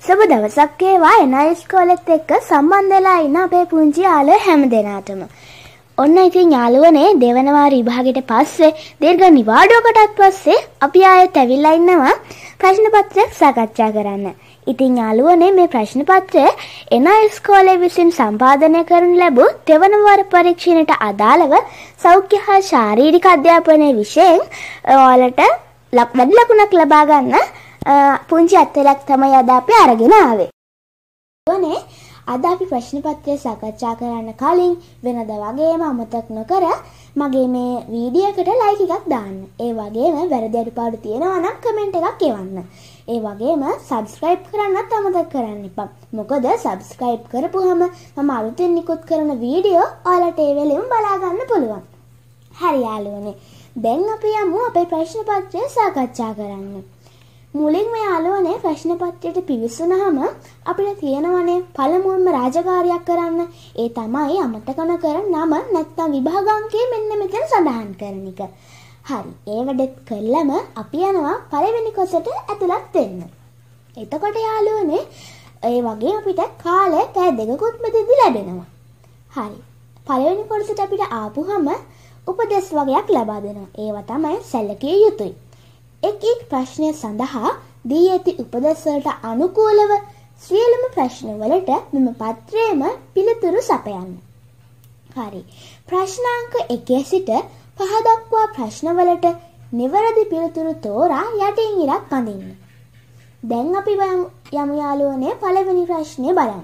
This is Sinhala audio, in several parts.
සුබ දවසක් වේවා එනයි ඉස්කෝලේත් එක්ක සම්බන්ධ වෙලා ඉන්න අපේ පුංචි යාළුවෝ හැමදෙනාටම. ඔන්න ඉතින් යාළුවනේ දෙවන වාර විභාගෙට පස්සේ දීර්ඝ නිවාඩුවකටත් පස්සේ අපි ආයෙත් ඇවිල්ලා ඉන්නවා ප්‍රශ්න පත්‍රයක් සාකච්ඡා කරන්න. ඉතින් යාළුවනේ මේ ප්‍රශ්න පත්‍රය එනයි ඉස්කෝලේ විසින් සම්පාදනය කරනු ලැබූ දෙවන වාර පරීක්ෂණයට අදාළව සෞඛ්‍ය හා ශාරීරික අධ්‍යාපනයේ විෂයෙන් ඔයාලට වැඩි ලකුණක් ලබා ගන්න පුංචි අත්තරක් තමයි අද අපි අරගෙන ආවේ. ඔනේ අද අපි ප්‍රශ්න පත්‍රය සාකච්ඡා කරන්න කලින් වෙනද වගේම අමතක නොකර මගේ මේ වීඩියෝ එකට ලයික් එකක් දාන්න. ඒ වගේම වැරදි අඩුපාඩු තියෙනවා නම් කමෙන්ට් එකක් එවන්න. ඒ වගේම සබ්ස්ක්‍රයිබ් කරන්නත් අමතක කරන්න එපා. මොකද සබ්ස්ක්‍රයිබ් කරපුවම මම අලුතෙන් නිකුත් කරන වීඩියෝ ඔයාලට ඒ වෙලෙම බලා ගන්න පුළුවන්. හරි යාළුවනේ. දැන් අපි යමු අපේ ප්‍රශ්න පත්‍රය සාකච්ඡා කරන්න. මුලින්ම යාළුවනේ ප්‍රශ්න පත්‍රයට පිවිසුනහම අපිට තියෙනවනේ පළමුවෙන්ම රාජකාරියක් කරන්න. ඒ තමයි අමතක නොකර නම නැත්නම් විභාග අංකය මෙන්න මෙතන සඳහන් කරන එක. හරි. ඒ වැඩත් කළාම අපි යනවා පළවෙනි කොටසට ඇතුළත් වෙන්න. එතකොට යාළුවනේ ඒ වගේ අපිට කාලය පැය දෙකකුත් මෙතනදී ලැබෙනවා. හරි. පළවෙනි කොටසට අපිට ආපුවම උපදෙස් වගේක් ලබා දෙනවා. ඒවා තමයි සැලකිය යුතුයි. එක් ප්‍රශ්නය සඳහා දී ඇති උපදෙස් වලට අනුකූලව සියලුම ප්‍රශ්න වලට මෙම පත්‍රයේම පිළිතුරු සපයන්න. හරි. ප්‍රශ්නාංක 1 සිට 5 දක්වා ප්‍රශ්න වලට නිවැරදි පිළිතුරු තෝරා යටින් ඉරක් අඳින්න. දැන් අපි යමු යාළුවනේ පළවෙනි ප්‍රශ්නේ බලන්න.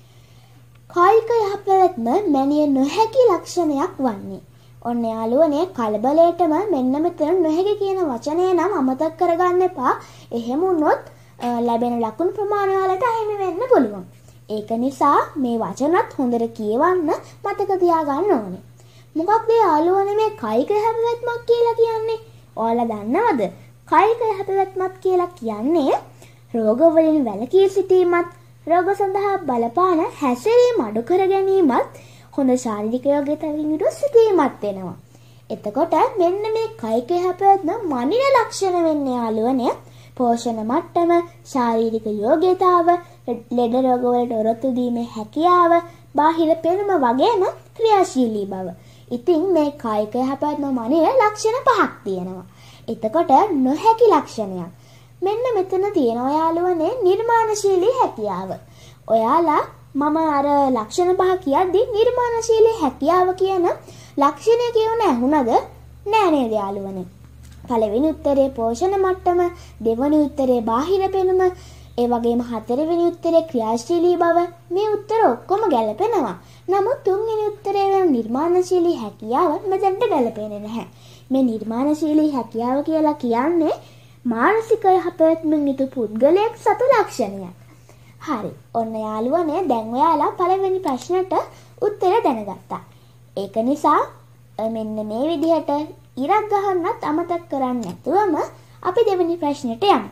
කායික යහපැවැත්ම මැනිය නොහැකි ලක්ෂණයක් වන්නේ. ඔන්න යාළුවනේ කලබලයටම මෙන්න මෙතන නොහැකි කියන වචනේ නම් අමතක කරගන්න එපා. එහෙම වුණොත් ලැබෙන ලකුණු ප්‍රමාණය වලට අහිමි වෙන්න පුළුවන්. ඒක නිසා මේ වචනත් හොඳට කියවන්න මතක තියාගන්න ඕනේ. මොකක්ද යාළුවනේ මේ කායික යහපැවැත්මක් කියලා කියන්නේ? ඔයාලා දන්නවද? කායික යහපැවැත්මක් කියලා කියන්නේ රෝග වලින් වැළකී සිටීමත්, රෝග සඳහා බලපාන හැසිරීම අඩු කර ගැනීමත්, හොඳ ශාරීරික යෝග්‍යතාවකින් යුතු සිටීමත් වෙනවා. එතකොට මෙන්න මේ කායික යහපැවැත්ම මනින ලක්ෂණ වෙන්නේ යාළුවනේ පෝෂණ මට්ටම, ශාරීරික යෝග්‍යතාව, ලෙඩ රෝග වලට ඔරොත්තු දීමේ හැකියාව, බාහිර පෙනුම වගේම ක්‍රියාශීලී බව. ඉතින් මේ කායික යහපැවැත්ම මනින ලක්ෂණ 5ක් තියෙනවා. එතකොට නොහැකි ලක්ෂණයක්. මෙන්න මෙතන තියෙනවා යාළුවනේ නිර්මාණශීලී හැකියාව. ඔයාලා මම අර ලක්ෂණ 5 කියද්දි නිර්මාණශීලී හැකියාව කියන ලක්ෂණය කියවන ඇහුණද? නෑ නේද යාළුවනේ. පළවෙනි උත්තරේ පෝෂණ මට්ටම, දෙවෙනි උත්තරේ බාහිර පෙනුම, ඒ වගේම හතරවෙනි උත්තරේ ක්‍රියාශීලී බව. මේ උත්තර ඔක්කොම ගැලපෙනවා. නමුත් තුන්වෙනි උත්තරේ වෙන නිර්මාණශීලී හැකියාව මෙතනට ගැලපෙන්නේ නැහැ. මේ නිර්මාණශීලී හැකියාව කියලා කියන්නේ මානසික යහපැවැත්මෙන් යුතු පුද්ගලයෙක් සතු ලක්ෂණයක්. හරි. ඔන්න යාළුවනේ දැන් ඔයාලා පළවෙනි ප්‍රශ්නට උත්තර දැනගත්තා. ඒක නිසා මෙන්න මේ විදිහට ඉරක් ගහන්නත් අමතක කරන්නේ නැතුවම අපි දෙවෙනි ප්‍රශ්නෙට යමු.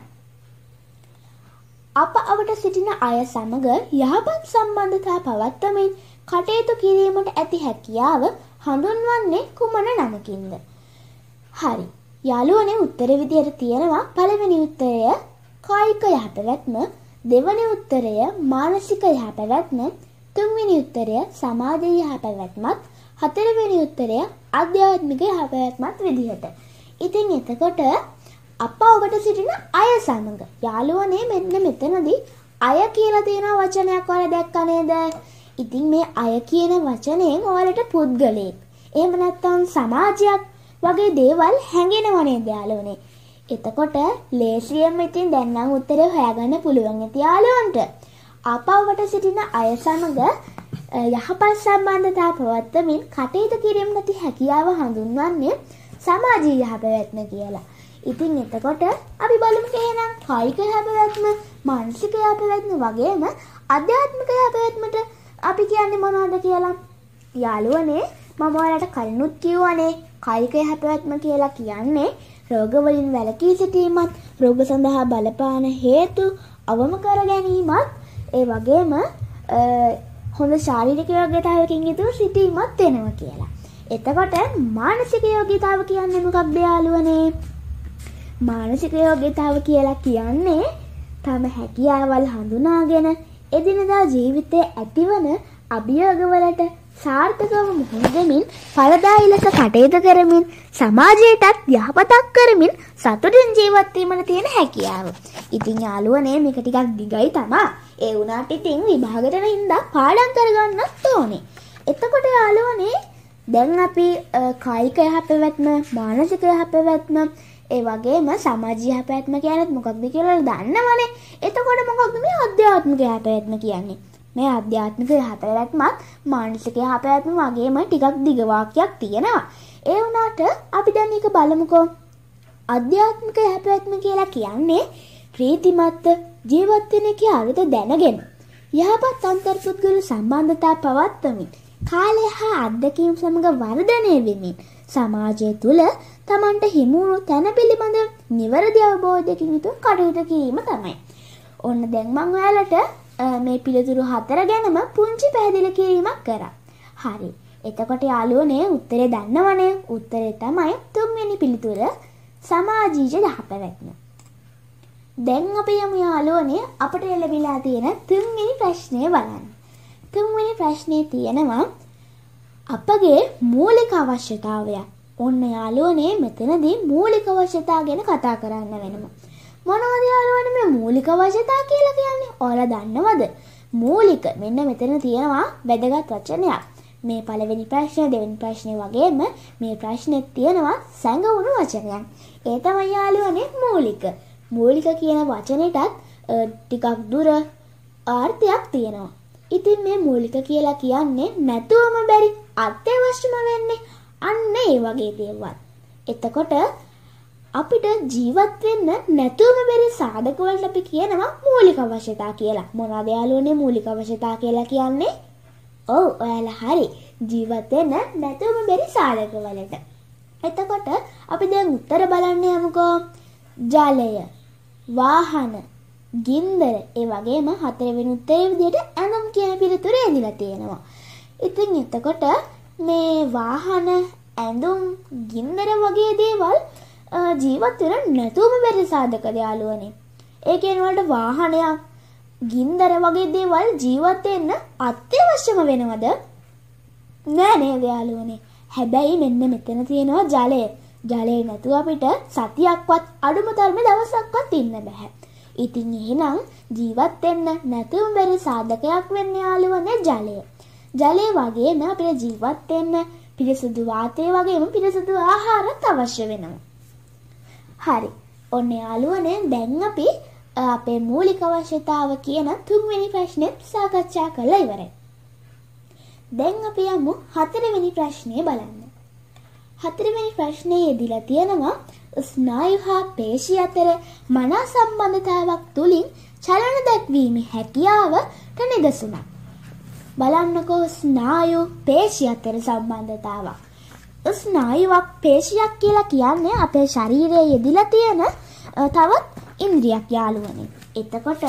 අප අවට සිටින අය සමග යහපත් සම්බන්ධතා පවත්වමින් කටයුතු කිරීමට ඇති හැකියාව හඳුන්වන්නේ කුමන නමකින්ද? හරි. යාළුවනේ උත්තර විදිහට තියෙනවා පළවෙනි උත්තරය කායික යහපැවැත්ම, දෙවැනි උත්තරය මානසික යහපැවැත්ම, තුන්වෙනි උත්තරය සමාජීය යහපැවැත්මත්, හතරවෙනි උත්තරය ආධ්‍යාත්මික යහපැවැත්මත් විදිහට. ඉතින් එතකොට අප ඔබට සිටින අය සමග යාළුවනේ මෙන්න මෙතනදී අය කියලා තියෙන වචනයක් ඔයාලා දැක්ක නේද? ඉතින් මේ අය කියන වචනයෙන් ඔයාලට පුද්ගලයෙක් එහෙම නැත්නම් සමාජයක් වගේ දේවල් හැඟෙනව නේද යාළුවනේ? එතකොට ලේසියෙන්ම ඉතින් දැන් නම් උත්තරේ හොයාගන්න පුළුවන් ඇති යාළුවන්ට. අපවට සිටින අය සමග යහපත් සම්බන්ධතා පවත්වමින් කටයුතු කිරීමට ඇති හැකියාව හඳුන්වන්නේ සමාජීය යහපැවැත්ම කියලා. ඉතින් එතකොට අපි බලමු එහෙනම් කායික යහපැවැත්ම, මානසික යහපැවැත්ම වගේම ආධ්‍යාත්මික යහපැවැත්මට අපි කියන්නේ මොනවද කියලා. යාළුවනේ මම ඔයාලට කලිනුත් කිව්වනේ කායික යහපැවැත්ම කියලා කියන්නේ රෝග වලින් වැළකී සිටීමත්, රෝග සඳහා බලපාන හේතු අවම කර ගැනීමත්, ඒ වගේම හොඳ ශාරීරික යෝග්‍යතාවකින් යුතුව සිටීමත් වෙනවා කියලා. එතකොට මානසික යෝග්‍යතාව කියන්නේ මොකක්ද යාළුවනේ? මානසික යෝග්‍යතාව කියලා කියන්නේ තම හැකියාවල් හඳුනාගෙන එදිනදා ජීවිතයේ ඇතිවන අභියෝගවලට සාර්ථකව මුහුණ දෙමින් ඵලදායී ලෙස කටයුතු කරමින් සමාජයටත් යහපතක් කරමින් සතුටින් ජීවත් වීමට තියෙන හැකියාව. ඉතින් යාළුවනේ මේක ටිකක් දිගයි තමයි. ඒ වුණාට ඉතින් විභාගෙට ඉඳලා පාඩම් කරගන්නත් ඕනේ. එතකොට යාළුවනේ දැන් අපි කායික යහපැවැත්ම, මානසික යහපැවැත්ම, ඒ වගේම සමාජීය යහපැවැත්ම කියන්නේ මොකක්ද කියලා දන්නවනේ. එතකොට මොකක්ද මේ ආධ්‍යාත්මික යහපැවැත්ම කියන්නේ? මේ ආධ්‍යාත්මික යහපැවැත්මත් මානසික යහපැවැත්ම වගේම ටිකක් දිග වාක්‍යයක් තියෙනවා. ඒ වුණාට අපි දැන් මේක බලමුකෝ. ආධ්‍යාත්මික යහපැවැත්ම කියලා කියන්නේ ප්‍රීතිමත් ජීවත් වෙන කියාවිත දැනගෙන යහපත් අන්තර්පුද්ගල සම්බන්ධතා පවත්වමින් කාලය හා අත්දැකීම් සමග වර්ධනය වෙමින් සමාජය තුළ තමන්ට හිමුණු තැන පිළිබඳ නිවැරදි අවබෝධයකින් යුතුව කටයුතු කිරීම තමයි. ඔන්න දැන් මම ඔයාලට මේ පිළිතුරු 4 ගැනම පුංචි පැහැදිලි කිරීමක් කරා. හරි. එතකොට යාළුවනේ උත්තරේ දන්නවනේ. උත්තරේ තමයි 3 වෙනි පිළිතුර සමාජීය යහපැවැත්ම. දැන් අපි යමු යාළුවනේ අපට ලැබිලා තියෙන 3 වෙනි ප්‍රශ්නය බලන්න. 3 වෙනි ප්‍රශ්නේ තියෙනවා අපගේ මූලික අවශ්‍යතාවය. ඔන්න යාළුවනේ මෙතනදී මූලික අවශ්‍යතාව ගැන කතා කරන්න වෙනවා. මොනවද යාළුවනේ මේ මූලික අවශ්‍යතාව කියලා කියන්නේ? ඔයාලා දන්නවද? මූලික මෙන්න මෙතන තියෙනවා වැදගත් වචනයක්. මේ පළවෙනි ප්‍රශ්නේ දෙවෙනි ප්‍රශ්නේ වගේම මේ ප්‍රශ්නේ තියෙනවා සැඟවුණු වචනයක්. ඒ තමයි යාළුවනේ මූලික. මූලික කියන වචනේටත් ටිකක් දුර අර්ථයක් තියෙනවා. ඉතින් මේ මූලික කියලා කියන්නේ නැතුවම බැරි අත්‍යවශ්‍යම වෙන්නේ අන්න ඒ වගේ දේවල්. එතකොට අපිට ජීවත් වෙන්න නැතුවම බැරි සාධක වලට අපි කියනවා මූලික අවශ්‍යතා කියලා. මොනවද යාළුවනේ මූලික අවශ්‍යතා කියලා කියන්නේ? ඔව් ඔයාලා හරි. ජීවත් වෙන්න නැතුවම බැරි සාධක වලට. එතකොට අපි දැන් උත්තර බලන්න යමුකෝ. ජලය, වාහන, ගින්දර, ඒ වගේම 4 වෙනි උත්තරේ විදිහට ඇඳුම් කියන පිළිතුර එදිලා තියෙනවා. ඉතින් එතකොට මේ වාහන, ඇඳුම්, ගින්දර වගේ දේවල් ජීවත් වෙන්න නැතුවම බැරි සාධකද යාළුවනේ. ඒ කියනවලට වාහනයක්, ගින්දර වගේ දේවල් ජීවත් වෙන්න අත්‍යවශ්‍යම වෙනවද? නෑ නේද යාළුවනේ. හැබැයි මෙන්න මෙතන තියෙනවා ජලය. ජලය නැතුව අපිට සතියක්වත් අඩුම තරමේ දවසක්වත් ඉන්න බෑ. ඉතින් එහෙනම් ජීවත් වෙන්න නැතුවම බැරි සාධකයක් වෙන්නේ යාළුවනේ ජලය. ජලය වගේම අපිට ජීවත් වෙන්න පිරිසුදු වාතය වගේම පිරිසුදු ආහාරත් අවශ්‍ය වෙනවා. හරි. ඔන්න යාළුවනේ දැන් අපි අපේ මූලික අවශ්‍යතාව කියන 3 වෙනි ප්‍රශ්නේ සාකච්ඡා කරලා ඉවරයි. දැන් අපි යමු 4 වෙනි ප්‍රශ්නේ බලන්න. 4 වෙනි ප්‍රශ්නේ යෙදිලා තියෙනවා ස්නායු හා පේශි අතර මනා සම්බන්ධතාවක් තුලින් චලන දැක්වීමේ හැකියාවට නිදසුනක්. බලන්නකෝ ස්නායු පේශි අතර සම්බන්ධතාවක්. ස්නායුවක් පේශියක් කියලා කියන්නේ අපේ ශරීරයේ යෙදිලා තියෙන තවත් ඉන්ද්‍රියක් යාළුවනේ. එතකොට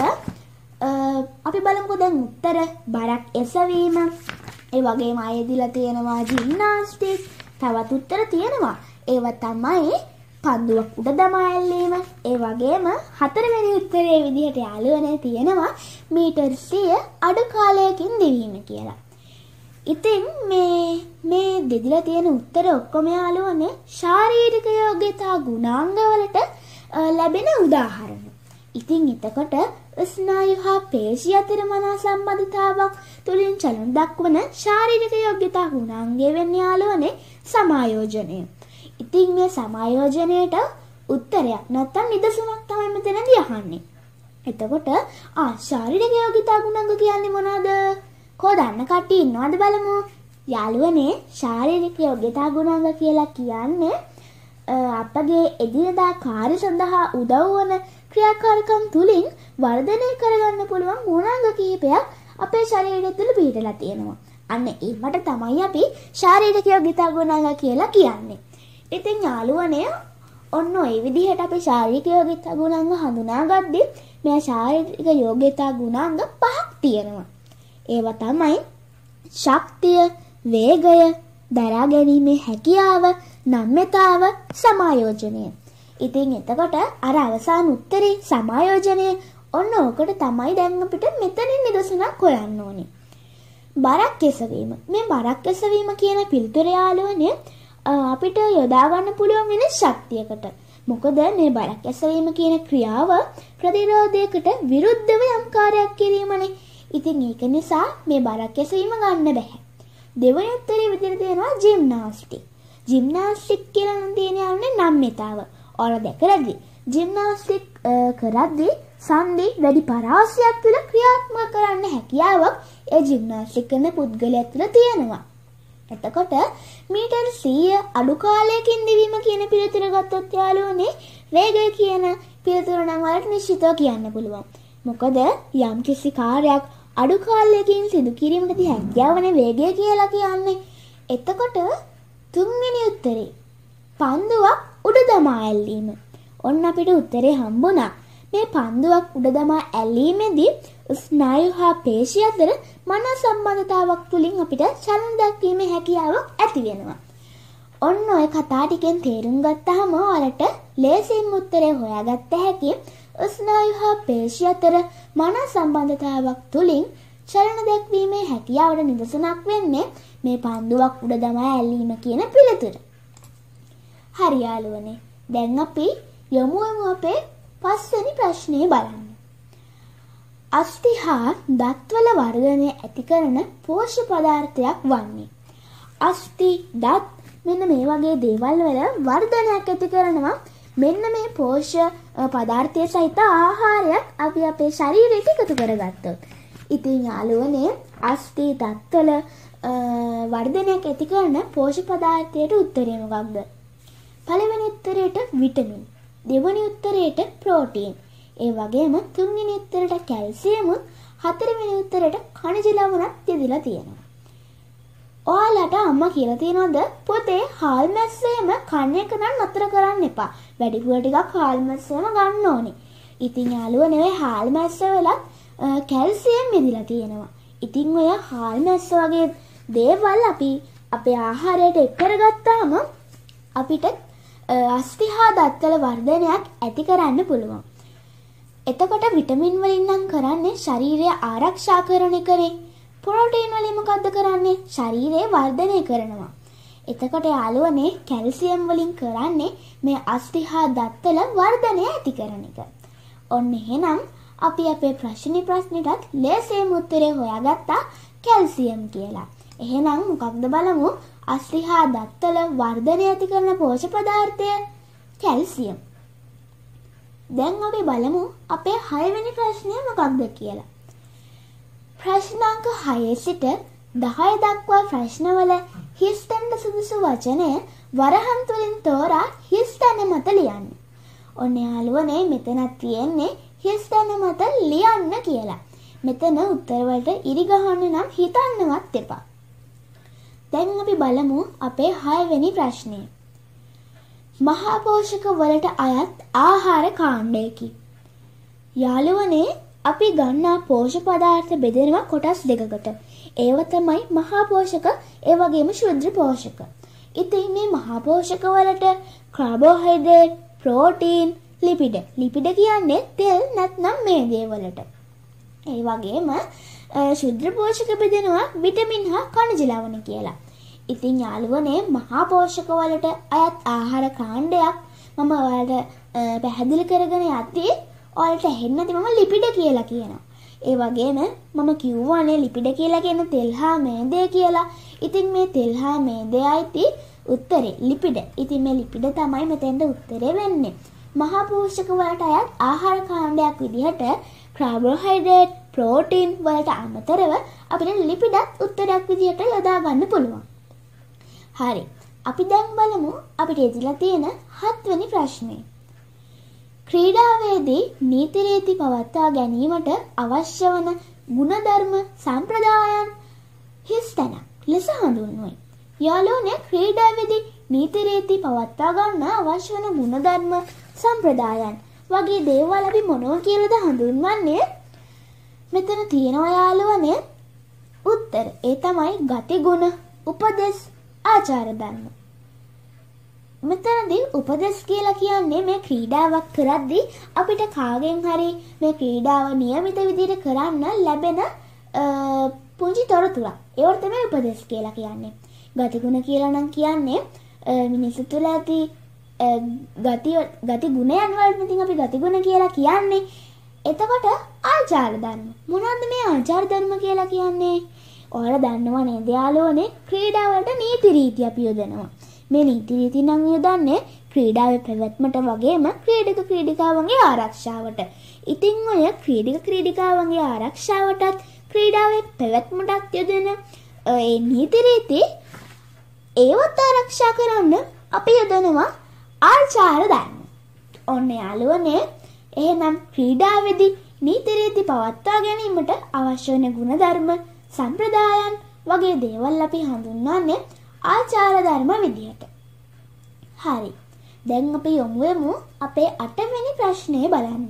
අපි බලමුකෝ දැන් උත්තර බරක් එසවීම, ඒ වගේම ආයෙදිලා තියෙනවා ජිම්නාස්ටික්, තවත් උත්තර තියෙනවා. ඒව තමයි පන්දුවක් උඩ දමා ඇල්ලීම. ඒ වගේම 4 වෙනි උත්තරයේ විදිහට යාළුවනේ තියෙනවා මීටර් 100 අඩු කාලයකින් දිවීම කියලා. ඉතින් මේ දෙදිලා තියෙන උත්තර ඔක්කොම යාළුවනේ ශාරීරික යෝග්‍යතා ගුණාංග වලට ලැබෙන උදාහරණ. ඉතින් එතකොට ස්නායු හා පේශි අතර මනා සම්බන්ධතාවක් තුලින් චලන දක්වන ශාරීරික යෝග්‍යතා ගුණාංගය වෙන්නේ යාළුවනේ සමායෝජනය. ඉතින් මේ සමායෝජනයේට උත්තරයක් නැත්තම් නිදසුනක් තමයි මෙතනදී අහන්නේ. එතකොට ශාරීරික යෝග්‍යතා ගුණාංග කියන්නේ මොනවද? කොහොදන්න කට්ටිය ඉන්නවද බලමු. යාළුවනේ ශාරීරික යෝග්‍යතා ගුණාංග කියලා කියන්නේ අපගේ එදිනදා කාර්ය සඳහා උදව් වන ක්‍රියාකාරකම් තුලින් වර්ධනය කරගන්න පුළුවන් ගුණාංග කිහිපයක් අපේ ශරීරය තුළ පිහිටලා තියෙනවා. අන්න ඒකට තමයි අපි ශාරීරික යෝග්‍යතා ගුණාංග කියලා කියන්නේ. ඉතින් යාළුවනේ ඔන්න ඔය විදිහට අපි ශාරීරික යෝග්‍යතා ගුණාංග හඳුනාගද්දී මේ ශාරීරික යෝග්‍යතා ගුණාංග 5ක් තියෙනවා. ඒවා තමයි ශක්තිය, වේගය, දරා ගැනීමේ හැකියාව, නම්‍යතාව, සමායෝජනය. ඉතින් එතකොට අර අවසාන උත්තරේ සමායෝජනය ඔන්න ඕකට තමයි දැන් අපිට මෙතනින් නිදසුනක් හොයන්න ඕනේ. බරක් එසවීම. මේ බරක් එසවීම කියන පිළිතුර යාළුවනේ අපිට යොදා ගන්න පුළුවන් වෙන ශක්තියකට. මොකද මේ බරක් එසවීම කියන ක්‍රියාව ප්‍රතිරෝධයකට විරුද්ධව යම් කාර්යයක් කිරීමනේ. ඉතින් ඒක නිසා මේ බරක් එසවීම ගන්න බෑ. දෙවෙනි උත්තරේ විදිහට දෙනවා ජිම්නාස්ටික්. ජිම්නාස්ටික් කියලා නම් තියෙන යන්නේ නම්‍යතාව. ඔයාලා දැකලාද? ජිම්නාස්ටික් කරද්දී සන්ධි වැඩි පරාසයක් තුළ ක්‍රියාත්මක කරන්න හැකියාවක් ඒ ජිම්නාස්ටික් කරන පුද්ගලයා තුළ තියෙනවා. එතකොට මීටර් 100 අඩු කාලයකින් දිවීම කියන පිළිතුර ගත්තොත් යාළුවනේ වේගය කියන පිළිතුර නම් වලට නිශ්චිතව කියන්න පුළුවන්. මොකද යම් කිසි කාර්යයක් අඩු කාලයකින් සිදු කිරීමට දී හැකියාවනේ වේගය කියලා කියන්නේ. එතකොට තුන්වෙනි උත්තරේ පන්දුවක් උඩ දමා ඇල්ලීම. ඔන්න අපිට උත්තරේ හම්බුණා. මේ පන්දුවක් උඩ දමා ඇල්ලීමේදී ස්නායු හා පේශි අතර මනා සම්බන්ධතාවක් තුලින් අපිට චලන දක්වීමේ හැකියාවක් ඇති වෙනවා. ඔන්න ඔය කතා ටිකෙන් තේරුම් ගත්තාම ඔයාලට ලේසියෙන් උත්තරේ හොයාගත්ත හැකි ස්නායු හා පේශි අතර මනා සම්බන්ධතාවක් තුලින් චලන දක්වීමේ හැකියාවට නිදසුනක් වෙන්නේ මේ පන්දුවක් උඩ දමා ඇල්ලීම කියන පිළිතුර. හරි යාළුවනේ. දැන් අපි යමු අපේ පස්වෙනි ප්‍රශ්නේ බලන්න. අස්ථි හා දත්වල වර්ධනය ඇති කරන පෝෂ්‍ය පදාර්ථයක් වන්නේ. අස්ථි, දත් මෙන්න මේ වගේ දේවල් වල වර්ධනයක් ඇති කරනවා. මෙන්න මේ පෝෂ්‍ය පදාර්ථය සහිත ආහාරයක් අපි අපේ ශරීරයට එකතු කරගත්තොත්. ඉතින් යාළුවනේ අස්ථි, දත්වල වර්ධනයක් ඇති කරන පෝෂ්‍ය පදාර්ථයට උත්තරේ මොකක්ද? පළවෙනි උත්තරේට විටමින්, දෙවෙනි උත්තරේට ප්‍රෝටීන්, ඒ වගේම තුන්වෙනි උත්තරේට කැල්සියම්, හතරවෙනි උත්තරේට ඛනිජ ලවණත් යෙදලා තියෙනවා. ඔයාලට අම්මා කියලා තියෙනවද පොතේ හාල් මැස්සේම කන්න එක නම් නතර කරන්න එපා. වැඩිපුර ටිකක් හාල් මැස්සේම ගන්න ඕනේ. ඉතින් යාළුවනේ ඔය හාල් මැස්ස වල කැල්සියම් යෙදලා තියෙනවා. ඉතින් ඔය හාල් මැස්ස වගේ දේවල් අපි අපේ ආහාරයට එක් කරගත්තාම අපිට අස්ථි හා දත්වල වර්ධනයක් ඇති කරන්න පුළුවන්. එතකොට විටමින් වලින් නම් කරන්නේ ශරීරය ආරක්ෂා කරන එකනේ. ප්‍රෝටීන් වලින් මොකද්ද කරන්නේ? ශරීරය වර්ධනය කරනවා. එතකොට යාළුවනේ කැල්සියම් වලින් කරන්නේ මේ අස්ථි හා දත්වල වර්ධනය ඇති කරන එක. ඔන්න එහෙනම් අපි අපේ ප්‍රශ්නෙටත් ලේසියෙන් උත්තරේ හොයාගත්තා කැල්සියම් කියලා. එහෙනම් මොකක්ද බලමු? අස්ථි හා දත්වල වර්ධනය ඇති කරන පෝෂ්‍ය පදාර්ථය කැල්සියම්. දැන් අපි බලමු අපේ 6 වෙනි ප්‍රශ්නය මොකක්ද කියලා. ප්‍රශ්නාංක 6 සිට 10 දක්වා ප්‍රශ්නවල හිස් තැන්න සුදුසු වචනය වරහන් තුලින් තෝරා හිස් තැන මත ලියන්න. ඔන්න යාළුවනේ මෙතනක් තියෙන්නේ හිස් තැන මත ලියන්න කියලා. මෙතන උත්තර වලට ඉරි ගහන්න නම් හිතන්නවත් එපා. දැන් අපි බලමු අපේ 6 වෙනි ප්‍රශ්නය. මහා පෝෂක වලට අයත් ආහාර කාණ්ඩයකි. යාළුවනේ අපි ගන්නා පෝෂක පදාර්ථ බෙදෙනවා කොටස් දෙකකට. ඒව තමයි මහා පෝෂක, ඒ වගේම ශුද්ධ පෝෂක. ඉතින් මේ මහා පෝෂක වලට කාබෝහයිඩ්‍රේට්, ප්‍රෝටීන්, ලිපිඩ. ලිපිඩ කියන්නේ තෙල් නැත්නම් මේදේ වලට. ඒ වගේම ශුද්ධ පෝෂක බෙදෙනවා විටමින් හා ඛනිජ ලවණ කියලා. ඉතින් යාළුවනේ මහා පෝෂක වලට අයත් ආහාර කාණ්ඩයක් මම ඔයාලට පැහැදිලි කරගෙන යද්දී ඔයාලට ඇහෙන්නේ නැති මම ලිපිඩ කියලා කියනවා. ඒ වගේම මම කිව්වානේ ලිපිඩ කියලා කියන තෙල් හා මේදේ කියලා. ඉතින් මේ තෙල් හා මේදේයි උත්තරේ ලිපිඩ. ඉතින් මේ ලිපිඩ තමයි මෙතෙන්ට උත්තරේ වෙන්නේ. මහා පෝෂක වලට අයත් ආහාර කාණ්ඩයක් විදිහට කාබෝහයිඩ්‍රේට්, ප්‍රෝටීන් වලට අමතරව අපිට ලිපිඩත් උත්තරයක් විදිහට යොදා ගන්න පුළුවන්. හරි. අපි දැන් බලමු අපිට ඉදිරියට තියෙන 7 වෙනි ප්‍රශ්නේ. ක්‍රීඩාවේදී නීති රීති පවත්වා ගැනීමට අවශ්‍ය වන ගුණධර්ම සම්ප්‍රදායන් හිස් තැනක් ලෙස හඳුන්වයි. යාළුවනේ ක්‍රීඩාවේදී නීති රීති පවත්වා ගන්න අවශ්‍ය වන ගුණධර්ම සම්ප්‍රදායන් වගේ දේවල් අපි මොනවා කියලාද හඳුන්වන්නේ? මෙතන තියෙනවා යාළුවනේ උත්තර. ඒ තමයි ගති ගුණ, උපදෙස්, ආචාර ධර්ම. මෙතනදී උපදෙස් කියලා කියන්නේ මේ ක්‍රීඩාවක් කරද්දී අපිට කාගෙන් හරි මේ ක්‍රීඩාව નિયમિત විදිහට කරන්න ලැබෙන පුංචි තොරතුරක්. ඒවට තමයි උපදෙස් කියලා කියන්නේ. ගතිගුණ කියලා නම් කියන්නේ මිනිස්සු තුළ ඇති ගති ගුණයන් වලට ඉතින් අපි ගතිගුණ කියලා කියන්නේ. එතකොට ආචාර ධර්ම. මොනවද මේ ආචාර ධර්ම කියලා කියන්නේ? ඔයාලා දන්නව නේද යාළුවනේ ක්‍රීඩාවලට නීති රීති අපි යොදනවා. මේ නීති රීති නම් යොදන්නේ ක්‍රීඩාවේ පැවැත්මට වගේම ක්‍රීඩක ක්‍රීඩිකාවන්ගේ ආරක්ෂාවට. ඉතින් ඔය ක්‍රීඩක ක්‍රීඩිකාවන්ගේ ආරක්ෂාවටත් ක්‍රීඩාවේ පැවැත්මටත් යොදන ඒ නීති රීති ඒවත් ආරක්ෂා කරන්න අපි යොදනවා ආචාර ධර්ම. ඔන්න යාළුවනේ එහෙනම් ක්‍රීඩාවේදී නීති රීති පවත්වා ගැනීමට අවශ්‍ය වෙන ගුණධර්ම සම්ප්‍රදායන් වගේ දේවල් අපි හඳුන්වන්නේ ආචාර ධර්ම විදියට. හරි. දැන් අපි යමු අපේ 8 වෙනි ප්‍රශ්නේ බලන්න.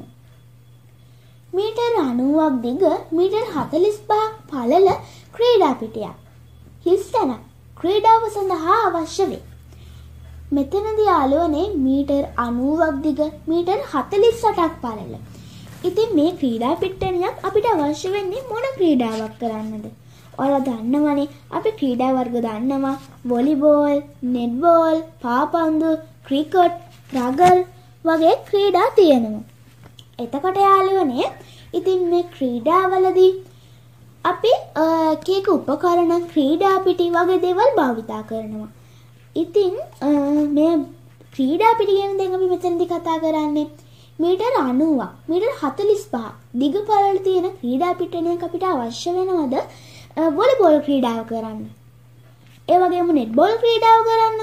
මීටර් 90ක් දිග මීටර් 45ක් පළල ක්‍රීඩා පිටියක්. හිස්තැන ක්‍රීඩාව සඳහා අවශ්‍ය වේ. මෙතනදී යාළුවනේ මීටර් 90ක් දිග මීටර් 48ක් පළල. ඉතින් මේ ක්‍රීඩා පිට්ටනියක් අපිට අවශ්‍ය වෙන්නේ මොන ක්‍රීඩාවක් කරන්නද? ඔයාලා දන්නවනේ අපි ක්‍රීඩා වර්ග දන්නවා වොලිබෝල්, නෙට්බෝල්, පාපන්දු, ක්‍රිකට්, රගර් වගේ ක්‍රීඩා තියෙනවා. එතකොට යාළුවනේ ඉතින් මේ ක්‍රීඩාවලදී අපි කීක උපකරණ ක්‍රීඩා පිටි වගේ දේවල් භාවිතා කරනවා. ඉතින් මේ ක්‍රීඩා පිටි ගැන දැන් අපි මෙතනදී කතා කරන්නේ මීටර් 90ක් මීටර් 45ක් දිග පළල තියෙන ක්‍රීඩා පිටණයක් අපිට අවශ්‍ය වෙනවද වොලිබෝල් ක්‍රීඩාව කරන්න. ඒ වගේම නෙට්බෝල් ක්‍රීඩාව කරන්න.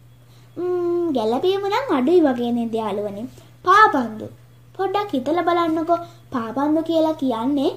ගැළපීම නම් අඩුයි වගේ නේද යාළුවනේ. පාපන්දු. පොඩ්ඩක් හිතලා බලන්නකෝ. පාපන්දු කියලා කියන්නේ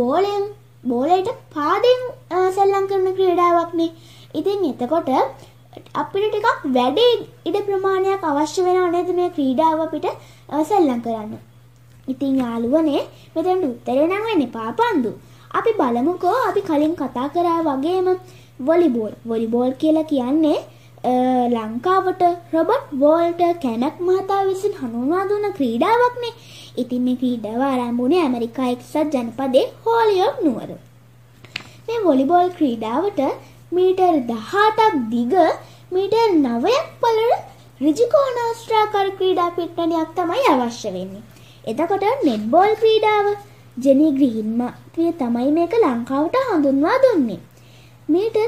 බෝලයට පාදයෙන් සෙල්ලම් කරන ක්‍රීඩාවක්නේ. ඉතින් එතකොට අපිට ටිකක් වැඩි ඉඩ ප්‍රමාණයක් අවශ්‍ය වෙනව නේද මේ ක්‍රීඩාව අපිට සෙල්ලම් කරන්න. ඉතින් යාළුවනේ මෙතන උත්තරේ නම් වෙන්නේ පාපන්දු. අපි බලමුකෝ අපි කලින් කතා කරා වගේම වොලිබෝල් කියලා කියන්නේ ලංකාවට රොබර්ට් වෝල්ටර් කැනක් මහතා විසින් හඳුන්වා දුන්න ක්‍රීඩාවක්නේ. ඉතින් මේ ක්‍රීඩාව ආරම්භ වුණේ ඇමරිකා එක්සත් ජනපදයේ හෝලියෝක් නුවර. මේ වොලිබෝල් ක්‍රීඩාවට මීටර් 18ක් දිග මීටර් 9ක් පළල ඍජුකෝණාශ්‍රාකාර ක්‍රීඩා පිට්ටනියක් තමයි අවශ්‍ය වෙන්නේ. එතකොට නෙට්බෝල් ක්‍රීඩාව ජෙනි ග්‍රීන් මහත්මිය තමයි මේක ලංකාවට හඳුන්වා දුන්නේ. මීටර්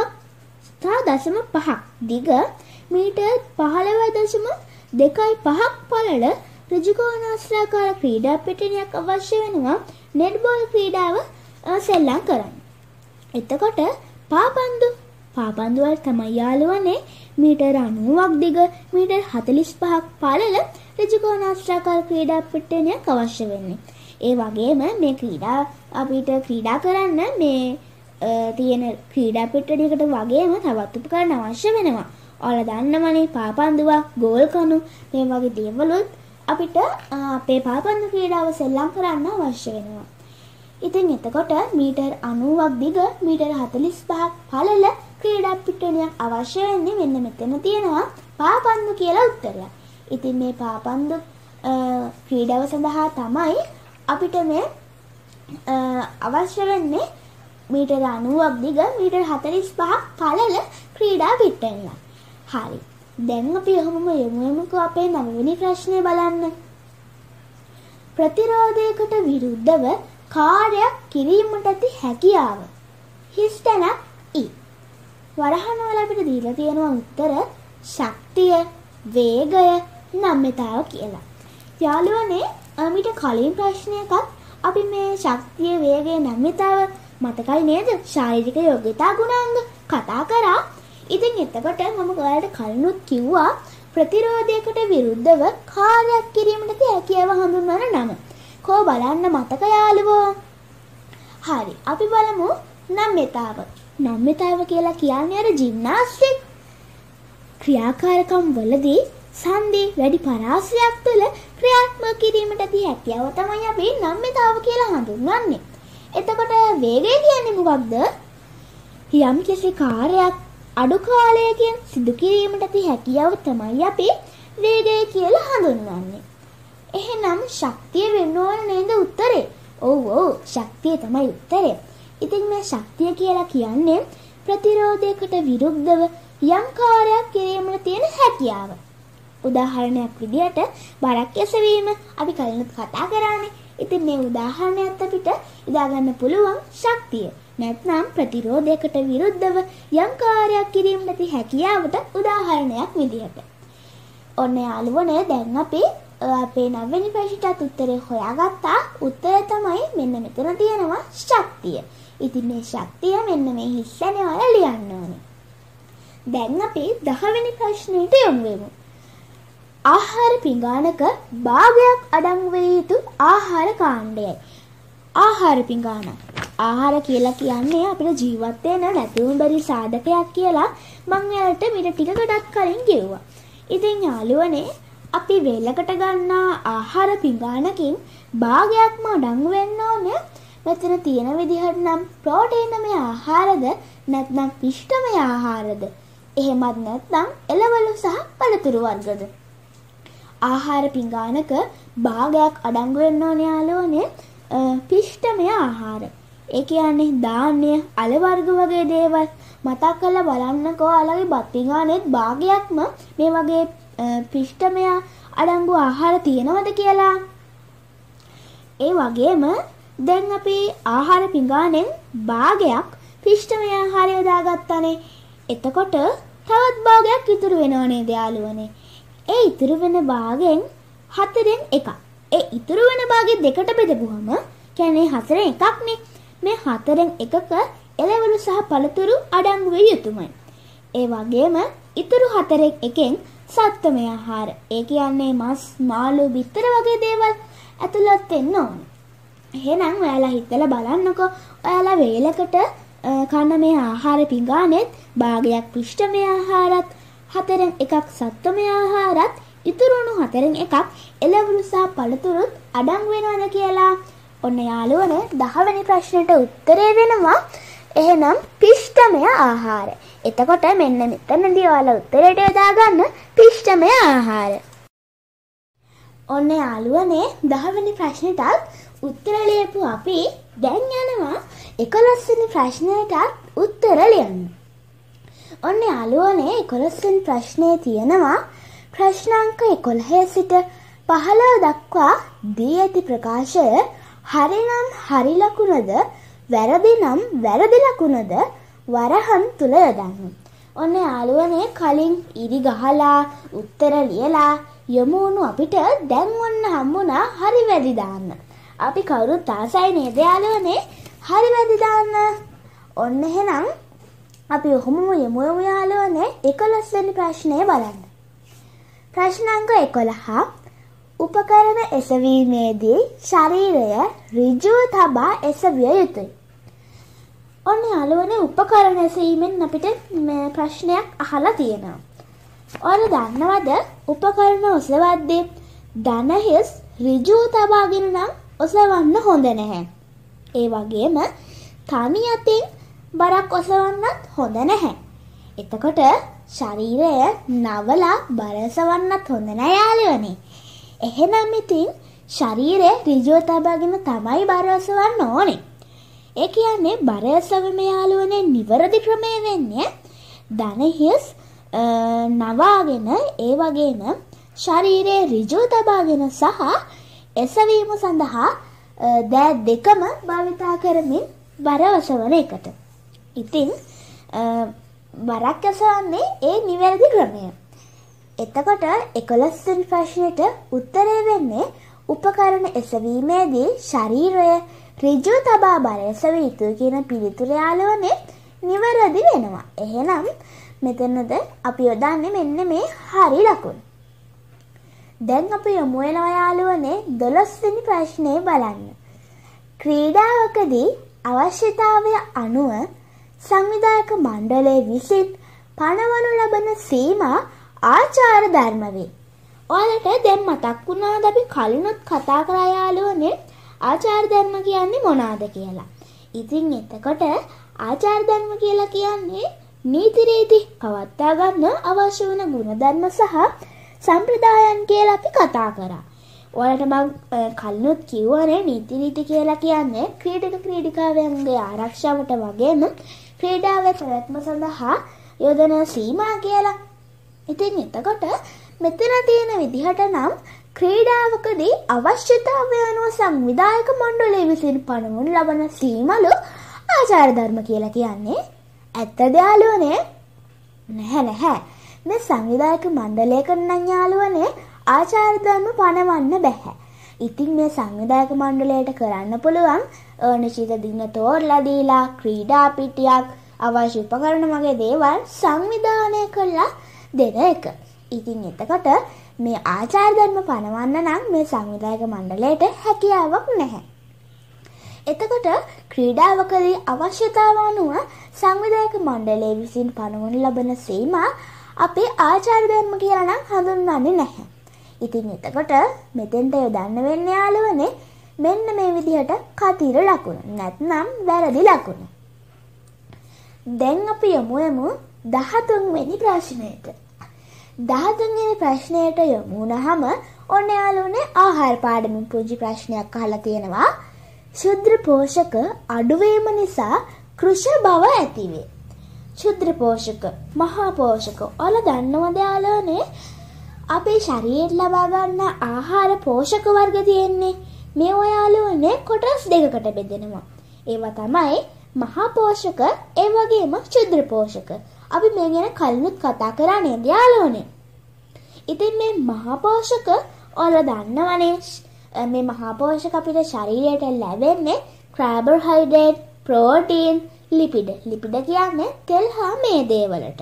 30.5ක් දිග මීටර් 15.25ක් පළල ඍජුකෝණාශ්‍රාකාර ක්‍රීඩා පිට්ටනියක් අවශ්‍ය වෙනවා නෙට්බෝල් ක්‍රීඩාව සෙල්ලම් කරන්න. එතකොට පාපන්දු වල තමයි යාළුවනේ මීටර් 90ක් දිග මීටර් 45ක් පළල ඍජුකෝණාශ්‍රාකාර ක්‍රීඩා පිට්ටනියක් අවශ්‍ය වෙන්නේ. ඒ වගේම මේ ක්‍රීඩා අපිට ක්‍රීඩා කරන්න මේ තියෙන ක්‍රීඩා පිට්ටනියකට වගේම තවත් උපකරණ අවශ්‍ය වෙනවා. ඔයාලා දන්නවනේ පාපන්දුවක්, ගෝල් කණු මේ වගේ දේවලුත් අපිට අපේ පාපන්දු ක්‍රීඩාව සෙල්ලම් කරන්න අවශ්‍ය වෙනවා. ඉතින් එතකොට මීටර් 90ක් දිග මීටර් 45ක් පළල ක්‍රීඩා පිට්ටනියක් අවශ්‍ය වෙන්නේ මෙන්න මෙතන තියෙනවා පාපන්දු කියලා උත්තරයක්. ඉතින් මේ පාපන්දු ක්‍රීඩාව සඳහා තමයි අපිට මේ අවශ්‍ය වෙන්නේ මීටර් 90ක් දිග මීටර් 45ක් පළල ක්‍රීඩා පිට්ටනියක්. හරි. දැන් අපි යමුකෝ අපේ 9 වෙනි ප්‍රශ්නේ බලන්න. ප්‍රතිරෝධයකට විරුද්ධව කාර්යයක් කිරීමට ඇති හැකියාව. හිස්තැනක් E. වරහන් වල අපිට දීලා තියෙනවා උත්තර ශක්තිය, වේගය, නම්‍යතාව කියලා. යාළුවනේ අපිට කලින් ප්‍රශ්නයකත් අපි මේ ශක්තිය, වේගය, නම්‍යතාව මතකයි නේද? ශාරීරික යෝග්‍යතා ගුණාංග කතා කරා. ඉතින් එතකොට මම ඔයාලට කලිනුත් කිව්වා ප්‍රතිරෝධයකට විරුද්ධව කාර්යයක් කිරීමට ඇති හැකියාව හඳුන්වන නම. කෝ බලන්න මතක යාළුවෝ. හරි. අපි බලමු නම්‍යතාව. නම්‍යතාව කියලා කියන්නේ අර ජිම්නාස්ටික් ක්‍රියාකාරකම් වලදී සන්ධි වැඩි පරාසයක් තුළ ක්‍රියාත්මක කිරීමට ඇති හැකියාව තමයි අපි නම්‍යතාව කියලා හඳුන්වන්නේ. එතකොට වේගය කියන්නේ මොකක්ද? යම් කිසි කාර්යයක් අඩු කාලයකින් සිදු කිරීමට ඇති හැකියාව තමයි අපි වේගය කියලා හඳුන්වන්නේ. එහෙනම් ශක්තිය වෙන්න ඕන නේද උත්තරේ? ඔව් ශක්තිය තමයි උත්තරේ. ඉතින් මේ ශක්තිය කියලා කියන්නේ ප්‍රතිරෝධයකට විරුද්ධව යම් කාර්යයක් කිරීමට තියෙන හැකියාව. උදාහරණයක් විදිහට බරක් එසවීම අපි කලිනුත් කතා කරානේ. ඉතින් මේ උදාහරණයත් අපිට ඉදා ගන්න පුළුවන් ශක්තිය. නැත්නම් ප්‍රතිරෝධයකට විරුද්ධව යම් කාර්යයක් කිරීමට ඇති හැකියාවට උදාහරණයක් විදිහට. ඔන්න යාළුවනේ දැන් අපි අපේ 9 වෙනි ප්‍රශ්නට උත්තරේ හොයාගත්තා. උත්තරය තමයි මෙන්න මෙතන තියෙනවා ශක්තිය. ඉතින් මේ ශක්තිය මෙන්න මේ හිස්සනේ ඔයාලා ලියන්න ඕනේ. දැන් අපි 10 වෙනි ප්‍රශ්නෙට යමු වෙමු. ආහාර පිඟානක භාගයක් අඩංගු වේ යුතු ආහාර කාණ්ඩයයි. ආහාර පිඟාන. ආහාර කියලා කියන්නේ අපිට ජීවත් වෙන්න නැතිවම බැරි සාධකයක් කියලා මම ඔයාලට මිට ටිකකටත් කලින් කිව්වා. ඉතින් යාළුවනේ අපි වේලකට ගන්නා ආහාර පිඟානකින් භාගයක්ම අඩංගු වෙන්න ඕනේ. මෙතන තියෙන විදිහට නම් ප්‍රෝටීනමය ආහාරද නැත්නම් පිෂ්ඨමය ආහාරද? එහෙමත් නැත්නම් එළවලු සහ පළතුරු වර්ගද? ආහාර පිඟානක භාගයක් අඩංගු වෙන්න ඕනේ යාළුවනේ පිෂ්ඨමය ආහාර. ඒ කියන්නේ ධාන්‍ය, අල වර්ග වගේ දේවල්. මතක් කරලා බලන්නකෝ ඔයාලගේ බත් පිඟානෙත් භාගයක්ම මේ වගේ පිෂ්ඨමය අඩංගු ආහාර තියෙනවද කියලා. ඒ වගේම දැන් අපි ආහාර පිඟානෙන් භාගයක් පිෂ්ඨමය ආහාරය යොදාගත්තානේ. එතකොට තවත් භාගයක් ඉතුරු වෙනව නේද යාළුවනේ? ඒ ඉතුරු වෙන භාගෙන් 4න් එකක්. ඒ ඉතුරු වෙන භාගෙ දෙකට බෙදපුවම කියන්නේ 4න් එකක්නේ. මේ 4න් එකක එළවලු සහ පළතුරු අඩංගු වෙ යුතුමයි. ඒ වගේම ඉතුරු 4න් එකෙන් සත්වමය ආහාර. ඒ කියන්නේ මස්, මාළු, බිත්තර වගේ දේවල් ඇතුළත් වෙන්න ඕනේ. එහෙනම් ඔයාලා හිතලා බලන්නකෝ. ඔයාලා වේලකට කන මේ ආහාර පිඟානෙත් භාගයක් පිෂ්ඨමය ආහාරත් 4න් එකක් සත්වමය ආහාරත් ඉතුරුණු 4න් එකක් එළවලු සහ පළතුරුත් අඩංගු වෙනවද කියලා. ඔන්න යාළුවනේ 10 වෙනි ප්‍රශ්නෙට උත්තරේ වෙනවා එහෙනම් පිෂ්ඨමය ආහාර. එතකොට මෙන්න මෙතනදී ඔයාලා උත්තරේට යොදා ගන්න පිෂ්ඨමය ආහාර. ඔන්න යාළුවනේ 10 වෙනි ප්‍රශ්නෙටත් උත්තර ලියපු අපි දැන් යනවා 11 වෙනි ප්‍රශ්නෙටත් උත්තර ලියන්න. ඔන්න යාළුවනේ 11 වෙනි ප්‍රශ්නේ තියෙනවා ප්‍රශ්නාංක 11 සිට 15 දක්වා දී ඇති ප්‍රකාශය හරිනම් හරි ලකුණද වැරදි නම් වැරදි ලකුණද වරහන් තුල යොදන්න. ඔන්න යාළුවනේ කලින් ඉරි ගහලා උත්තර ලියලා යමු වුණු අපිට දැන් ඔන්න හම්බුණා හරි වැරදි දාන්න. අපි කවුරුත් ආසයි නේද යාළුවනේ හරි වැරදි දාන්න. ඔන්න එහෙනම් අපි ඔහොමම යමු යාළුවනේ 11 වෙනි ප්‍රශ්නේ බලන්න. ප්‍රශ්නාංක 11 උපකරණ එසවීමේදී ශරීරය ඍජුව තබා එසවිය යුතුය. ඔන්න යාළුවනේ උපකරණ එසවීමෙන් අපිට මේ ප්‍රශ්නයක් අහලා තියෙනවා. ඔයාලා දන්නවද උපකරණ ඔසවද්දී දන හිස් ඍජුව තබාගෙන නම් ඔසවන්න හොඳ නැහැ. ඒ වගේම තනි අතින් බරක් ඔසවන්නත් හොඳ නැහැ. එතකොට ශරීරය නවලා බර ඔසවන්නත් හොඳ නැහැ යාළුවනේ. එහෙනම් ඉතින් ශරීරය ඍජුව තබාගෙන තමයි බර ඔසවන්න ඕනේ. ඒ කියන්නේ බර ඔසවීම යාළුවනේ නිවැරදි ක්‍රමය වෙන්නේ දන හිස් නවාගෙන ඒ වගේම ශරීරයේ ඍජුව තබාගෙන සහ එසවීම සඳහා දෑ දෙකම භාවිතා කරමින් බර ඔසවන එකට. ඉතින් බරක් ඔසවන්නේ ඒ නිවැරදි ක්‍රමය. එතකොට 11 වෙනි ප්‍රශ්නෙට උත්තරය වෙන්නේ උපකරණ එසවීමේදී ශරීරය ඍජුව තබා බර එසවිය යුතුයි කියන පිළිතුර යාළුවනේ නිවැරදි වෙනවා. එහෙනම් මෙතනද අපි යොදන්නේ මෙන්න මේ හරි ලකුණ. දැන් අපි යමු වෙනවා යාළුවනේ 12 වෙනි ප්‍රශ්නේ බලන්න. ක්‍රීඩාවකදී අවශ්‍යතාවය අනුව සංවිධායක මණ්ඩලය විසින් පනවනු ලබන සීමා ආචාර ධර්ම වේ. ඔයාලට දැන් මතක් වුණාද අපි කලිනුත් කතා කරා යාළුවනේ ආචාර ධර්ම කියන්නේ මොනවාද කියලා. ඉතින් එතකොට ආචාර ධර්ම කියලා කියන්නේ නීති රීති පවත්වා ගන්න අවශ්‍ය වෙන ගුණධර්ම සහ සම්ප්‍රදායන් කියලා අපි කතා කරා. ඔයාලට මම කලිනුත් කිව්වනේ නීති රීති කියලා කියන්නේ ක්‍රීඩක ක්‍රීඩිකාවන්ගේ ආරක්ෂාවට වගේම ක්‍රීඩාවේ පැවැත්ම සඳහා යොදන සීමා කියලා. ඉතින් එතකොට මෙතන තියෙන විදිහට නම් ක්‍රීඩාවකදී අවශ්‍යතාවය අනුව සංවිධායක මණ්ඩලය විසින් පනවනු ලබන සීමලු ආචාර ධර්ම කියලා කියන්නේ. ඇත්තද යාළුවනේ? නැහැ. මේ සංවිධායක මණ්ඩලයක නම් යාළුවනේ ආචාර ධර්ම පනවන්න බෑ. ඉතින් මේ සංවිධායක මණ්ඩලයට කරන්න පුළුවන් නිශ්චිත දින තෝරලා දීලා ක්‍රීඩා පිටියක් අවශ්‍ය උපකරණ වගේ දේවල් සංවිධානය කළා දෙන එක. ඉතින් එතකොට මේ ආචාර ධර්ම පනවන්න නම් මේ සංවිධායක මණ්ඩලයට හැකියාවක් නැහැ. එතකොට ක්‍රීඩාවකදී අවශ්‍යතාව අනුව සංවිධායක මණ්ඩලය විසින් පනවනු ලබන සීමා අපේ ආචාර ධර්ම කියලා නම් හඳුන්වන්නේ නැහැ. ඉතින් එතකොට මෙතෙන්ට යොදන්න වෙන්නේ යාළුවනේ මෙන්න මේ විදිහට කතිර ලකුණු නැත්නම් වැරදි ලකුණු. දැන් අපි යමු 13 වෙනි ප්‍රශ්නයට. 13 වෙනි ප්‍රශ්නයට යමු වුණාම ඔන්න යාළුවනේ ආහාර පාඩමින් පුංචි ප්‍රශ්නයක් අහලා තියෙනවා. ශුද්‍ර පෝෂක අඩුවීම නිසා කෘෂ බව ඇතිවේ. ශුද්‍ර පෝෂක මහා පෝෂක ඔයාලා දන්නවද යාළුවනේ අපේ ශරීරයට ලබා ගන්න ආහාර පෝෂක වර්ග තියෙන්නේ මේ ඔයාළුවනේ කොටස් දෙකකට බෙදෙනවා. ඒවා තමයි මහා පෝෂක ඒ වගේම ශුද්‍ර පෝෂක. අපි මේ ගැන කලිනුත් කතා කරා නේද යාළුවනේ? ඉතින් මේ මහා පෝෂක ඔයාලා දන්නවනේ මේ මහා පෝෂක අපිට ශරීරයට ලැබෙන්නේ කාබෝහයිඩ්‍රේට්, ප්‍රෝටීන්, ලිපිඩ. ලිපිඩ කියන්නේ තෙල් හා මේදේ වලට.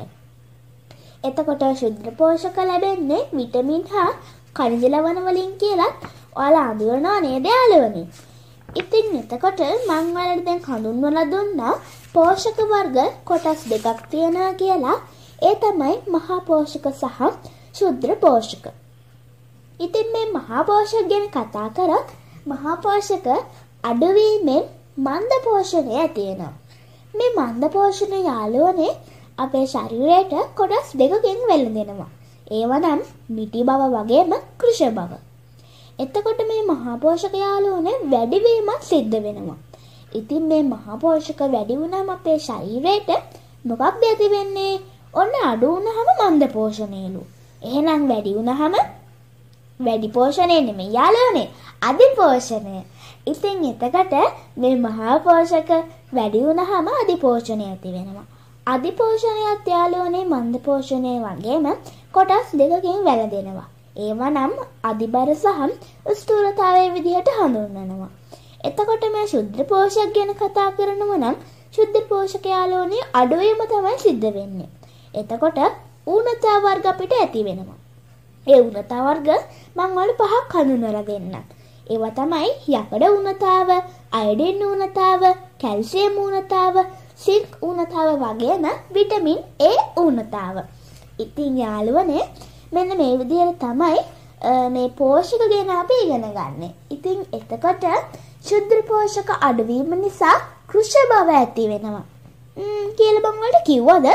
එතකොට ශුද්‍ර පෝෂක ලැබෙන්නේ විටමින් හා ಖನಿජ ලවණ වලින් කියලා ඔයාලා අඳුරනවා නේද යාළුවනේ? ඉතින් එතකොට මම ඔයාලට දැන් හඳුන්වලා දුන්නා පෝෂක වර්ග කොටස් දෙකක් තියෙනවා කියලා. ඒ තමයි මහා පෝෂක සහ ශුද්‍ර පෝෂක. ඉතින් මේ මහා පෝෂක ගැන කතා කරොත් මහා පෝෂක අඩුවීමෙන් මන්ද පෝෂණය ඇති වෙනවා. මේ මන්ද පෝෂණය යාළුවනේ අපේ ශරීරයට කොටස් දෙකකින් වැළඳෙනවා. ඒවා නම් මිටි බව වගේම කෘෂ බව. එතකොට මේ මහා පෝෂක යාළුවනේ වැඩිවීමක් සිද්ධ වෙනවා. ඉතින් මේ මහා පෝෂක වැඩි වුණාම අපේ ශරීරයට මොකක්ද ඇති වෙන්නේ? ඔන්න අඩු වුණාම මන්ද පෝෂණයලු. එහෙනම් වැඩි වුණාම වැඩි පෝෂණය නෙමෙයි යාළුවනේ අධි පෝෂණය. ඉතින් එතකොට මේ මහා පෝෂක වැඩි වුණාම අධි පෝෂණය ඇති වෙනවා. අධි පෝෂණයත් යාළුවනේ මන්ද පෝෂණය වගේම කොටස් දෙකකින් වැළඳෙනවා. ඒවා නම් අධිබර සහ ස්ථූලතාවයේ විදිහට හඳුන්වනවා. එතකොට මේ ශුද්ධ පෝෂක ගැන කතා කරනවා නම් ශුද්ධ පෝෂක යාළුවනේ අඩුවීම තමයි සිද්ධ වෙන්නේ. එතකොට ඌනතා වර්ග අපිට ඇති වෙනවා. ඒ ඌනතා වර්ග මම ඔයාලට පහක් හඳුන්වලා දෙන්නම්. ඒවා තමයි යකඩ ඌනතාව, අයඩින් ඌනතාව, කැල්සියම් ඌනතාව, සින්ක් ඌනතාව වගේම විටමින් A ඌනතාව. ඉතින් යාළුවනේ මෙන්න මේ විදිහට තමයි මේ පෝෂක ගැන අපි ඉගෙන ගන්න. ඉතින් එතකොට ශුද්ධ පෝෂක අඩුවීම නිසා කෘෂ බව ඇති වෙනවා. කියලා මම ඔයාලට කිව්වද?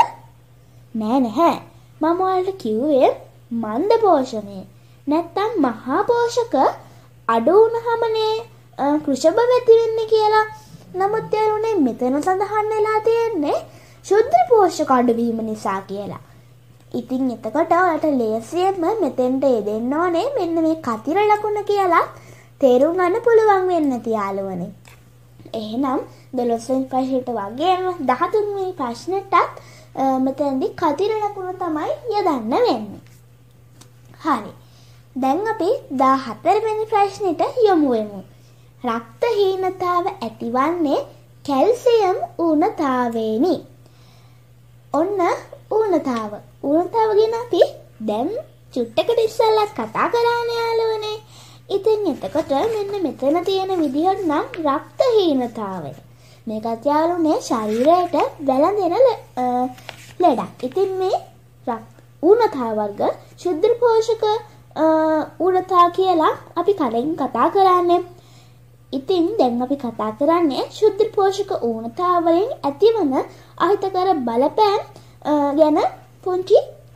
නෑ. මම ඔයාලට කිව්වේ මන්ද පෝෂණය. නැත්තම් මහා පෝෂක අඩු වුණාමනේ කෘෂ බව ඇති වෙන්නේ කියලා. නමුත් යාළුවනේ මෙතන සඳහන් වෙලා තියෙන්නේ ශුද්ධ පෝෂක අඩුවීම නිසා කියලා. ඉතින් එතකොට ඔයාලට ලේසියෙන්ම මෙතෙන්ට යෙදෙන්න ඕනේ මෙන්න මේ කතිර ලකුණ කියලා තේරුම් ගන්න පුළුවන් වෙන්න තියාළුවනේ. එහෙනම් 12 වෙනි ප්‍රශ්නෙට වගේම 13 වෙනි ප්‍රශ්නෙටත් මෙතෙන්දී කතිර ලකුණ තමයි යොදන්න වෙන්නේ. හරි. දැන් අපි 14 වෙනි ප්‍රශ්නෙට යමු වෙමු. රක්තහීනතාව ඇතිවන්නේ කැල්සියම් ඌනතාවේනි. ඔන්න ඌනතාව ගැන අපි දැන් චුට්ටකට ඉස්සෙල්ලා කතා කරානේ යාළුවනේ. ඉතින් එතකොට මෙන්න මෙතන තියෙන විදිහට නම් රක්තහීනතාවය. මේකත් යාළුවනේ ශරීරයට වැළඳෙන ලෙඩක්. ඉතින් මේ ඌනතා වර්ග ශුද්ධ පෝෂක ඌනතා කියලා අපි කලින් කතා කරන්නේ. ඉතින් දැන් අපි කතා කරන්නේ ශුද්ධ පෝෂක ඌනතා වලින් ඇතිවන අහිතකර බලපෑම් ගැන පුංචි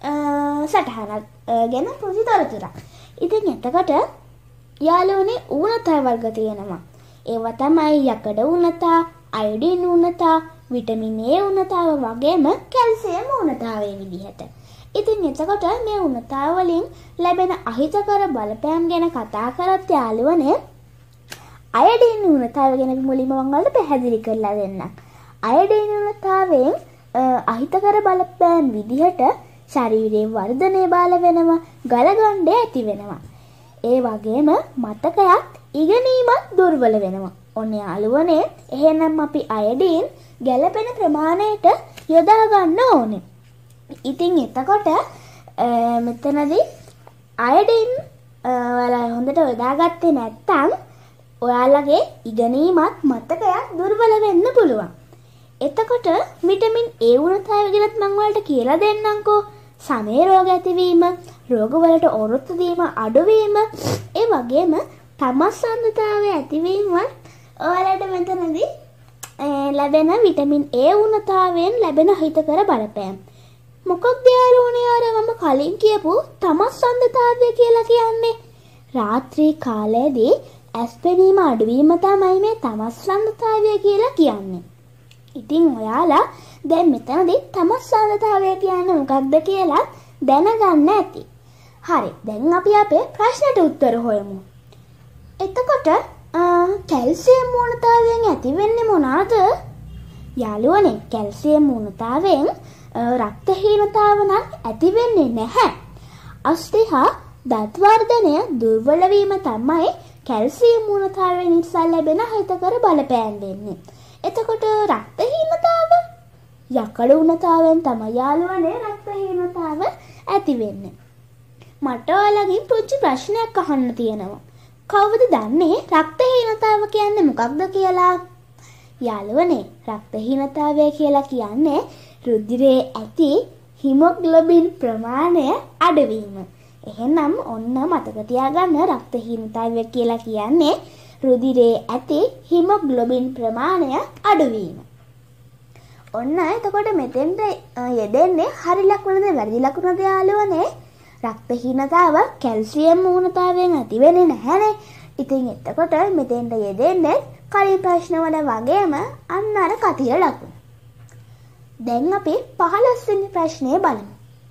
සටහනක් ගැන පුංචි තොරතුරක්. ඉතින් එතකොට යාළුවනේ ඌනතා වර්ග තියෙනවා. ඒවා තමයි යකඩ ඌනතා, අයොඩින් ඌනතා, විටමින් A ඌනතාව වගේම කැල්සියම් ඌනතාවේ විදිහට. ඉතින් එතකොට මේ ඌනතාව වලින් ලැබෙන අහිතකර බලපෑම් ගැන කතා කරත් යාළුවනේ අයොඩින් ඌනතාව ගැන මුලින්ම මම ඔයාලට පැහැදිලි කරලා දෙන්නම්. අයොඩින් ඌනතාවෙන් අහිතකර බලපෑම් විදිහට ශරීරයේ වර්ධනය බාල වෙනවා, ගලගණ්ඩ ඇති වෙනවා. ඒ වගේම මතකයක් ඉගෙනීමත් දුර්වල වෙනවා. ඔන්න යාළුවනේ එහෙනම් අපි අයොඩින් ගැළපෙන ප්‍රමාණයට යොදා ගන්න ඕනේ. ඉතින් එතකොට මෙතනදී අයොඩින් ඔයාලා හොඳට යොදාගත්තේ නැත්නම් ඔයාලගේ ඉගෙනීමත් මතකයක් දුර්වල වෙන්න පුළුවන්. එතකොට විටමින් A ඌනතාවය ගැනත් මම ඔයාලට කියලා දෙන්නම්කෝ. සමේ රෝග ඇතිවීම, රෝගවලට ඔරොත්තු දීම අඩුවීම, ඒ වගේම තමස්සන්දතාවය ඇතිවීම ඔයාලට මෙතනදී ලැබෙන විටමින් A ඌනතාවයෙන් ලැබෙන හිතකර බලපෑම්. මොකක්ද යාළුවනේ අර මම කලින් කියපු තමස්සන්දතාවය කියලා කියන්නේ? රාත්‍රී කාලයේදී ඇස් පෙනීම අඩුවීම තමයි මේ තමස්සන්දතාවය කියලා කියන්නේ. ඉතින් ඔයාලා දැන් මෙතනදී තමස්සන්දතාවය කියන්නේ මොකක්ද කියලා දැනගන්න ඇති. හරි, දැන් අපි අපේ ප්‍රශ්නට උත්තර හොයමු. එතකොට කැල්සියම් ඌනතාවයෙන් ඇති වෙන්නේ මොනවාද? යාළුවනේ කැල්සියම් ඌනතාවයෙන් රක්ත හීනතාව නම් ඇති වෙන්නේ නැහැ. අස්ථි හා දත් වර්ධනය දුර්වල වීම තමයි කැල්සියම් ඌනතාවය නිසා ලැබෙන හිතකර බලපෑම් වෙන්නේ. එතකොට රක්ත හීනතාව යකඩ ඌනතාවෙන් තමයි යාළුවනේ රක්ත හීනතාව ඇති වෙන්නේ. මට ඔයාලගෙන් පුංචි ප්‍රශ්නයක් අහන්න තියෙනවා. කවුද දන්නේ රක්ත හීනතාව කියන්නේ මොකක්ද කියලා? යාළුවනේ රක්ත හීනතාවය කියලා කියන්නේ රුධිරයේ ඇති හිමොග්ලොබින් ප්‍රමාණය අඩුවීම. එහෙනම් ඔන්න මතක තියාගන්න රක්ත හීනතාවය කියලා කියන්නේ රුධිරයේ ඇති හිමොග්ලොබින් ප්‍රමාණය අඩුවීම. ඔන්න එතකොට මෙතෙන්ට යෙදෙන්නේ හරි ලකුණද වැරදි ලකුණද යාළුවනේ? රක්ත හීනතාව කැල්සියම් ඌනතාවයෙන් ඇති වෙන්නේ නැහැනේ. ඉතින් එතකොට මෙතෙන්ට යෙදෙන්නේ කලින් ප්‍රශ්නවල වගේම අන්න අර කතිර ලකුණ. දැන් අපි 15 වෙනි ප්‍රශ්නේ බලමු.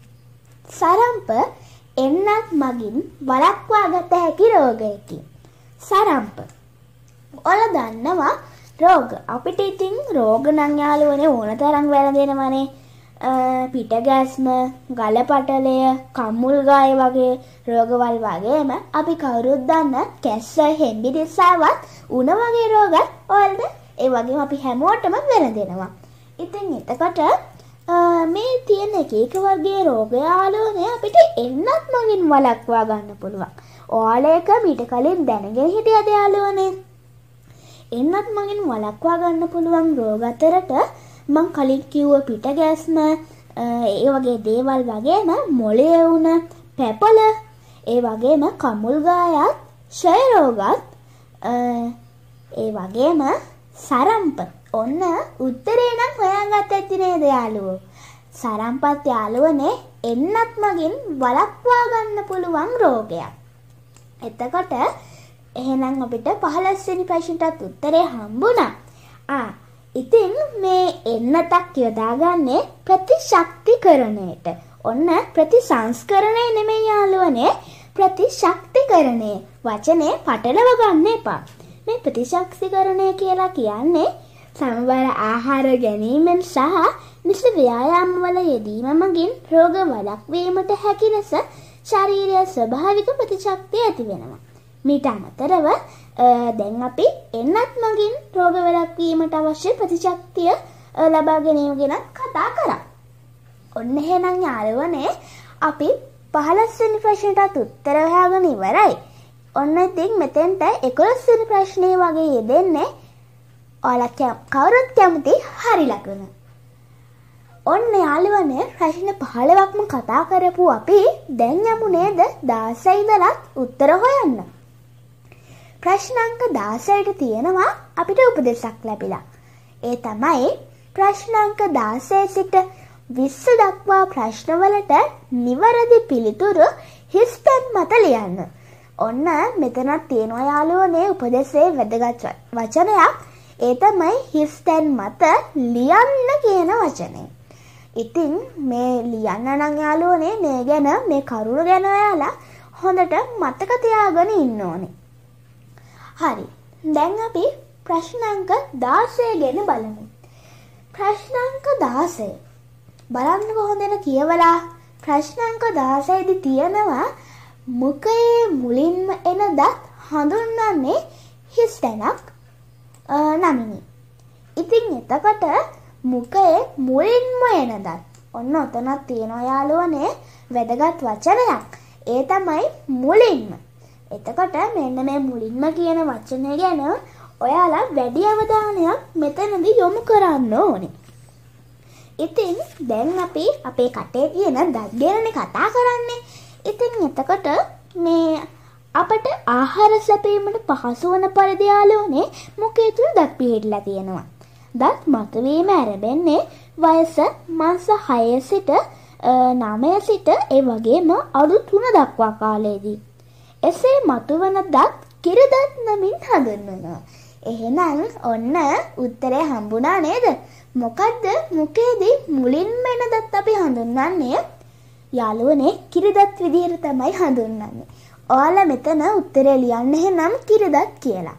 සරම්ප එන්නත් මගින් වළක්වා ගත හැකි රෝගයකි. සරම්ප ඔයාලා දන්නවා රෝග අපිට ඉතින් රෝග නම් යාළුවනේ ඕන තරම් වැළඳෙනවනේ. පිටගැස්ම, ගලපටලය, කම්මුල්ගාය වගේ රෝගවල් වගේම අපි කවුරුත් දන්න කැස්ස, හෙම්බිරිස්සාවත් උණ වගේ රෝගත් ඔයාලට ඒ වගේම අපි හැමෝටම වැළඳෙනවා. ඉතින් එතකොට මේ තියෙන එක එක වර්ගයේ රෝග යාළුවනේ අපිට එන්නත් මගින් වළක්වා ගන්න පුළුවන්. ඔයාලා එක මීට කලින් දැනගෙන හිටියද යාළුවනේ? එන්නත් මගින් වළක්වා ගන්න පුළුවන් රෝග අතරට මං කලින් කිව්ව පිටගැස්ම, ඒ වගේ දේවල් වගේම මොළයේ උණ, පැපල, ඒ වගේම කමුල්ගායත්, ක්ෂය රෝගත්, ඒ වගේම සරම්ප. ඔන්න උත්තරේ නම් හොයාගත්ත ඇති නේද යාළුවෝ? සරම්පත් යාළුවනේ එන්නත් මගින් වළක්වා ගන්න පුළුවන් රෝගයක්. එතකොට එහෙනම් අපිට 15 වෙනි ප්‍රශ්නටත් උත්තරේ හම්බුණා. ඉතින් මේ එන්නතක් යොදාගන්නේ ප්‍රතිශක්තිකරණයට. ඔන්න ප්‍රතිසංස්කරණය නෙමෙයි යාළුවනේ, ප්‍රතිශක්තිකරණය. වචනේ පටලව ගන්න එපා. මේ ප්‍රතිශක්තිකරණය කියලා කියන්නේ සමබර ආහාර ගැනීමෙන් සහ නිසි ව්‍යායාම වල යෙදීම මගින් රෝග වළක්වීමට හැකි ලෙස ශාරීරික ස්වභාවික ප්‍රතිශක්තිය ඇති වෙනවා. මීට අමතරව දැන් අපි එන්නත් මගින් රෝග වළක්වීමට අවශ්‍ය ප්‍රතිශක්තිය ලබා ගැනීම ගැන කතා කරා. ඔන්න එහෙනම් යාළුවනේ අපි 15 වෙනි ප්‍රශ්නටත් උත්තර හොයාගෙන ඉවරයි. ඔන්න ඉතින් මෙතෙන්ට 11 වෙනි ප්‍රශ්නේ වගේ යෙදෙන්නේ ඔයාලා කවුරුත් කැමති හරි ලකුණ. ඔන්න යාළුවනේ ප්‍රශ්න 15ක්ම කතා කරපු අපි දැන් යමු නේද 16 ඉඳලා උත්තර හොයන්න. ප්‍රශ්න අංක 16ට තියෙනවා අපිට උපදේශයක් ලැබිලා. ඒ තමයි ප්‍රශ්න අංක 16 සිට 20 දක්වා ප්‍රශ්නවලට නිවැරදි පිළිතුරු හිස් පෙන් මත ලියන්න. ඔන්න මෙතනක් තියෙනවා යාළුවනේ උපදේශයේ වැදගත් වචනයක්. ඒ තමයි හිස් තැන් මත ලියන්න කියන වචනේ. ඉතින් මේ ලියන්න නම් යාළුවනේ මේ ගැන මේ කරුණ ගැන ඔයාලා හොඳට මතක තියාගෙන ඉන්න ඕනේ. හරි. දැන් අපි ප්‍රශ්නාංක 16 ගැන බලමු. ප්‍රශ්නාංක 16. බලන්නකො හොඳට කියවලා. ප්‍රශ්නාංක 16 දී තියෙනවා මුඛයේ මුලින්ම එන දත් හඳුන්වන්නේ හිස් තැනක් නමිනි. ඉතින් එතකොට මුඛයේ මුලින්ම එන දත්. ඔන්න ඔතනක් තියෙනවා යාළුවනේ වැදගත් වචනයක්. ඒ තමයි මුලින්ම. එතකොට මෙන්න මේ මුලින්ම කියන වචනය ගැන ඔයාලා වැඩි අවධානයක් මෙතනදී යොමු කරන්න ඕනේ. ඉතින් දැන් අපි අපේ කටේ තියෙන දත් ගැන කතා කරන්නේ. ඉතින් එතකොට මේ අපට ආහාර සැපීමට පහසු වන පරිදි යාළුවනේ මුඛය තුල දත් පිහිටලා තියෙනවා. දත් මතුවීම ආරම්භන්නේ වයස මාස 6 සිට 9 සිට ඒ වගේම අවුරුදු 3 දක්වා කාලයේදී. එසේ මතුවන දත් කිරිදත් නමින් හඳුන්වනවා. එහෙනම් ඔන්න උත්තරේ හම්බුණා නේද? මොකද්ද මුඛයේදී මුලින්ම එන දත් අපි හඳුන්වන්නේ? යාළුවනේ කිරිදත් විදිහට තමයි හඳුන්වන්නේ. ඔයාලා මෙතන උත්තරේ ලියන්න එහෙනම් කිරිදත් කියලා.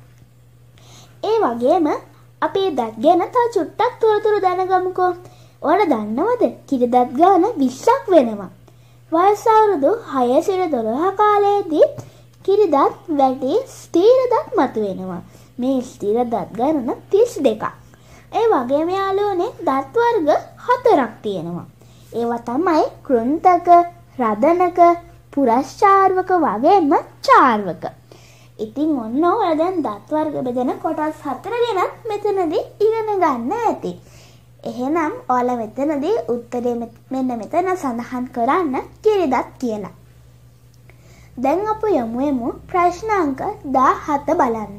ඒ වගේම අපි දත් ගැන තව චුට්ටක් තොරතුරු දැනගමුකෝ. ඔයාලා දන්නවද කිරිදත් ගාන 20ක් වෙනවා. වයස අවුරුදු 6 සිට 12 කාලයේදී කිරිදත් වැඩි ස්ථීර දත් මතුවෙනවා. මේ ස්ථීර දත් ගණන 32ක්. ඒ වගේම යාළුවනේ දත් වර්ග 4ක් තියෙනවා. ඒවා තමයි කෘන්තක, රදනක, පුරස්චාර්වක වගේම චාර්වක. ඉතින් ඔන්න ඔයාලා දැන් දත් වර්ග බෙදෙන කොටස් 4 ගැනත් මෙතනදී ඉගෙන ගන්න ඇති. එහෙනම් ඔයාලා මෙතනදී උත්තරේ මෙන්න මෙතන සඳහන් කරන්න කිරිදත් කියලා. දැන් අපි යමු ප්‍රශ්නාංක 17 බලන්න.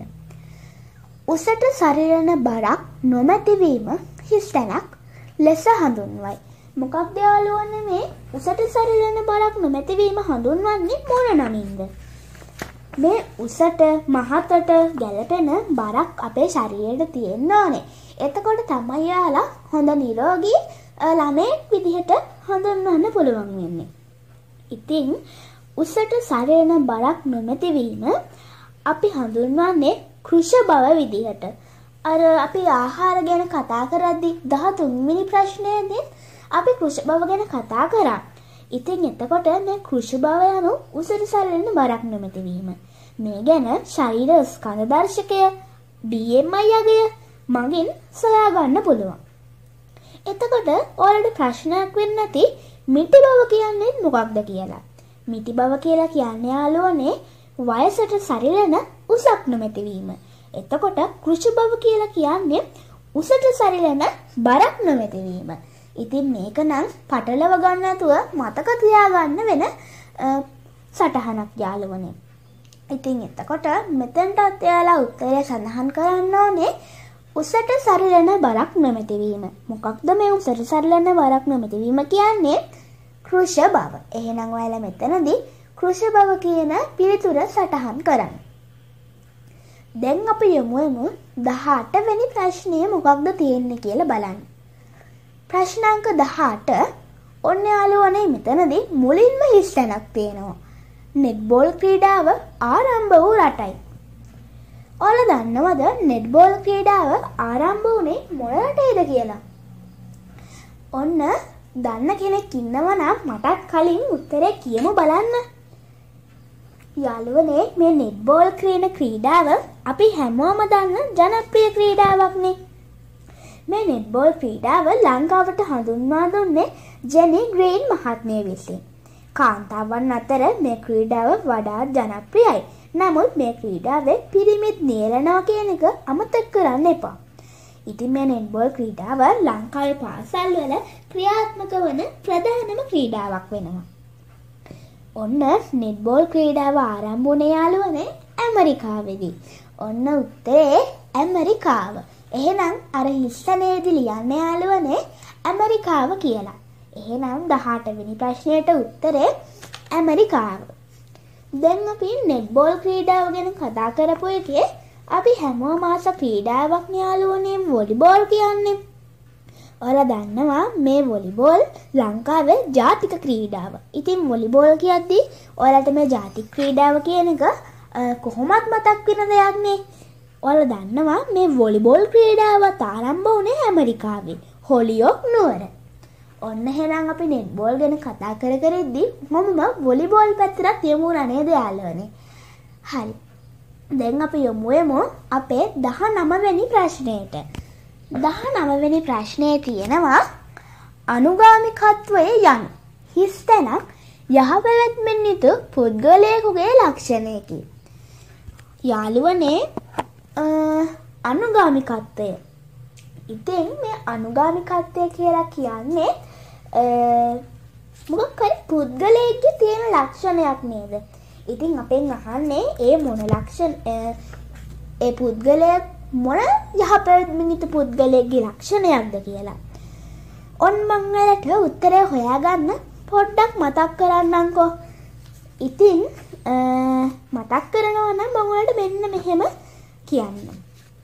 උසට සරිලන බරක් නොමැතිවීම හිස් තැනක් ලෙස හඳුන්වයි. මොකක්ද යාළුවනේ මේ උසට සරිලන බරක් නොමැතිවීම හඳුන්වන්නේ මොන නමින්ද? මේ උසට මහතට ගැලපෙන බරක් අපේ ශරීරයට තියෙන්න ඕනේ. එතකොට තමයි යාලා හොඳ නිරෝගී ළමයෙක් විදිහට හඳුන්වන්න පුළුවන් වෙන්නේ. ඉතින් උසට සරිලන බරක් නොමැතිවීම අපි හඳුන්වන්නේ කෘෂ බව විදිහට. අර අපි ආහාර ගැන කතා කරද්දී 13 වෙනි ප්‍රශ්නයේදී අපි කෘෂ බව ගැන කතා කරා. ඉතින් එතකොට මේ කෘෂ බව යනු උසට සරිලන බරක් නොමැතිවීම. මේ ගැන ශරීර ස්කන්ධ දර්ශකය BMI අගය මගින් සොයා ගන්න පුළුවන්. එතකොට ඔයාලට ප්‍රශ්නයක් වෙන්න නැති මිටි බව කියන්නේ මොකක්ද කියලා. මිටි බව කියලා කියන්නේ යාළුවනේ වයසට සරිලන උසක් නොමැතිවීම. එතකොට කෘෂ බව කියලා කියන්නේ උසට සරිලන බරක් නොමැතිවීම. ඉතින් මේක නම් පටලව ගන්න නැතුව මතක තියාගන්න වෙන සටහනක් යාළුවනේ. ඉතින් එතකොට මෙතෙන්ටත් එයාලා උත්තරය සඳහන් කරන්න ඕනේ උසට සරිලන බරක් නොමැතිවීම. මොකක්ද මේ උසට සරිලන බරක් නොමැතිවීම කියන්නේ? කෘෂ බව. එහෙනම් ඔයාලා මෙතනදී කෘෂ බව කියන පිළිතුර සටහන් කරන්න. දැන් අපි යමු 18 වෙනි ප්‍රශ්නය මොකක්ද තියෙන්නේ කියලා බලන්න. ප්‍රශ්නාංක 18 ඔන්න යාළුවනේ මෙතනදී මුලින්ම හිස් තැනක් තියෙනවා. නෙට්බෝල් ක්‍රීඩාව ආරම්භ වූ රටයි. ඔයාලා දන්නවද නෙට්බෝල් ක්‍රීඩාව ආරම්භ වුණේ මොන රටේද කියලා? ඔන්න දන්න කෙනෙක් ඉන්නවා නම් මටත් කලින් උත්තරේ කියමු බලන්න. යාළුවනේ මේ නෙට්බෝල් කියන ක්‍රීඩාව අපි හැමෝම දන්න ජනප්‍රිය ක්‍රීඩාවක්නේ. මේ නෙට්බෝල් ක්‍රීඩාව ලංකාවට හඳුන්වා දුන්නේ ජෙනි ග්‍රීන් මහත්මිය විසින්. කාන්තාවන් අතර මේ ක්‍රීඩාව වඩාත් ජනප්‍රියයි. නමුත් මේ ක්‍රීඩාවේ පිරිමිත් නියැලෙනවා කියන එක අමතක කරන්න එපා. ඉතින් මේ නෙට්බෝල් ක්‍රීඩාව ලංකාවේ පාසල් වල ක්‍රියාත්මක වන ප්‍රධානම ක්‍රීඩාවක් වෙනවා. ඔන්න නෙට්බෝල් ක්‍රීඩාව ආරම්භ වුණේ යාළුවනේ ඇමරිකාවේදී. ඔන්න උත්තරේ ඇමරිකාව. එහෙනම් අර හිස්සනේදී ලියන්න යාළුවනේ ඇමරිකාව කියලා. එහෙනම් 18 වෙනි ප්‍රශ්නයට උත්තරේ ඇමරිකාව. දැන් අපි නෙට්බෝල් ක්‍රීඩාව ගැන කතා කරපු එකේ අපි හැමෝම ආස ක්‍රීඩාවක් යාළුවනේ වොලිබෝල් කියන්නේ. ඔයාලා දන්නවා මේ වොලිබෝල් ලංකාවේ ජාතික ක්‍රීඩාව. ඉතින් වොලිබෝල් කියද්දි ඔයාලට මේ ජාතික ක්‍රීඩාව කියන එක කොහොමත් මතක් වෙන දෙයක් නේ. ඔයාලා දන්නවා මේ වොලිබෝල් ක්‍රීඩාවත් ආරම්භ වුණේ ඇමරිකාවේ හොලියොක් නුවර. ඔන්න එහෙනම් අපි නෙට්බෝල් ගැන කතා කර ඉද්දි මමම වොලිබෝල් පැත්තට යමු නේද යාළුවනේ. හරි. දැන් අපි යමු අපේ 19 වෙනි ප්‍රශ්නයට. 19 වෙනි ප්‍රශ්නේ තියෙනවා අනුගාමිකත්වයේ යනු හිස් තැනක් යහපැවැත්මෙන් යුතු පුද්ගලයෙකුගේ ලක්ෂණයකි. යාළුවනේ අනුගාමිකත්වය. ඉතින් මේ අනුගාමිකත්වය කියලා කියන්නේ මොකක් හරි පුද්ගලයෙක්ගේ තියෙන ලක්ෂණයක් නේද? ඉතින් අපෙන් අහන්නේ ඒ මොන ලක්ෂණ ඒ පුද්ගලයා මොන යහපැවැත්මෙන් යුතු පුද්ගලයෙක්ගේ ලක්ෂණයක්ද කියලා. ඔන්න මම ඔයාලට උත්තරය හොයාගන්න පොඩ්ඩක් මතක් කරන්නම්කෝ. ඉතින් මතක් කරනවා නම් මම ඔයාලට මෙන්න මෙහෙම කියන්නම්.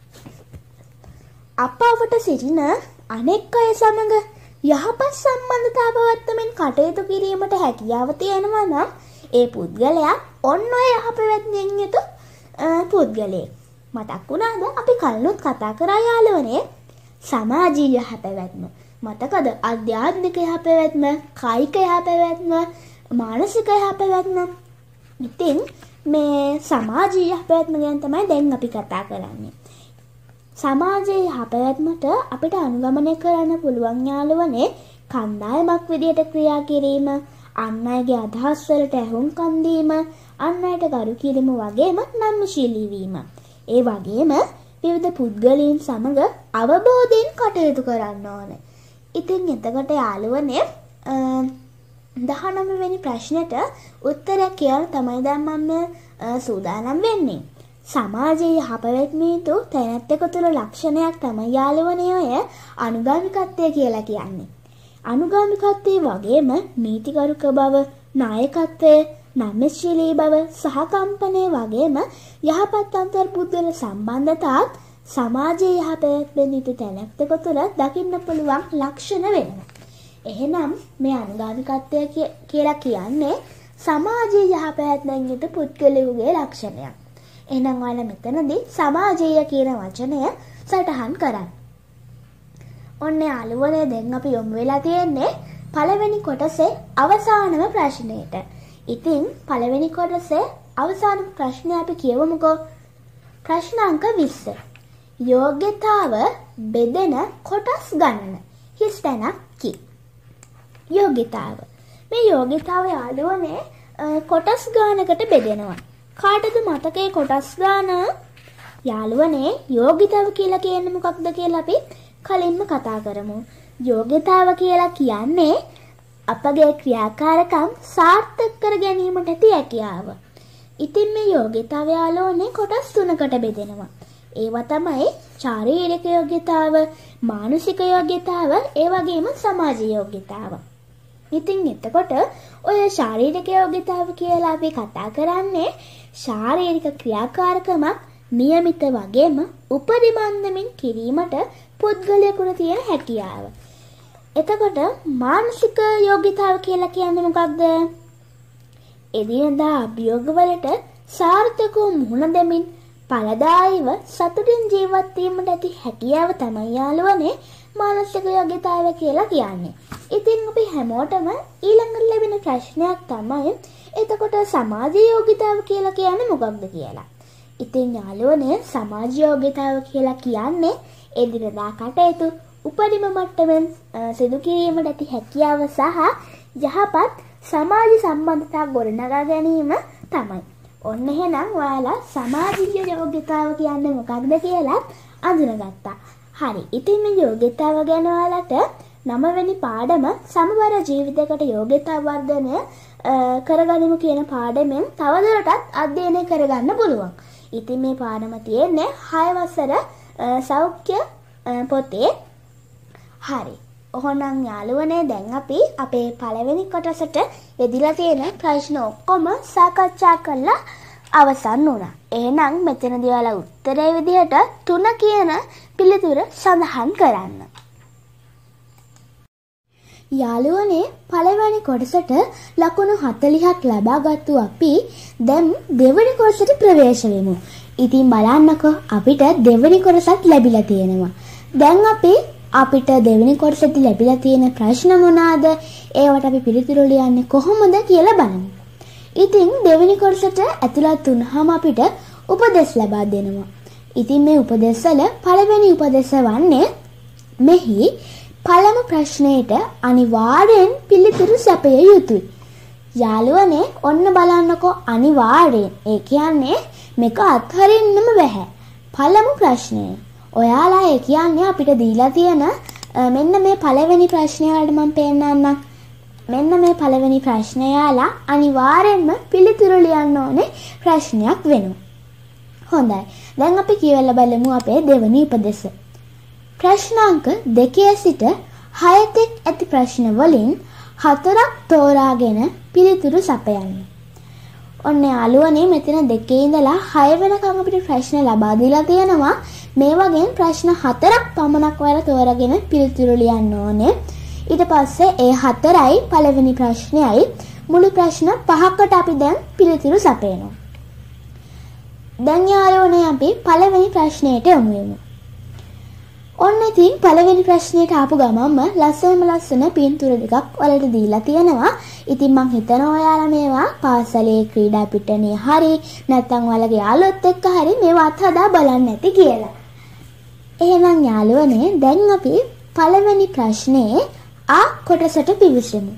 අපවට සිටින අනෙක් අය සමග යහපත් සම්බන්ධතා පවත්වමින් කටයුතු කිරීමට හැකියාව තියෙනවා නම් ඒ පුද්ගලයා ඔන්න ඔය යහපැවැත්මෙන් යුතු පුද්ගලයෙක්. මතක් වුණාද අපි කලිනුත් කතා කරා යාළුවනේ සමාජීය යහපැවැත්ම. මතකද ආධ්‍යාත්මික යහපැවැත්ම, කායික යහපැවැත්ම, මානසික යහපැවැත්ම. ඉතින් මේ සමාජීය යහපැවැත්ම ගැන තමයි දැන් අපි කතා කරන්නේ. සමාජයේ යහපැවැත්මට අපිට අනුගමනය කරන්න පුළුවන් යාළුවනේ කණ්ඩායමක් විදියට ක්‍රියා කිරීම, අන් අයගේ අදහස් වලට ඇහුම්කන් දීම, අන් අයට ගරු කිරීම වගේම නම්‍යශීලී වීම. ඒ වගේම විවිධ පුද්ගලයන් සමග අවබෝධයෙන් කටයුතු කරන්න ඕනේ. ඉතින් එතකොට යාළුවනේ 19 වෙනි ප්‍රශ්නෙට උත්තරයක් කියන්න තමයි දැන් මම සූදානම් වෙන්නේ. සමාජයේ යහපැවැත්ම යුතු තැනැත්තෙකු තුළ ලක්ෂණයක් තමයි යාළුවනේ ඔය අනුගාමිකත්වය කියලා කියන්නේ. අනුගාමිකත්වයේ වගේම නීතිගරුක බව, නායකත්වය, නම්‍යශීලී බව, සහකම්පනය වගේම යහපත් අන්තර්පුද්ගල සම්බන්ධතාත් සමාජයේ යහපැවැත්මෙන් යුතු තැනැත්තෙකු තුළ දකින්න පුළුවන් ලක්ෂණ වෙනවා. එහෙනම් මේ අනුගාමිකත්වය කියලා කියන්නේ සමාජයේ යහපැවැත්මෙන් යුතු පුද්ගලයෙකුගේ ලක්ෂණයක්. එහෙනම් ඔයාලා මෙතනදී සමාජීය කියන වචනය සටහන් කරන්න. ඔන්න යාළුවනේ දැන් අපි යොමු වෙලා තියෙන්නේ පළවෙනි කොටසේ අවසානම ප්‍රශ්නෙට. ඉතින් පළවෙනි කොටසේ අවසාන ප්‍රශ්නය අපි කියවමුකෝ. ප්‍රශ්න අංක 20. යෝග්‍යතාව බෙදෙන කොටස් ගණන හිස් තැනක් කි. යෝග්‍යතාව. මේ යෝග්‍යතාව යාළුවනේ කොටස් ගානකට බෙදෙනවා. කාටද මතකේ කොටස් ගාන? යාළුවනේ යෝග්‍යතාව කියලා කියන්නේ මොකක්ද කියලා අපි කලින්ම කතා කරමු. යෝග්‍යතාව කියලා කියන්නේ අපගේ ක්‍රියාකාරකම් සාර්ථක කර ගැනීමට ඇති හැකියාව. ඉතින් මේ යෝග්‍යතාව යාළුවනේ කොටස් තුනකට බෙදෙනවා. ඒවා තමයි ශාරීරික යෝග්‍යතාව, මානසික යෝග්‍යතාව, ඒ වගේම සමාජීය යෝග්‍යතාව. ඉතින් එතකොට ඔය ශාරීරික යෝග්‍යතාව කියලා අපි කතා කරන්නේ ශාරීරික ක්‍රියාකාරකමක් નિયમિત වගේම උපරිමන්දමින් කිරීමට පුද්ගලයෙකුට තියෙන හැකියාව. එතකොට මානසික යෝග්‍යතාව කියලා කියන්නේ මොකක්ද? එදිනෙදා අභියෝගවලට සාර්ථකව මුහුණ දෙමින් ඵලදායීව සතුටින් ජීවත් වීමට ඇති හැකියාව තමයි යාළුවනේ මානසික යෝග්‍යතාව කියලා කියන්නේ. ඉතින් අපි හැමෝටම ඊළඟට ලැබෙන ප්‍රශ්නයක් තමයි එතකොට සමාජීය යෝග්‍යතාව කියලා කියන්නේ මොකක්ද කියලා. ඉතින් යාළුවනේ සමාජීය යෝග්‍යතාව කියලා කියන්නේ එදිනෙදා කටයුතු උපරිම මට්ටමින් සිදු කිරීමට ඇති හැකියාව සහ යහපත් සමාජ සම්බන්ධතා ගොඩනගා ගැනීම තමයි. ඔන්න එහෙනම් ඔයාලා සමාජීය යෝග්‍යතාව කියන්නේ මොකක්ද කියලා අඳුනගත්තා. හරි. ඉතින් මේ යෝග්‍යතාව ගැන ඔයාලට 9 වෙනි පාඩම සමබර ජීවිතයකට යෝග්‍යතා වර්ධනය කරගනිමු කියන පාඩමෙන් තවදුරටත් අධ්‍යයනය කරගන්න පුළුවන්. ඉතින් මේ පාඩම තියෙන්නේ 6 වසර සෞඛ්‍ය පොතේ. හරි. ඔහොනම් යාළුවනේ දැන් අපි අපේ පළවෙනි කොටසට යෙදිලා තියෙන ප්‍රශ්න ඔක්කොම සාකච්ඡා කරලා අවසන් වුණා. එහෙනම් මෙතනදී ඔයාලා උත්තරේ විදිහට 3 කියන පිළිතුර සඳහන් කරන්න. යාළුවනේ පළවෙනි කොටසට ලකුණු 40ක් ලබාගත්තු අපි දැන් දෙවෙනි කොටසට ප්‍රවේශ වෙමු. ඉතින් බලන්නකෝ අපිට දෙවෙනි කොටසත් ලැබිලා තියෙනවා. දැන් අපිට දෙවෙනි කොටසේදී ලැබිලා තියෙන ප්‍රශ්න මොනවාද? ඒවට අපි පිළිතුරු ලියන්නේ කොහොමද කියලා බලමු. ඉතින් දෙවෙනි කොටසට ඇතුළත් වුණාම අපිට උපදෙස් ලබා දෙනවා. ඉතින් මේ උපදෙස් වල පළවෙනි උපදෙස වන්නේ මෙහි පළමු ප්‍රශ්නයට අනිවාර්යෙන් පිළිතුරු සැපිය යුතුයි. යාළුවනේ ඔන්න බලන්නකෝ අනිවාර්යෙන්. ඒ කියන්නේ මේක අත්හරින්නම බෑ. පළමු ප්‍රශ්නය. ඔයාලා ඒ කියන්නේ අපිට දීලා තියෙන මෙන්න මේ පළවෙනි ප්‍රශ්නය වලට මම පෙන්නන්නම්. මෙන්න මේ පළවෙනි ප්‍රශ්නය යාලා අනිවාර්යෙන්ම පිළිතුරු ලියන්න ඕනේ ප්‍රශ්නයක් වෙනවා. හොඳයි. දැන් අපි කියවලා බලමු අපේ දෙවෙනි උපදෙස. ප්‍රශ්නාංක 2 සිට 6 තෙක් ඇති ප්‍රශ්න වලින් 4ක් තෝරාගෙන පිළිතුරු සපයන්න. ඔන්න යාළුවනේ මෙතන 2 ඉඳලා 6 වෙනකම් අපිට ප්‍රශ්න ලබා දීලා තියෙනවා. මේ වගේ ප්‍රශ්න 4ක් පමණක් ඔයාලා තෝරාගෙන පිළිතුරු ලියන්න ඕනේ. ඊට පස්සේ ඒ 4යි පළවෙනි ප්‍රශ්නයයි මුළු ප්‍රශ්න 5කට අපි දැන් පිළිතුරු සපයනවා. දැන් යාළුවනේ අපි පළවෙනි ප්‍රශ්නයට යමු වෙමු. ඔන්න ඉතින් පළවෙනි ප්‍රශ්නයට ආපු ගමන්ම ලස්සන පින්තූර දෙකක් ඔයාලට දීලා තියෙනවා. ඉතින් මං හිතනවා ඔයාලා මේවා පාසලේ ක්‍රීඩා පිටණියේ හරි නැත්නම් ඔයාලගේ යාළුවොත් එක්ක හරි මේවා අත්හදා බලන්න ඇති කියලා. එහෙනම් යාළුවනේ දැන් අපි පළවෙනි ප්‍රශ්නේ ආ කොටසට පිවිසෙමු.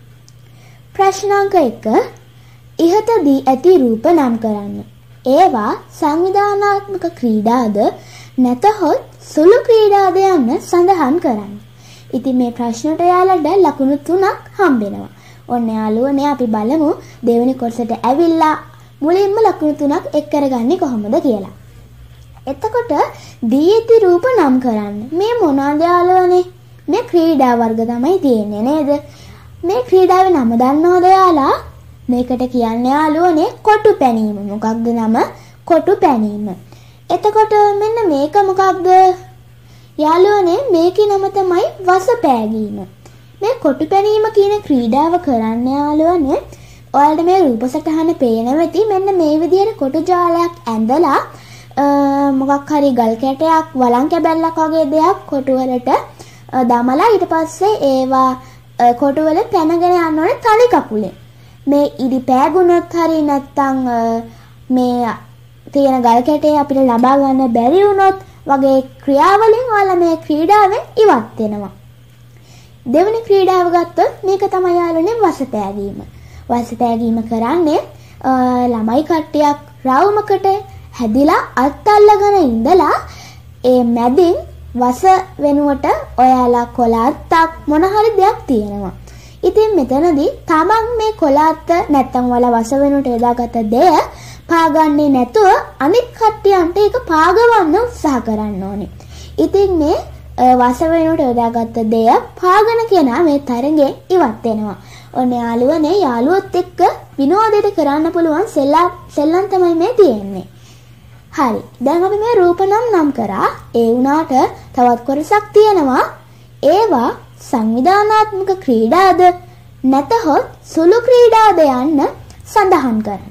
ප්‍රශ්නාංක 1 ඉහත දී ඇති රූප නම් කරන්න. ඒවා සංවිධානාත්මක ක්‍රීඩාද නැතහොත් සුළු ක්‍රීඩාද යන්න සඳහන් කරන්න. ඉතින් මේ ප්‍රශ්නට යාළුවන්ට ලකුණු 3ක් හම්බෙනවා. ඔන්න යාළුවනේ අපි බලමු දෙවෙනි කොටසට ඇවිල්ලා මුලින්ම ලකුණු 3ක් එක් කරගන්නේ කොහොමද කියලා. එතකොට දී ඇති රූප නම් කරන්න. මේ මොනවාද යාළුවනේ? මේ ක්‍රීඩා වර්ග තමයි තියෙන්නේ නේද? මේ ක්‍රීඩාවේ නම දන්නවද යාළුවා? මේකට කියන්නේ යාළුවනේ කොටු පැනීම. මොකක්ද නම? කොටු පැනීම. එතකොට මෙන්න මේක මොකක්ද? යාළුවනේ මේකේ නම තමයි වස පෑගීම. මේ කොටු පැනීම කියන ක්‍රීඩාව කරන්න යාළුවනේ ඔයාලට මේ රූප සටහන පේන වෙති මෙන්න මේ විදිහට කොටු ජාලයක් ඇඳලා මොකක් හරි ගල් කැටයක් වලං කැබැල්ලක් වගේ දෙයක් කොටු වලට දමලා ඊට පස්සේ ඒවා කොටු වල පැනගෙන යන්න ඕනේ තනි කකුලෙන්. මේ ඉදි පෑගුණොත් හරි නැත්තම් මේ තියෙන ගල් කැටේ අපිට ලබා ගන්න බැරි වුණොත් වගේ ක්‍රියාවලින් ඔයාලා මේ ක්‍රීඩාවෙන් ඉවත් වෙනවා. දෙවෙනි ක්‍රීඩාව ගත්තොත් මේක තමයි යාළුවනේ වසපෑගීම. වසපෑගීම කරන්නේ ළමයි කට්ටියක් රවුමකට හැදිලා අත් අල්ලගෙන ඉඳලා ඒ මැදින් වස වෙනුවට ඔයාලා කොළ අත්තක් මොන හරි දෙයක් තියෙනවා. ඉතින් මෙතනදී තමන් මේ කොළ අත්ත නැත්තම් ඔයාලා වස වෙනුවට යොදාගත්ත දෙය පාගන්නේ නැතුව අනිත් කට්ටියන්ට ඒක පාගවන්න උත්සාහ කරන්න ඕනේ. ඉතින් මේ වස වෙනුවට යොදාගත්ත දෙය පාගන කෙනා මේ තරඟෙන් ඉවත් වෙනවා. ඔන්න යාළුවනේ යාළුවොත් එක්ක විනෝදයට කරන්න පුළුවන් සෙල්ලම් තමයි මේ තියෙන්නේ. හරි. දැන් අපි මේ රූප නම් කරා. ඒ වුණාට තවත් කොටසක් තියෙනවා. ඒවා සංවිධානාත්මක ක්‍රීඩාද නැතහොත් සුළු ක්‍රීඩාද යන්න සඳහන් කරන්න.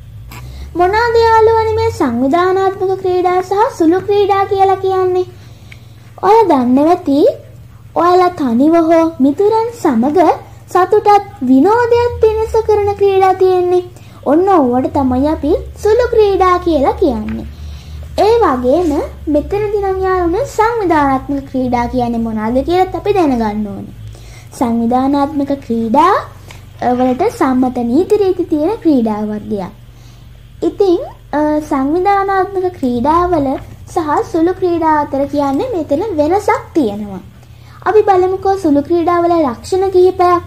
මොනවාද යාළුවනේ මේ සංවිධානාත්මක ක්‍රීඩා සහ සුළු ක්‍රීඩා කියලා කියන්නේ? ඔයාලා දන්නේ නැති ඔයාලා තනිව හෝ මිතුරන් සමග සතුටත් විනෝදයක් පිණිස කරන ක්‍රීඩා තියෙන්නේ. ඔන්න ඕවට තමයි අපි සුළු ක්‍රීඩා කියලා කියන්නේ. ඒ වගේම මෙතනදී නම් යාළුවනේ සංවිධානාත්මක ක්‍රීඩා කියන්නේ මොනවාද කියලාත් අපි දැනගන්න ඕනේ. සංවිධානාත්මක ක්‍රීඩා වලට සම්මත නීති රීති තියෙන ක්‍රීඩා වර්ගයක්. ඉතින් සංවිධානාත්මක ක්‍රීඩාවල සහ සුළු ක්‍රීඩා අතර කියන්නේ මෙතන වෙනසක් තියෙනවා. අපි බලමුකෝ සුළු ක්‍රීඩාවල ලක්ෂණ කිහිපයක්.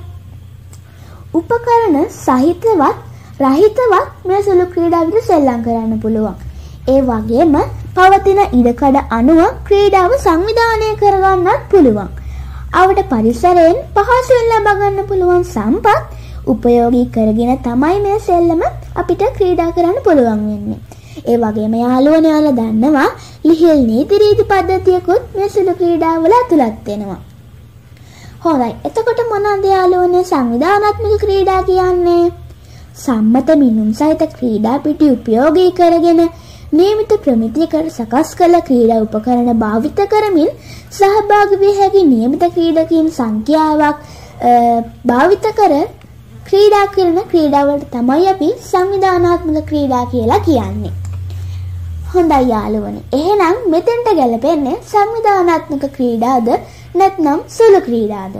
උපකරණ සහිතවත් රහිතවත් මේ සුළු ක්‍රීඩා විදිහට සෙල්ලම් කරන්න පුළුවන්. ඒ වගේම පවතින ඉඩකඩ අනුව ක්‍රීඩාව සංවිධානය කරගන්නත් පුළුවන්. අවට පරිසරයෙන් පහසුවෙන් ලබා ගන්න පුළුවන් සම්පත් උපයෝගී කරගෙන තමයි මේ සෙල්ලම අපිට ක්‍රීඩා කරන්න පුළුවන් වෙන්නේ. ඒ වගේම යාළුවනේ ඔයාලා දන්නවා ලිහිල් නීති රීති පද්ධතියකුත් මේ සුළු ක්‍රීඩාවල ඇතුළත් වෙනවා. හොඳයි. එතකොට මොනවද යාළුවනේ සංවිධානාත්මක ක්‍රීඩා කියන්නේ? සම්මත මිනුම් සහිත ක්‍රීඩා පිටි උපයෝගී කරගෙන නියමිත ප්‍රමිතියකට සකස් කළ ක්‍රීඩා උපකරණ භාවිත කරමින් සහභාගී විය හැකි නියමිත ක්‍රීඩකයන් සංඛ්‍යාවක් භාවිත කර ක්‍රීඩා කරන ක්‍රීඩාවලට තමයි අපි සංවිධානාත්මක ක්‍රීඩා කියලා කියන්නේ. හොඳයි යාළුවනේ. එහෙනම් මෙතෙන්ට ගැලපෙන්නේ සංවිධානාත්මක ක්‍රීඩාද නැත්නම් සුළු ක්‍රීඩාද?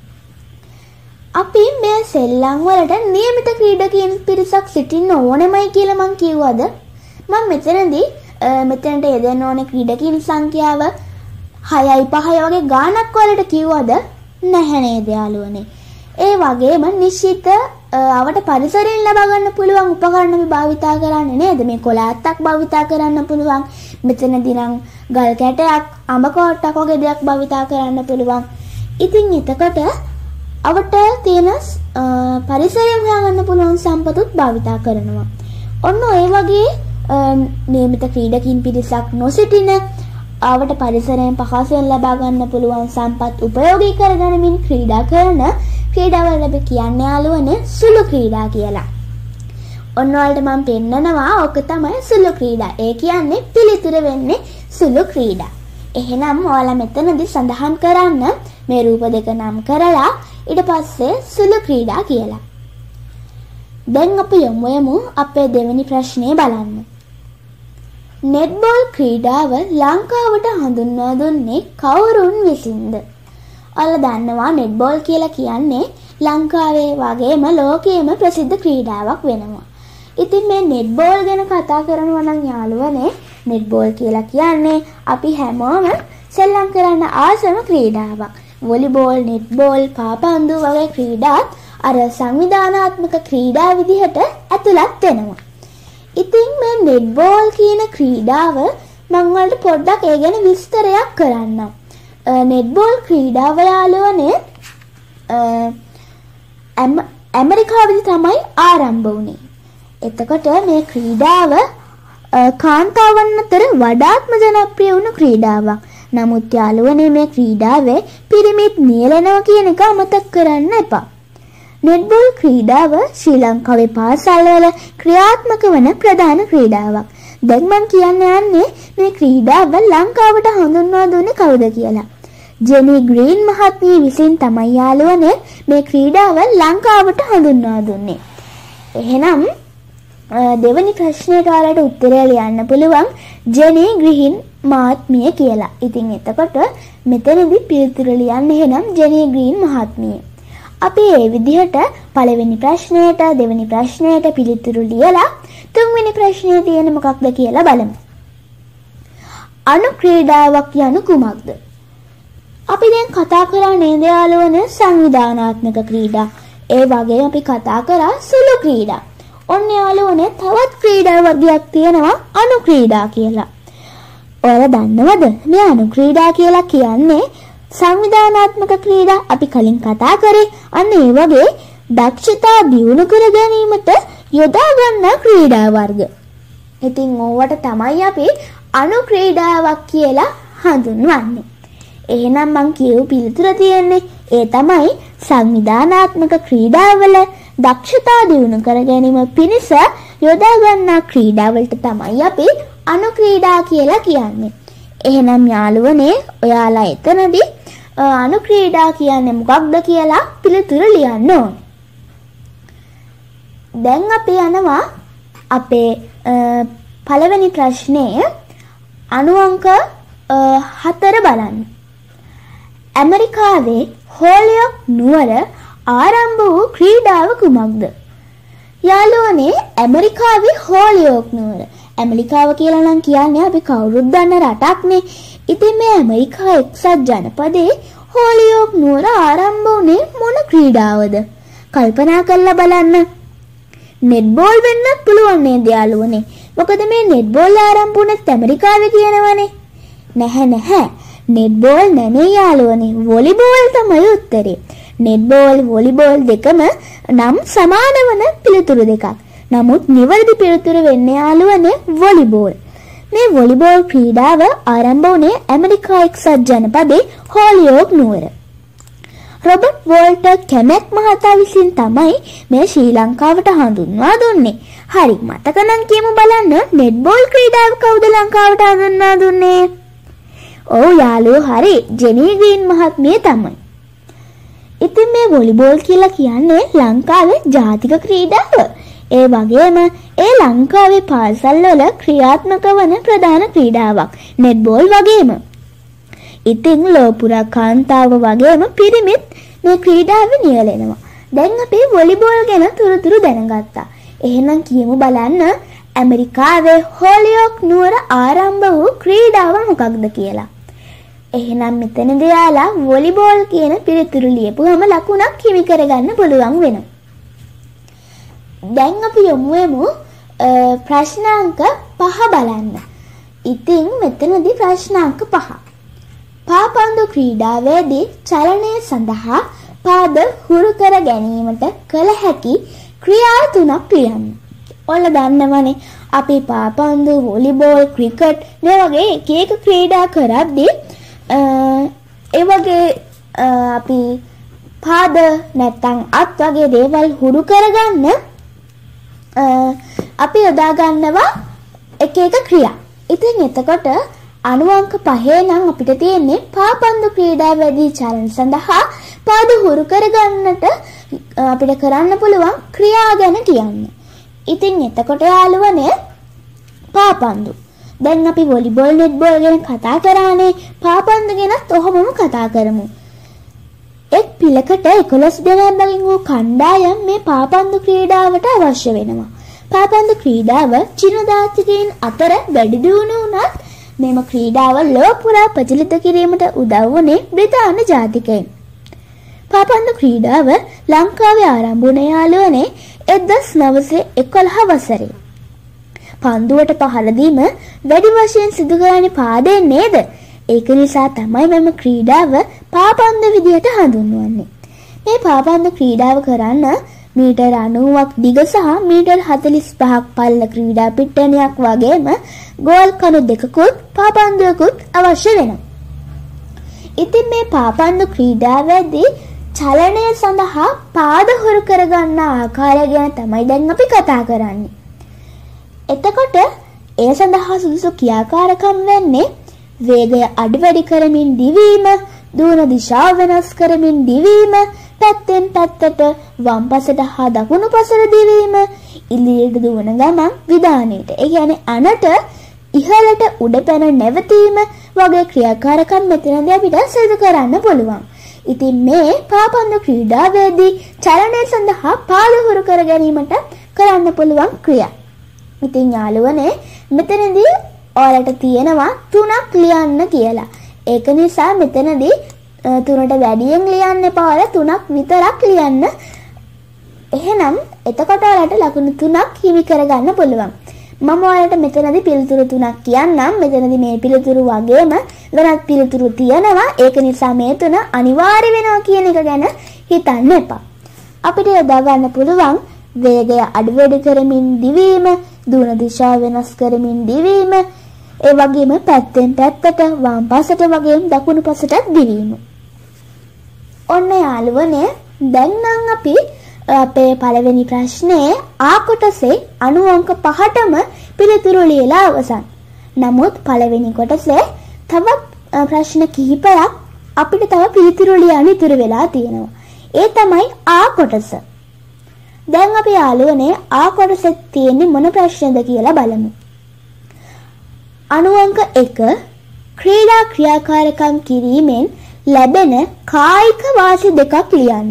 අපි මේ සෙල්ලම් වලට නියමිත ක්‍රීඩකයන් පිරිසක් සිටින්න ඕනෙමයි කියලා මං කිව්වද? මම මෙතනට යෙදෙන්න ඕනේ ක්‍රීඩකයන් සංඛ්‍යාව 6යි 5යි වගේ ගාණක් වලට කිව්වද? නැහැ නේද යාළුවනේ. ඒ වගේම නිශ්චිත අවට පරිසරයෙන් ලබා ගන්න පුළුවන් උපකරණ අපි භාවිතා කරන්නේ නේද? මේ කොළාත්තක් භාවිතා කරන්න පුළුවන්. මෙතනදී නම් ගල් කැටයක්, අඹ කොට්ටක් වගේ දෙයක් භාවිතා කරන්න පුළුවන්. ඉතින් එතකොට අවට තියෙන පරිසරයෙන් හොයාගන්න පුළුවන් සම්පතුත් භාවිතා කරනවා. ඔන්න ඔය වගේ නියමිත ක්‍රීඩකින් පිරිසක් නොසිටින අවට පරිසරයෙන් පහසුවෙන් ලබා ගන්න පුළුවන් සම්පත් උපයෝගී කරගනිමින් ක්‍රීඩා කරන ක්‍රීඩාවල අපි කියන්නේ යාළුවනේ සුළු ක්‍රීඩා කියලා. ඔන්න ඔයාලට මම පෙන්නනවා ඔක තමයි සුළු ක්‍රීඩා. ඒ කියන්නේ පිළිතුර වෙන්නේ සුළු ක්‍රීඩා. එහෙනම් ඔයාලා මෙතනදී සඳහන් කරන්න මේ රූප දෙක නම් කරලා ඊට පස්සේ සුළු ක්‍රීඩා කියලා. දැන් අපි යමු අපේ දෙවෙනි ප්‍රශ්නේ බලන්න. නෙට්බෝල් ක්‍රීඩාව ලංකාවට හඳුන්වා දුන්නේ කවුරුන් විසින්ද? ඔයාලා දන්නවා නෙට්බෝල් කියලා කියන්නේ ලංකාවේ වගේම ලෝකයේම ප්‍රසිද්ධ ක්‍රීඩාවක් වෙනවා. ඉතින් මේ නෙට්බෝල් ගැන කතා කරනවා නම් යාළුවනේ නෙට්බෝල් කියලා කියන්නේ අපි හැමෝම සෙල්ලම් කරන්න ආසම ක්‍රීඩාවක්. වොලිබෝල්, නෙට්බෝල්, පාපන්දු වගේ ක්‍රීඩාත් අර සංවිධානාත්මක ක්‍රීඩා විදිහට ඇතුළත් වෙනවා. ඉතින් මේ නෙට්බෝල් කියන ක්‍රීඩාව මම වලට පොඩ්ඩක් ඒ ගැන විස්තරයක් කරන්නම්. නෙට්බෝල් ක්‍රීඩාව යාළුවනේ ඇමරිකාවේදී තමයි ආරම්භ වුණේ. එතකොට මේ ක්‍රීඩාව කාන්තාවන් අතර වඩාත්ම ජනප්‍රිය වුණු ක්‍රීඩාවක්. නමුත් යාළුවනේ මේ ක්‍රීඩාවේ පිරිමිත් නියැලෙනවා කියන එක අමතක කරන්න එපා. නෙට්බෝල් ක්‍රීඩාව ශ්‍රී ලංකාවේ පාසල්වල ක්‍රියාත්මක වන ප්‍රධාන ක්‍රීඩාවක්. දැන් මම කියන්න යන්නේ මේ ක්‍රීඩාව ලංකාවට හඳුන්වා දුන්නේ කවුද කියලා. ජෙනි ග්‍රීන් මහත්මිය විසින් තමයි යාළුවනේ මේ ක්‍රීඩාව ලංකාවට හඳුන්වා දුන්නේ. එහෙනම් දෙවෙනි ප්‍රශ්නයට ඔයාලට උත්තරය ලියන්න පුළුවන් ජෙනි ග්‍රීන් මහත්මිය කියලා. ඉතින් එතකොට මෙතනදී පිළිතුර ලියන්න එහෙනම් ජෙනි ග්‍රීන් මහත්මිය. අපි මේ විදිහට පළවෙනි ප්‍රශ්නයට දෙවෙනි ප්‍රශ්නයට පිළිතුරු ලියලා තුන්වෙනි ප්‍රශ්නේ තියෙන මොකක්ද කියලා බලමු. අණු ක්‍රීඩාවක් යනු කුමක්ද? අපි දැන් කතා කරා නේද යාළුවනේ සංවිධානාත්මක ක්‍රීඩා. ඒ වගේම අපි කතා කරා සුළු ක්‍රීඩා. ඔන්න යාළුවනේ තවත් ක්‍රීඩා වර්ගයක් තියෙනවා අණු ක්‍රීඩා කියලා. ඔයාලා දන්නවද මේ අණු ක්‍රීඩා කියලා කියන්නේ සංවිධානාත්මක ක්‍රීඩා අපි කලින් කතා කරේ අන්න ඒ වගේ දක්ෂතා දියුණු කර ගැනීමට යොදා ගන්න ක්‍රීඩා වර්ග. ඉතින් ඕවට තමයි අපි අණු ක්‍රීඩාවක් කියලා හඳුන්වන්නේ. එහෙනම් මං කියු පිළිතුර තියෙන්නේ ඒ තමයි සංවිධානාත්මක ක්‍රීඩාවල දක්ෂතා දියුණු කර ගැනීම පිණිස යොදා ගන්නා ක්‍රීඩාවලට තමයි අපි අණු ක්‍රීඩා කියලා කියන්නේ. එහෙනම් යාළුවනේ ඔයාලා එතනදී අණු ක්‍රීඩා කියන්නේ මොකක්ද කියලා පිළිතුර ලියන්න ඕන. දැන් අපි යනවා අපේ පළවෙනි ප්‍රශ්නේ අණු අංක 4 බලන්න. ඇමරිකාවේ හෝලියොක් නුවර ආරම්භ වූ ක්‍රීඩාව කුමක්ද? යාළුවනේ ඇමරිකාවේ හෝලියොක් නුවර. ඇමරිකාව කියලා නම් කියන්නේ අපි කවුරුත් දන්න රටක්නේ. ඉතින් මේ ඇමරිකා එක්සත් ජනපදයේ හෝලියොක් නුවර ආරම්භ වුණේ මොන ක්‍රීඩාවද? කල්පනා කරලා බලන්න. නෙට්බෝල් වෙන්නත් පුළුවන් නේද යාළුවනේ? මොකද මේ නෙට්බෝල් ආරම්භ වුණේ ඇමරිකාවේ කියනවනේ. නැහැ. netball නෙමෙයි යාළුවනේ, volleyball තමයි උත්තරේ. netball volleyball දෙකම නම් සමාන වන පිළිතුරු දෙකක්. නමුත් නිවැරදි පිළිතුර වෙන්නේ යාළුවනේ volleyball. මේ volleyball ක්‍රීඩාව ආරම්භ වුණේ ඇමරිකා එක්සත් ජනපදයේ හෝලියෝක් නුවර. රොබර්ට් වෝල්ටර් කෙනෙක් මහතා විසින් තමයි මේ ශ්‍රී ලංකාවට හඳුන්වා දුන්නේ. හරි, මතක නම් කියමු බලන්න netball ක්‍රීඩාව කවුද ලංකාවට හඳුන්වා දුන්නේ? ඔව් යාළුවෝ, හරි, ජෙනී ග්‍රීන් මහත්මිය තමයි. ඉතින් මේ වොලිබෝල් කියලා කියන්නේ ලංකාවේ ජාතික ක්‍රීඩාව. ඒ වගේම ඒ ලංකාවේ පාසල් වල ක්‍රියාත්මක වන ප්‍රධාන ක්‍රීඩාවක් netball වගේම. ඉතින් ලෝපුරා කාන්තාව වගේම පිරිමිත් මේ ක්‍රීඩාවේ නියැලෙනවා. දැන් අපි වොලිබෝල් ගැන තුරුතුරු දැනගත්තා. එහෙනම් කියමු බලන්න ඇමරිකාවේ හෝලියෝක් නුවර ආරම්භ වූ ක්‍රීඩාව මොකක්ද කියලා. එහෙනම් මෙතනදී යාලා වොලිබෝල් කියන පිළිතුරු ලියපුවම ලකුණක් හිමි කරගන්න පුළුවන් වෙනවා. දැන් අපි යමු ප්‍රශ්නාංක 5 බලන්න. ඉතින් මෙතනදී ප්‍රශ්නාංක 5. පාපන්දු ක්‍රීඩාවේදී චලනය සඳහා පාද හුරු කර ගැනීමට කළ හැකි ක්‍රියා 3ක් ලියන්න. ඔයාලා දන්නවනේ අපි පාපන්දු, වොලිබෝල්, ක්‍රිකට් මේ වගේ එක එක ක්‍රීඩා කරද්දී ඒ වගේ අපි පාද නැත්නම් අත් වගේ දේවල් හුරු කරගන්න අපි යොදා ගන්නවා එක එක ක්‍රියා. ඉතින් එතකොට අණු අංක 5 නම් අපිට තියෙන්නේ පාපන්දු ක්‍රීඩාවේදී චලන සඳහා පාද හුරු කරගන්නට අපිට කරන්න පුළුවන් ක්‍රියා ගැන කියන්න. ඉතින් එතකොට යාළුවනේ පාපන්දු. දැන් අපි වොලිබෝල්, නෙට්බෝල් ගැන කතා කරානේ. පාපන්දු ගැනත් ඔහොමම කතා කරමු. එක් පිළකට 11 දෙනෙක් බැගින් වූ කණ්ඩායම් මේ පාපන්දු ක්‍රීඩාවට අවශ්‍ය වෙනවා. පාපන්දු ක්‍රීඩාව චීන ජාතිකයන් අතර වැඩි දියුණු වුණත් මෙම ක්‍රීඩාව ලොව පුරා ප්‍රචලිත කිරීමට උදව් වුණේ බ්‍රිතාන්‍ය ජාතිකයන්. පාපන්දු ක්‍රීඩාව ලංකාවේ ආරම්භ වුණේ යාළුවනේ 1911 වසරේ. පන්දුවට පහළ දීම වැඩි වශයෙන් සිදු කරන්නේ පාදයෙන් නේද? ඒක නිසා තමයි මෙම ක්‍රීඩාව පාපන්දු විදියට හඳුන්වන්නේ. මේ පාපන්දු ක්‍රීඩාව කරන්න මීටර් 90ක් දිග සහ මීටර් 45ක් පළල ක්‍රීඩා පිට්ටනියක් වගේම ගෝල් කණු දෙකකුත් පාපන්දුවකුත් අවශ්‍ය වෙනවා. ඉතින් මේ පාපන්දු ක්‍රීඩාවේදී චලනය සඳහා පාද හුරු කරගන්න ආකාරය ගැන තමයි දැන් අපි කතා කරන්නේ. එතකොට ඒ සඳහා සුදුසු ක්‍රියාකාරකම් වෙන්නේ වේගය අඩු වැඩි කරමින් දිවීම, දුවන දිශාව වෙනස් කරමින් දිවීම, පැත්තෙන් පැත්තට වම් පසට හා දකුණු පසට දිවීම, ඉදිරියට දුවන ගමන් විධානයට, ඒ කියන්නේ අනට ඉහළට උඩ පැන නැවතීම වගේ ක්‍රියාකාරකම් මෙතනදී අපිට සිදු කරන්න පුළුවන්. ඉතින් මේ පාපන්දු ක්‍රීඩාවේදී චලනය සඳහා පාද හුරු කර ගැනීමට කරන්න පුළුවන් ක්‍රියා. ඉතින් යාළුවනේ මෙතනදී ඔයාලට තියෙනවා 3ක් ලියන්න කියලා. ඒක නිසා මෙතනදී 3ට වැඩියෙන් ලියන්න එපා. ඔයාලා 3ක් විතරක් ලියන්න. එහෙනම් එතකොට ඔයාලට ලකුණු 3ක් හිමි කරගන්න පුළුවන්. මම ඔයාලට මෙතනදී පිළිතුරු 3ක් කියන්නම්. මෙතනදී මේ පිළිතුරු වගේම වෙනත් පිළිතුරු තියෙනවා. ඒක නිසා මේ 3 අනිවාර්ය වෙනවා කියන එක ගැන හිතන්න එපා. අපිට යොදා ගන්න පුළුවන් වේගය අඩු වැඩි කරමින් දිවීම, දුවන දිශාව වෙනස් කරමින් දිවීම, ඒ වගේම පැත්තෙන් පැත්තට වම් පසට වගේම දකුණු පසට දිවීම. ඔන්න යාළුවනේ දැන් නම් අපි අපේ පළවෙනි ප්‍රශ්නේ ආ කොටසේ අණු අංක 5ටම පිළිතුරු ලියලා අවසන්. නමුත් පළවෙනි කොටසේ තවත් ප්‍රශ්න කිහිපයක් අපිට තව පිළිතුරු ලියන්න ඉතුරු වෙලා තියෙනවා. ඒ තමයි ආ කොටස. දැන් අපි යාළුවනේ ආ කොටසේ තියෙන්නේ මොන ප්‍රශ්නද කියලා බලමු. අණු අංක 1 ක්‍රීඩා ක්‍රියාකාරකම් කිරීමෙන් ලැබෙන කායික වාසි දෙකක් ලියන්න.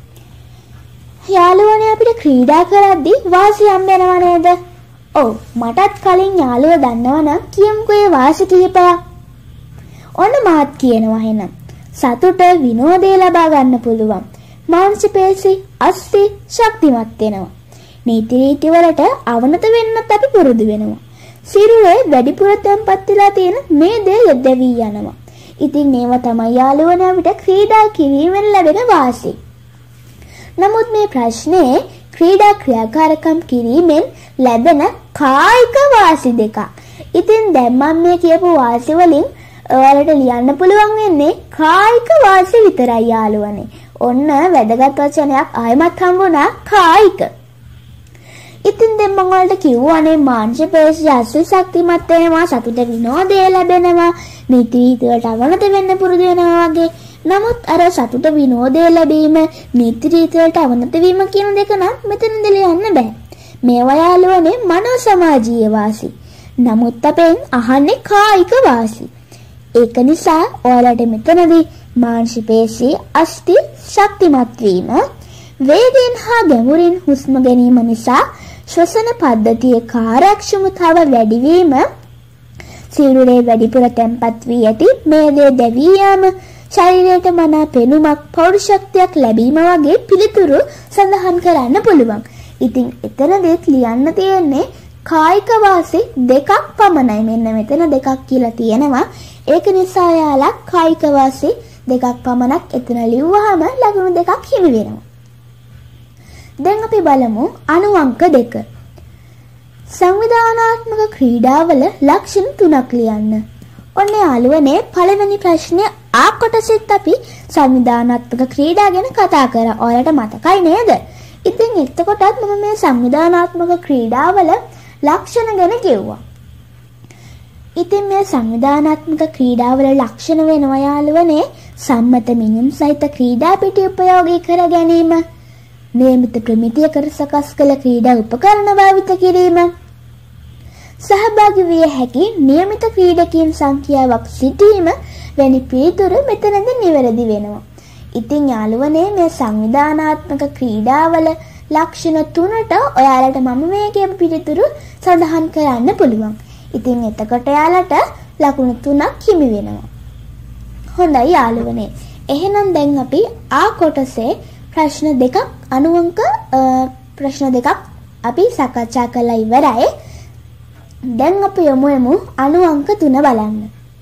යාළුවනේ අපිට ක්‍රීඩා කරද්දී වාසි හම්බ වෙනව නේද? ඔව්, මටත් කලින් යාළුවෝ දන්නවනම් කියමුකෝ ඒ වාසි කිහිපයක්. ඔන්න මාත් කියනවා එහෙනම්. සතුට විනෝදය ලබා ගන්න පුළුවන්. මානසික පේශි අස්ති ශක්තිමත් වෙනවා. නීති රීති වලට අවනත වෙන්නත් අපි පුරුදු වෙනවා. සිරුරේ වැඩිපුර තැම්පත් වෙලා තියෙන මේ දේ යොදවි යනවා. ඉතින් මේවා තමයි යාළුවනේ අපිට ක්‍රීඩා කිරීමෙන් ලැබෙන වාසි. නමුත් මේ ප්‍රශ්නේ ක්‍රීඩා ක්‍රියාකාරකම් කිරීමෙන් ලැබෙන කායික වාසි දෙකක්. ඉතින් දැන් මම මේ කියපු වාසි වලින් ඔයාලට ලියන්න පුළුවන් වෙන්නේ කායික වාසි විතරයි යාළුවනේ. ඔන්න වැදගත් වචනයක් ආයෙමත් හම්බුණා කායික. ඉතින් දැන් මම ඔයාලට කිව්වනේ මානසික පේශි අසු ශක්තිමත් වෙනවා, සතුට විනෝදය ලැබෙනවා, නීති රීති වලට අවනත වෙන්න පුරුදු වෙනවා වගේ. නමුත් අර සතුට විනෝදය ලැබීම, නීති රීති වලට අවනත වීම කියන දෙක නම් මෙතනද ලියන්න බෑ. මේවා යාළුවනේ මනෝ සමාජීය වාසි. නමුත් අපෙන් අහන්නේ කායික වාසි. ඒක නිසා ඔයාලට මෙතනදී මානසික පේශි අස්ති ශක්තිමත් වීම, වේගයෙන් හා ගැඹුරින් හුස්ම ගැනීම නිසා ශ්වසන පද්ධතියේ කාර්යක්ෂමතාව වැඩි වීම, සිරුරේ වැඩිපුර තැන්පත් වී ඇති මේදේ දැවී යාම, ශරීරයට මනා පෙනුමක්, පෞරුෂත්වයක් ලැබීම වගේ පිළිතුරු සඳහන් කරන්න පුළුවන්. ඉතින් එතනදෙත් ලියන්න තියෙන්නේ කායික වාසි දෙකක් පමණයි. මෙන්න මෙතන දෙකක් කියලා තියෙනවා. ඒක නිසා යාලා කායික වාසි දෙකක් පමණක් එතන ලිව්වහම ලකුණු දෙකක් හිමි වෙනවා. දැන් අපි බලමු අණු අංක 2. සංවිධානාත්මක ක්‍රීඩාවල ලක්ෂණ 3ක් ලියන්න. ඔන්න යාළුවනේ පළවෙනි ප්‍රශ්නේ ආ කොටසෙත් අපි සංවිධානාත්මක ක්‍රීඩා ගැන කතා කරා. ඔයාලට මතකයි නේද? ඉතින් එතකොටත් මම මේ සංවිධානාත්මක ක්‍රීඩාවල ලක්ෂණ ගැන කිව්වා. ඉතින් මේ සංවිධානාත්මක ක්‍රීඩාවල ලක්ෂණ වෙනවා යාළුවනේ සම්මත මිනිම් සහිත ක්‍රීඩා පිටි උපයෝගී කර ගැනීම, නියමිත ප්‍රමිතියකට සකස් කළ ක්‍රීඩා උපකරණ භාවිත කිරීම, සහභාගී විය හැකි නියමිත ක්‍රීඩකයන් සංඛ්‍යාවක් සිටීම වැනි පිළිතුරු මෙතනදී නිවැරදි වෙනවා. ඉතින් යාළුවනේ මේ සංවිධානාත්මක ක්‍රීඩාවල ලක්ෂණ 3ට ඔයාලට මම මේ කියපු පිළිතුරු සඳහන් කරන්න පුළුවන්. ඉතින් එතකොට යාලට ලකුණු 3ක් හිමි වෙනවා. හොඳයි යාළුවනේ. එහෙනම් දැන් අපි ආ කොටසේ ප්‍රශ්න දෙකක් අනුවංක ප්‍රශ්න දෙකක් අපි සාකච්ඡා කළා ඉවරයි. දැන් අපි යමු අනුවංක 3 බලන්න.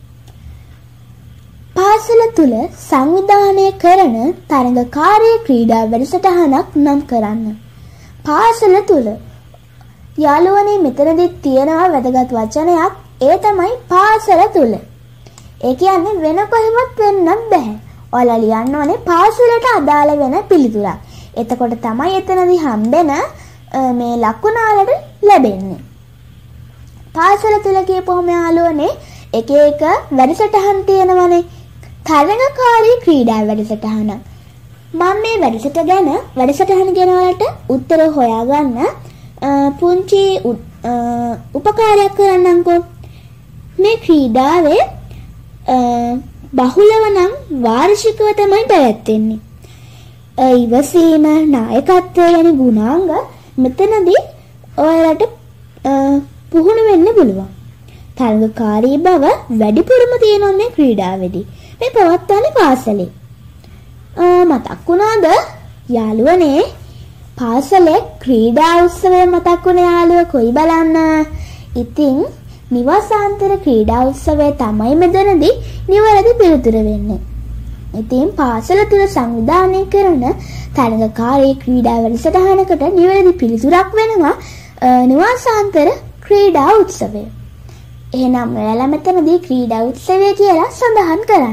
පාසල තුල සංවිධානය කරන තරඟකාරී ක්‍රීඩා වැඩසටහනක් නම් කරන්න. පාසල තුල යාළුවනේ මෙතනදී තියෙනවා වැදගත් වචනයක්. ඒ තමයි පාසල තුල. ඒ කියන්නේ වෙන කොහෙවත් වෙන්නත් බෑ. ඔයාලා ලියන්න ඕනේ පාසලට අදාළ වෙන පිළිතුරක්. එතකොට තමයි එතනදී හම්බෙන මේ ලකුණ වලට ලැබෙන්නේ. පාසල තුල කියපුවම යාළුවනේ එක එක වැඩසටහන් තියෙනවනේ. තරඟකාරී ක්‍රීඩා වැඩසටහන. මම මේ වැඩසටහන ගැන වලට උත්තර හොයාගන්න පුංචි උපකාරයක් කරන්නම්කෝ. මේ ක්‍රීඩාවේ බහුලව නම් වාර්ෂිකව තමයි පැවැත්වෙන්නේ. ඉවසීම, නායකත්වය වැනි ගුණාංග මෙතනදී ඔයාලට පුහුණු වෙන්න පුළුවන්. තරඟකාරී බව වැඩිපුරම තියෙනවා මේ ක්‍රීඩාවේදී. මේ පවත්වන්නේ පාසලේ. මතක් වුණාද යාළුවනේ? පාසලේ ක්‍රීඩා උත්සවය මතක් වුණ යාළුව කොයි බලන්න. ඉතින් නිවාසාන්තර ක්‍රීඩා උත්සවය තමයි මෙතනදී නිවැරදි පිළිතුර වෙන්නේ. ඉතින් පාසල තුල සංවිධානය කරන තරඟකාරී ක්‍රීඩා වැඩසටහනකට නිවැරදි පිළිතුරක් වෙනවා නිවාසාන්තර ක්‍රීඩා උත්සවය. එහෙනම් ඔයාලා මෙතනදී ක්‍රීඩා උත්සවය කියලා සඳහන් කරන්න.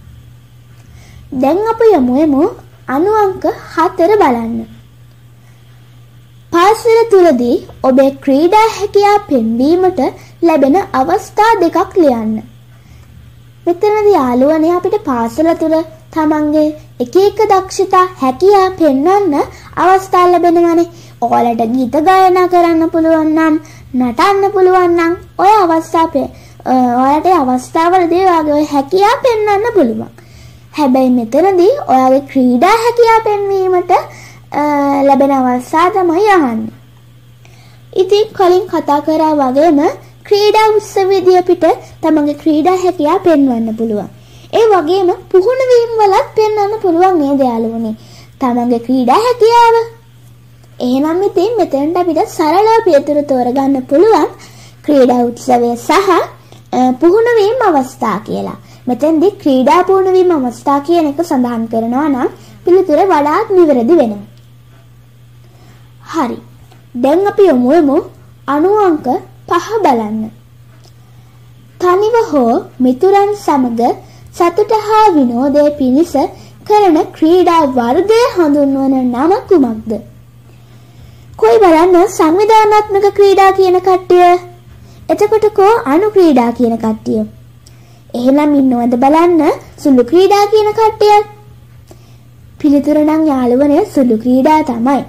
දැන් අපි යමු අණු අංක 4 බලන්න. පාසල තුලදී ඔබේ ක්‍රීඩා හැකියාව පෙන්වීමට ලැබෙන අවස්ථා දෙකක් ලියන්න. මෙතනදී යාළුවනේ අපිට පාසල තුල තමන්ගේ එක එක දක්ෂතා හැකියාව පෙන්වන්න අවස්ථා ලැබෙනවානේ. ඔයාලට ගීත ගායනා කරන්න පුළුවන් නම්, නටන්න පුළුවන් නම් ඔය ඔයාලට අවස්ථාවලදී ඔයාගේ ඔය හැකියාව පෙන්වන්න පුළුවන්. හැබැයි මෙතනදී ඔයාගේ ක්‍රීඩා හැකියාව පෙන්වීමට ලැබෙන අවස්ථා තමයි අහන්නේ. ඉතින් කලින් කතා කරා වගේම ක්‍රීඩා උත්සවයේදී අපිට තමන්ගේ ක්‍රීඩා හැකියාව පෙන්වන්න පුළුවන්. ඒ වගේම පුහුණු වීම වලත් පෙන්වන්න පුළුවන් නේද යාළුවනේ තමන්ගේ ක්‍රීඩා හැකියාව. එහෙනම් ඉතින් මෙතෙන්ට අපිට සරලව පිළිතුරු තෝරගන්න පුළුවන් ක්‍රීඩා උත්සවය සහ පුහුණු වීම අවස්ථා කියලා. මෙතෙන්දී ක්‍රීඩාපූර්ණ වීම අවස්ථා කියන එක සඳහන් කරනවා නම් පිළිතුර වඩාත් නිවැරදි වෙනවා. හරි. දැන් අපි යමු අණු අංක 5 බලන්න. තනිව හෝ මිතුරන් සමග සතුට හා විනෝදය පිණිස කරන ක්‍රීඩා වර්ගය හඳුන්වන නම කුමක්ද? කොයි බලන්න සංවිධානාත්මක ක්‍රීඩා කියන කට්ටිය. එතකොට කෝ අණු ක්‍රීඩා කියන කට්ටිය. එහෙනම් ඉන්නවද බලන්න සුළු ක්‍රීඩා කියන කට්ටිය. පිළිතුර නම් යාළුවනේ සුළු ක්‍රීඩා තමයි.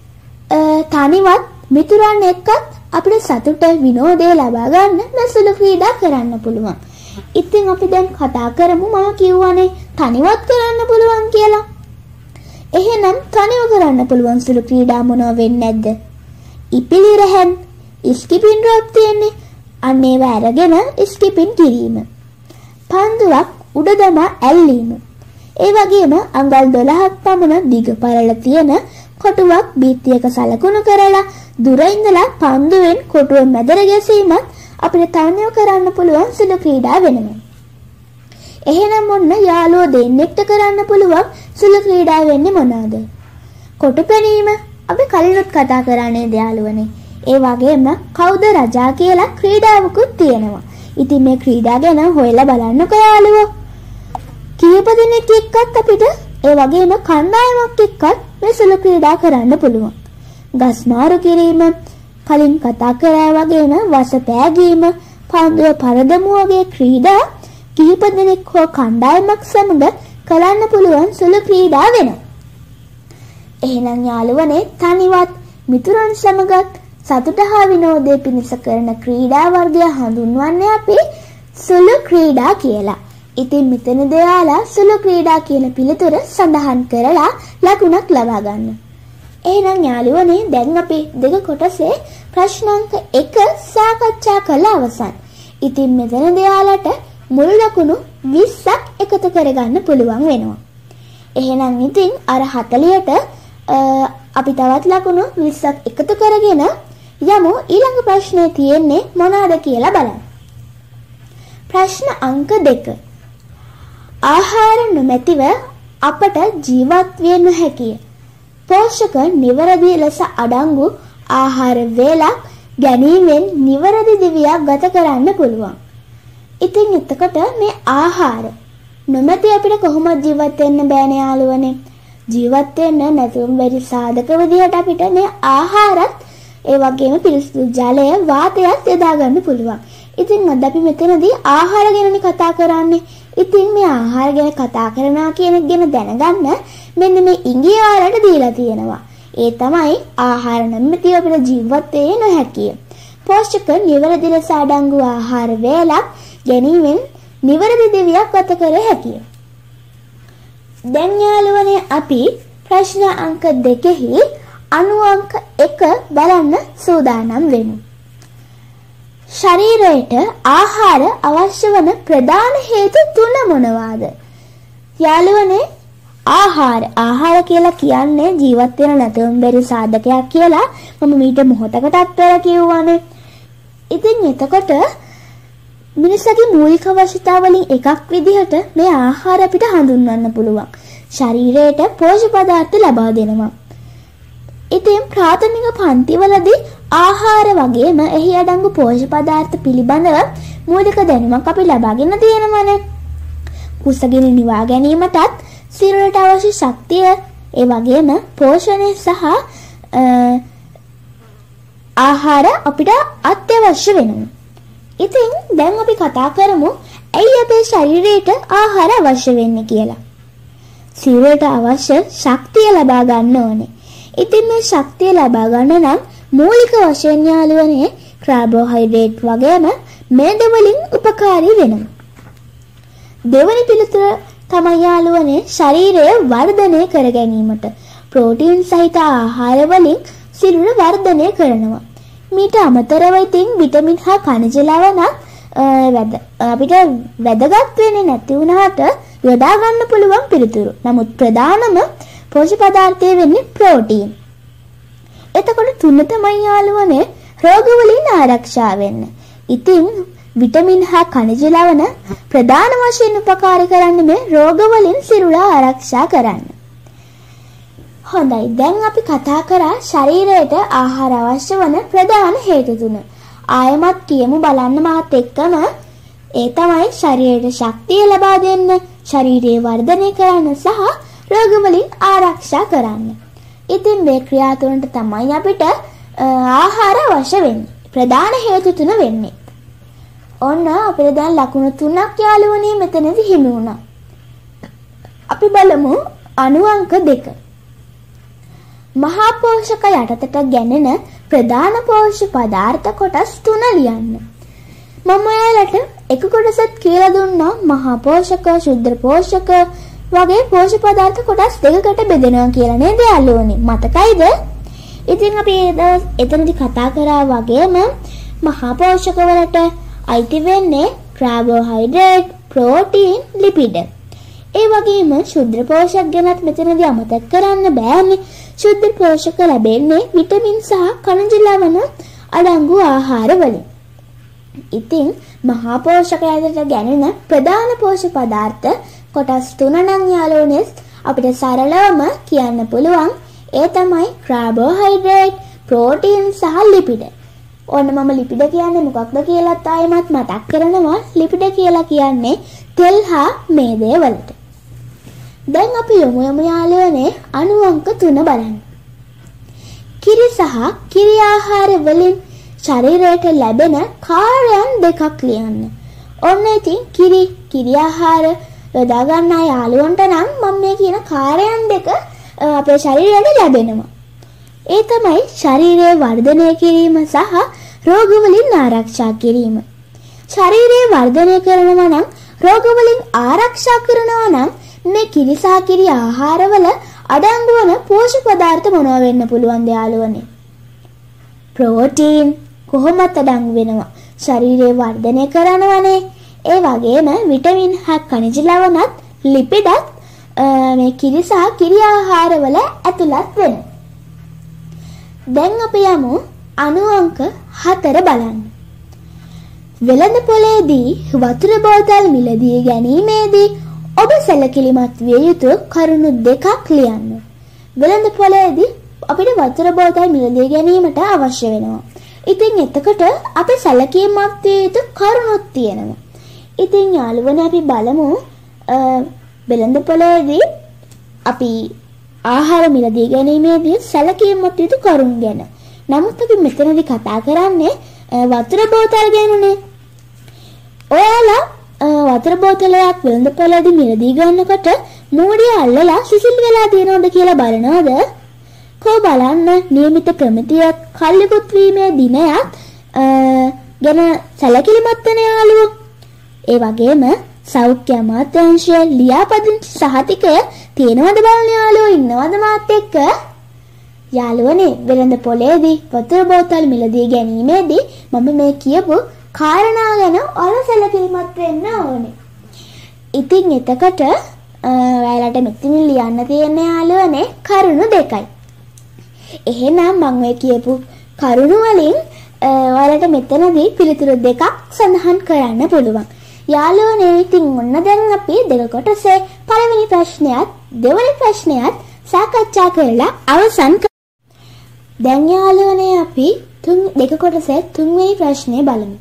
තනිවත් මිතුරන් එක්කත් අපිට සතුට විනෝදය ලබා ගන්න මේ සුළු ක්‍රීඩා කරන්න පුළුවන්. ඉතින් අපි දැන් කතා කරමු මම කියවනේ තනිවත් කරන්න පුළුවන් කියලා. එහෙනම් තනිව කරන්න පුළුවන් සුළු ක්‍රීඩා මොනව වෙන්නේ නැද්ද? ඉපිලි රැහන්, ස්කිපින් රොප් තියෙන්නේ. අන්න ඒවා අරගෙන ස්කිපින් කිරීම. පන්දුවක් උඩ දමා ඇල්ලීම. ඒ වගේම අඟල් 12ක් පමණ දිග පළල තියෙන කොටුවක් බීත්තියක සලකුණු කරලා දුර ඉඳලා පන්දුවෙන් කොටුව මැදට ගැසීමත් අපිට තනියම කරන්න පුළුවන් සුළු ක්‍රීඩා වෙනවා. එහෙනම් ඔන්න යාළුවෝ දෙන්නෙක්ට කරන්න පුළුවන් සුළු ක්‍රීඩා වෙන්නේ මොනවාද? කොටු පැනීම අපි කලිනුත් කතා කරන්නේ යාළුවනේ. ඒ වගේම කවුද රජා කියලා ක්‍රීඩාවකුත් තියෙනවා. ඉතින් මේ ක්‍රීඩා ගැන හොයලා බලන්නකෝ යාළුවෝ. කීප දෙනෙක් එක්කත් අපිට ඒ වගේම කණ්ඩායමක් එක්කත් මේ සුළු ක්‍රීඩා කරන්න පුළුවන්. ගස් මාරු කිරීම, කලින් කතා කරා වගේම වස පෑගීම, පන්දුව පරදමු වගේ ක්‍රීඩා කීප දෙනෙක් හෝ කණ්ඩායමක් සමග කරන්න පුළුවන් සුළු ක්‍රීඩා වෙනවා. එහෙනම් යාළුවනේ තනිවත් මිතුරන් සමගත් සතුට හා විනෝදය පිණිස කරන ක්‍රීඩා වර්ගය හඳුන්වන්නේ අපි සුළු ක්‍රීඩා කියලා. ඉතින් මෙතනදී යාලා සුළු ක්‍රීඩා කියන පිළිතුර සඳහන් කරලා ලකුණක් ලබා ගන්න. එහෙනම් යාළුවනේ දැන් අපි දෙක කොටසේ ප්‍රශ්නාංක 1 සාකච්ඡා කළ අවසන්. ඉතින් මෙතනදී යාලට මුල් ලකුණු 20ක් එකතු කරගන්න පුළුවන් වෙනවා. එහෙනම් ඉතින් අර 40ට අපි තවත් ලකුණු 20ක් එකතු කරගෙන යමු ඊළඟ ප්‍රශ්නේ තියෙන්නේ මොනවාද කියලා බලන්න. ප්‍රශ්න අංක 2. ආහාර නොමැතිව අපට ජීවත් විය නොහැකිය. පෝෂක නිවැරදි ලෙස අඩංගු ආහාර වේලක් ගැනීමෙන් නිවැරදි දිවියක් ගත කරන්න පුළුවන්. ඉතින් එතකොට මේ ආහාර නොමැති අපිට කොහොමද ජීවත් වෙන්න බෑනේ යාළුවනේ. ජීවත් වෙන්න නැතුවම බැරි සාධක විදිහට අපිට මේ ආහාරත් ඒ වගේම පිරිසිදු ජලය වාතයත් යොදා ගන්න පුළුවන්. ඉතින් අද අපි මෙතනදී ආහාර ගැනනේ කතා කරන්නේ. ඉතින් මේ ආහාර ගැන කතා කරනවා කියන එක ගැන දැනගන්න මෙන්න මේ ඉංග්‍රීසි වලට දීලා තියෙනවා. ඒ තමයි ආහාර නොමැතිව අපිට ජීවත් වෙන්න නොහැකිය. පෝෂක නිවැරදි ලෙස අඩංගු ආහාර වේලක් ගැනීමෙන් නිවැරදි දිවියක් ගත කර හැකිය. දැන් යාළුවනේ අපි ප්‍රශ්න අංක 2 අණු අංක 1 බලන්න සූදානම් වෙමු. ශරීරයට ආහාර අවශ්‍ය වන ප්‍රධාන හේතු 3 මොනවාද? යාළුවනේ ආහාර කියලා කියන්නේ ජීවත් වෙන නැතුවම බැරි සාධකයක් කියලා මම මීට මොහොතකටත් පෙර කිව්වනේ. ඉතින් එතකොට මිනිසගේ මූලික අවශ්‍යතා වලින් එකක් විදිහට මේ ආහාර අපිට හඳුන්වන්න පුළුවන්. ශරීරයට පෝෂක පදාර්ථ ලබා දෙනවා. ඉතින් ප්‍රාථමික පන්තිවලදී ආහාර වගේම එහි අඩංගු පෝෂක පදාර්ථ පිළිබඳව මූලික දැනුමක් අපි ලබාගෙන තියෙනවානේ. කුසගිනි නිවා ගැනීමටත් සිරුරට අවශ්‍ය ශක්තිය ඒ වගේම පෝෂණය සහ ආහාර අපිට අත්‍යවශ්‍ය වෙනවා. ඉතින් දැන් අපි කතා කරමු ඇයි අපේ ශරීරයට ආහාර අවශ්‍ය වෙන්නේ කියලා. සිරුරට අවශ්‍ය ශක්තිය ලබා ගන්න ඕනේ. ඉතින් මේ ශක්තිය ලබා ගන්න නම් මූලික වශයෙන් යාළුවනේ කාබෝහයිඩ්‍රේට් වගේම මේද වලින් උපකාරී වෙනවා. දෙවැනි පිළිතුර තමයි යාළුවනේ ශරීරය වර්ධනය කර ගැනීමට ප්‍රෝටීන් සහිත ආහාර වලින් සිරුර වර්ධනය කරනවා. මීට අමතරව ඉතින් විටමින් හා khනිජ ලවණ අපිට වැදගත් වෙන්නේ නැති වුණාට යොදා ගන්න පුළුවන් පිළිතුරු. නමුත් ප්‍රධානම පෝෂක පදාර්ථය වෙන්නේ ප්‍රෝටීන්. එතකොට තුන තමයි යාළුවනේ රෝග වලින් ආරක්ෂා වෙන්න. ඉතින් විටමින් හා khනිජ ලවණ ප්‍රධාන වශයෙන් උපකාර කරන්නේ මේ රෝග වලින් සිරුර ආරක්ෂා කරන්න. හොඳයි, දැන් අපි කතා කරා ශරීරයට ආහාර අවශ්‍ය වන ප්‍රධාන හේතු තුන. ආයමත් කියමු බලන්න මාත් එක්කම. ඒ තමයි ශරීරයට ශක්තිය ලබා දෙන්න, ශරීරය වර්ධනය කරන්න සහ රෝග වලින් ආරක්ෂා කරන්න. ඉතින් මේ ක්‍රියා තුනට තමයි අපිට ආහාර අවශ්‍ය වෙන්නේ. ප්‍රධාන හේතු තුන වෙන්නේ. ඔන්න අපිට දැන් ලකුණු 3ක් යාළුවනේ මෙතනදී හිමි වුණා. අපි බලමු අණු අංක 2. මහා පෝෂක යටතට ගැනෙන ප්‍රධාන පෝෂ්‍ය පදාර්ථ කොටස් 3 ලියන්න. මම ඔයාලට එක කොටසක් කියලා දුන්නා මහා පෝෂක, ශුද්ධ පෝෂක වගේ පෝෂ්‍ය පදාර්ථ කොටස් දෙකකට බෙදෙනවා කියලා නේද යාළුවනේ? මතකයිද? ඉතින් අපි එතනදී කතා කරා වගේම මහා පෝෂක වලට අයිති වෙන්නේ කාබෝහයිඩ්‍රේට්, ප්‍රෝටීන්, ලිපිඩ. ඒ වගේම ශුද්ධ පෝෂක ගැනත් මෙතනදී අමතක කරන්න බෑනේ. ශුද්ධ පෝෂක ලැබෙන්නේ විටමින් සහ khනිජ ලවණ අඩංගු ආහාර වලින්. ඉතින් මහා පෝෂක යටතට ගැනෙන ප්‍රධාන පෝෂ්‍ය පදාර්ථ කොටස් 3 නම් යාළුවනේ අපිට සරලවම කියන්න පුළුවන්. ඒ තමයි කාබෝහයිඩ්‍රේට්, ප්‍රෝටීන් සහ ලිපිඩ. ඔන්න මම ලිපිඩ කියන්නේ මොකක්ද කියලාත් ආයෙමත් මතක් කරනවා. ලිපිඩ කියලා කියන්නේ තෙල් හා මේදය වලට. දැන් අපි යමු යාළුවනේ අණු අංක 3 බලන්න. කිරි සහ කිරි ආහාර වලින් ශරීරයට ලැබෙන කාර්යයන් දෙකක් ලියන්න. ඔන්න ඉතින් කිරි ආහාර යොදා ගන්න යාළුවන්ට නම් මම මේ කියන කාර්යයන් දෙක අපේ ශරීරයට ලැබෙනවා. ඒ තමයි ශරීරය වර්ධනය කිරීම සහ රෝග වලින් ආරක්ෂා කිරීම. ශරීරය වර්ධනය කරනවා නම් රෝග වලින් ආරක්ෂා කරනවා නම් මේ කිරි සහ කිරි ආහාරවල අඩංගු වන පෝෂක පදාර්ථ මොනවා වෙන්න පුළුවන්ද යාළුවනේ? ප්‍රෝටීන් කොහොමද අඩංගු වෙනවා? ශරීරය වර්ධනය කරනවනේ. ඒ වගේම විටමින් හා khනිජ ලවණත් ලිපිඩත් මේ කිරි සහ කිරි ආහාරවල ඇතුළත් වෙනවා. දැන් අපි යමු අණු අංක 4 බලන්න. වෙළඳ පොලේදී වතුර බෝතල් මිලදී ගැනීමේදී ඔබ සැලකිලිමත් විය යුතු කරුණු දෙකක් ලියන්න. වෙළඳ පොලේදී අපිට වතුර බෝතල් මිලදී ගැනීමට අවශ්‍ය වෙනවා. ඉතින් එතකොට අපි සැලකිලිමත් විය යුතු කරුණුත් තියෙනවා. ඉතින් යාළුවනේ අපි බලමු වෙළඳ පොලේදී අපි ආහාර මිලදී ගැනීමේදී සැලකිලිමත් යුතු කරුණු ගැන. නමුත් අපි මෙතනදී කතා කරන්නේ වතුර බෝතල් ගැනනේ. ඔයාලා වතුර බෝතලයක් වෙළඳ පොලේදී මිලදී ගන්නකොට මූඩිය අල්ලලා සිසිල් වෙලා තියෙනවද කියලා බලනවද? කො බලන්න નિયમિત ප්‍රමිතියක් කල්ලිකුත් වීමේ දිනයක් ගැන සැලකිලිමත් වෙන යාළුවෝ. ඒ වගේම සෞඛ්‍ය අමාත්‍යාංශය ලියාපදිංචි සහතිකය තියෙනවද බලන්න යාළුවෝ, ඉන්නවද මාත් එක්ක? යාළුවනේ වෙළඳ පොලේදී වතුර බෝතල් මිලදී ගැනීමේදී මම මේ කියපු කාරණා ගැන ඔයාලා සැලකිලිමත් වෙන්න ඕනේ. ඉතින් එතකොට ඔයාලට මෙතන ලියන්න තියෙන යාළුවනේ කරුණු දෙකයි. එහෙනම් මම ඔය කියපු කරුණු වලින් ඔයාලට මෙතනදී පිළිතුරු දෙකක් සඳහන් කරන්න පුළුවන්. යාළුවනේ ඉතින් ඔන්න දැන් අපි දෙක කොටසේ පළවෙනි ප්‍රශ්නයත් දෙවෙනි ප්‍රශ්නයත් සාකච්ඡා කරලා අවසන් කරමු. දැන් යාළුවනේ අපි දෙක කොටසේ තුන්වෙනි ප්‍රශ්නේ බලමු.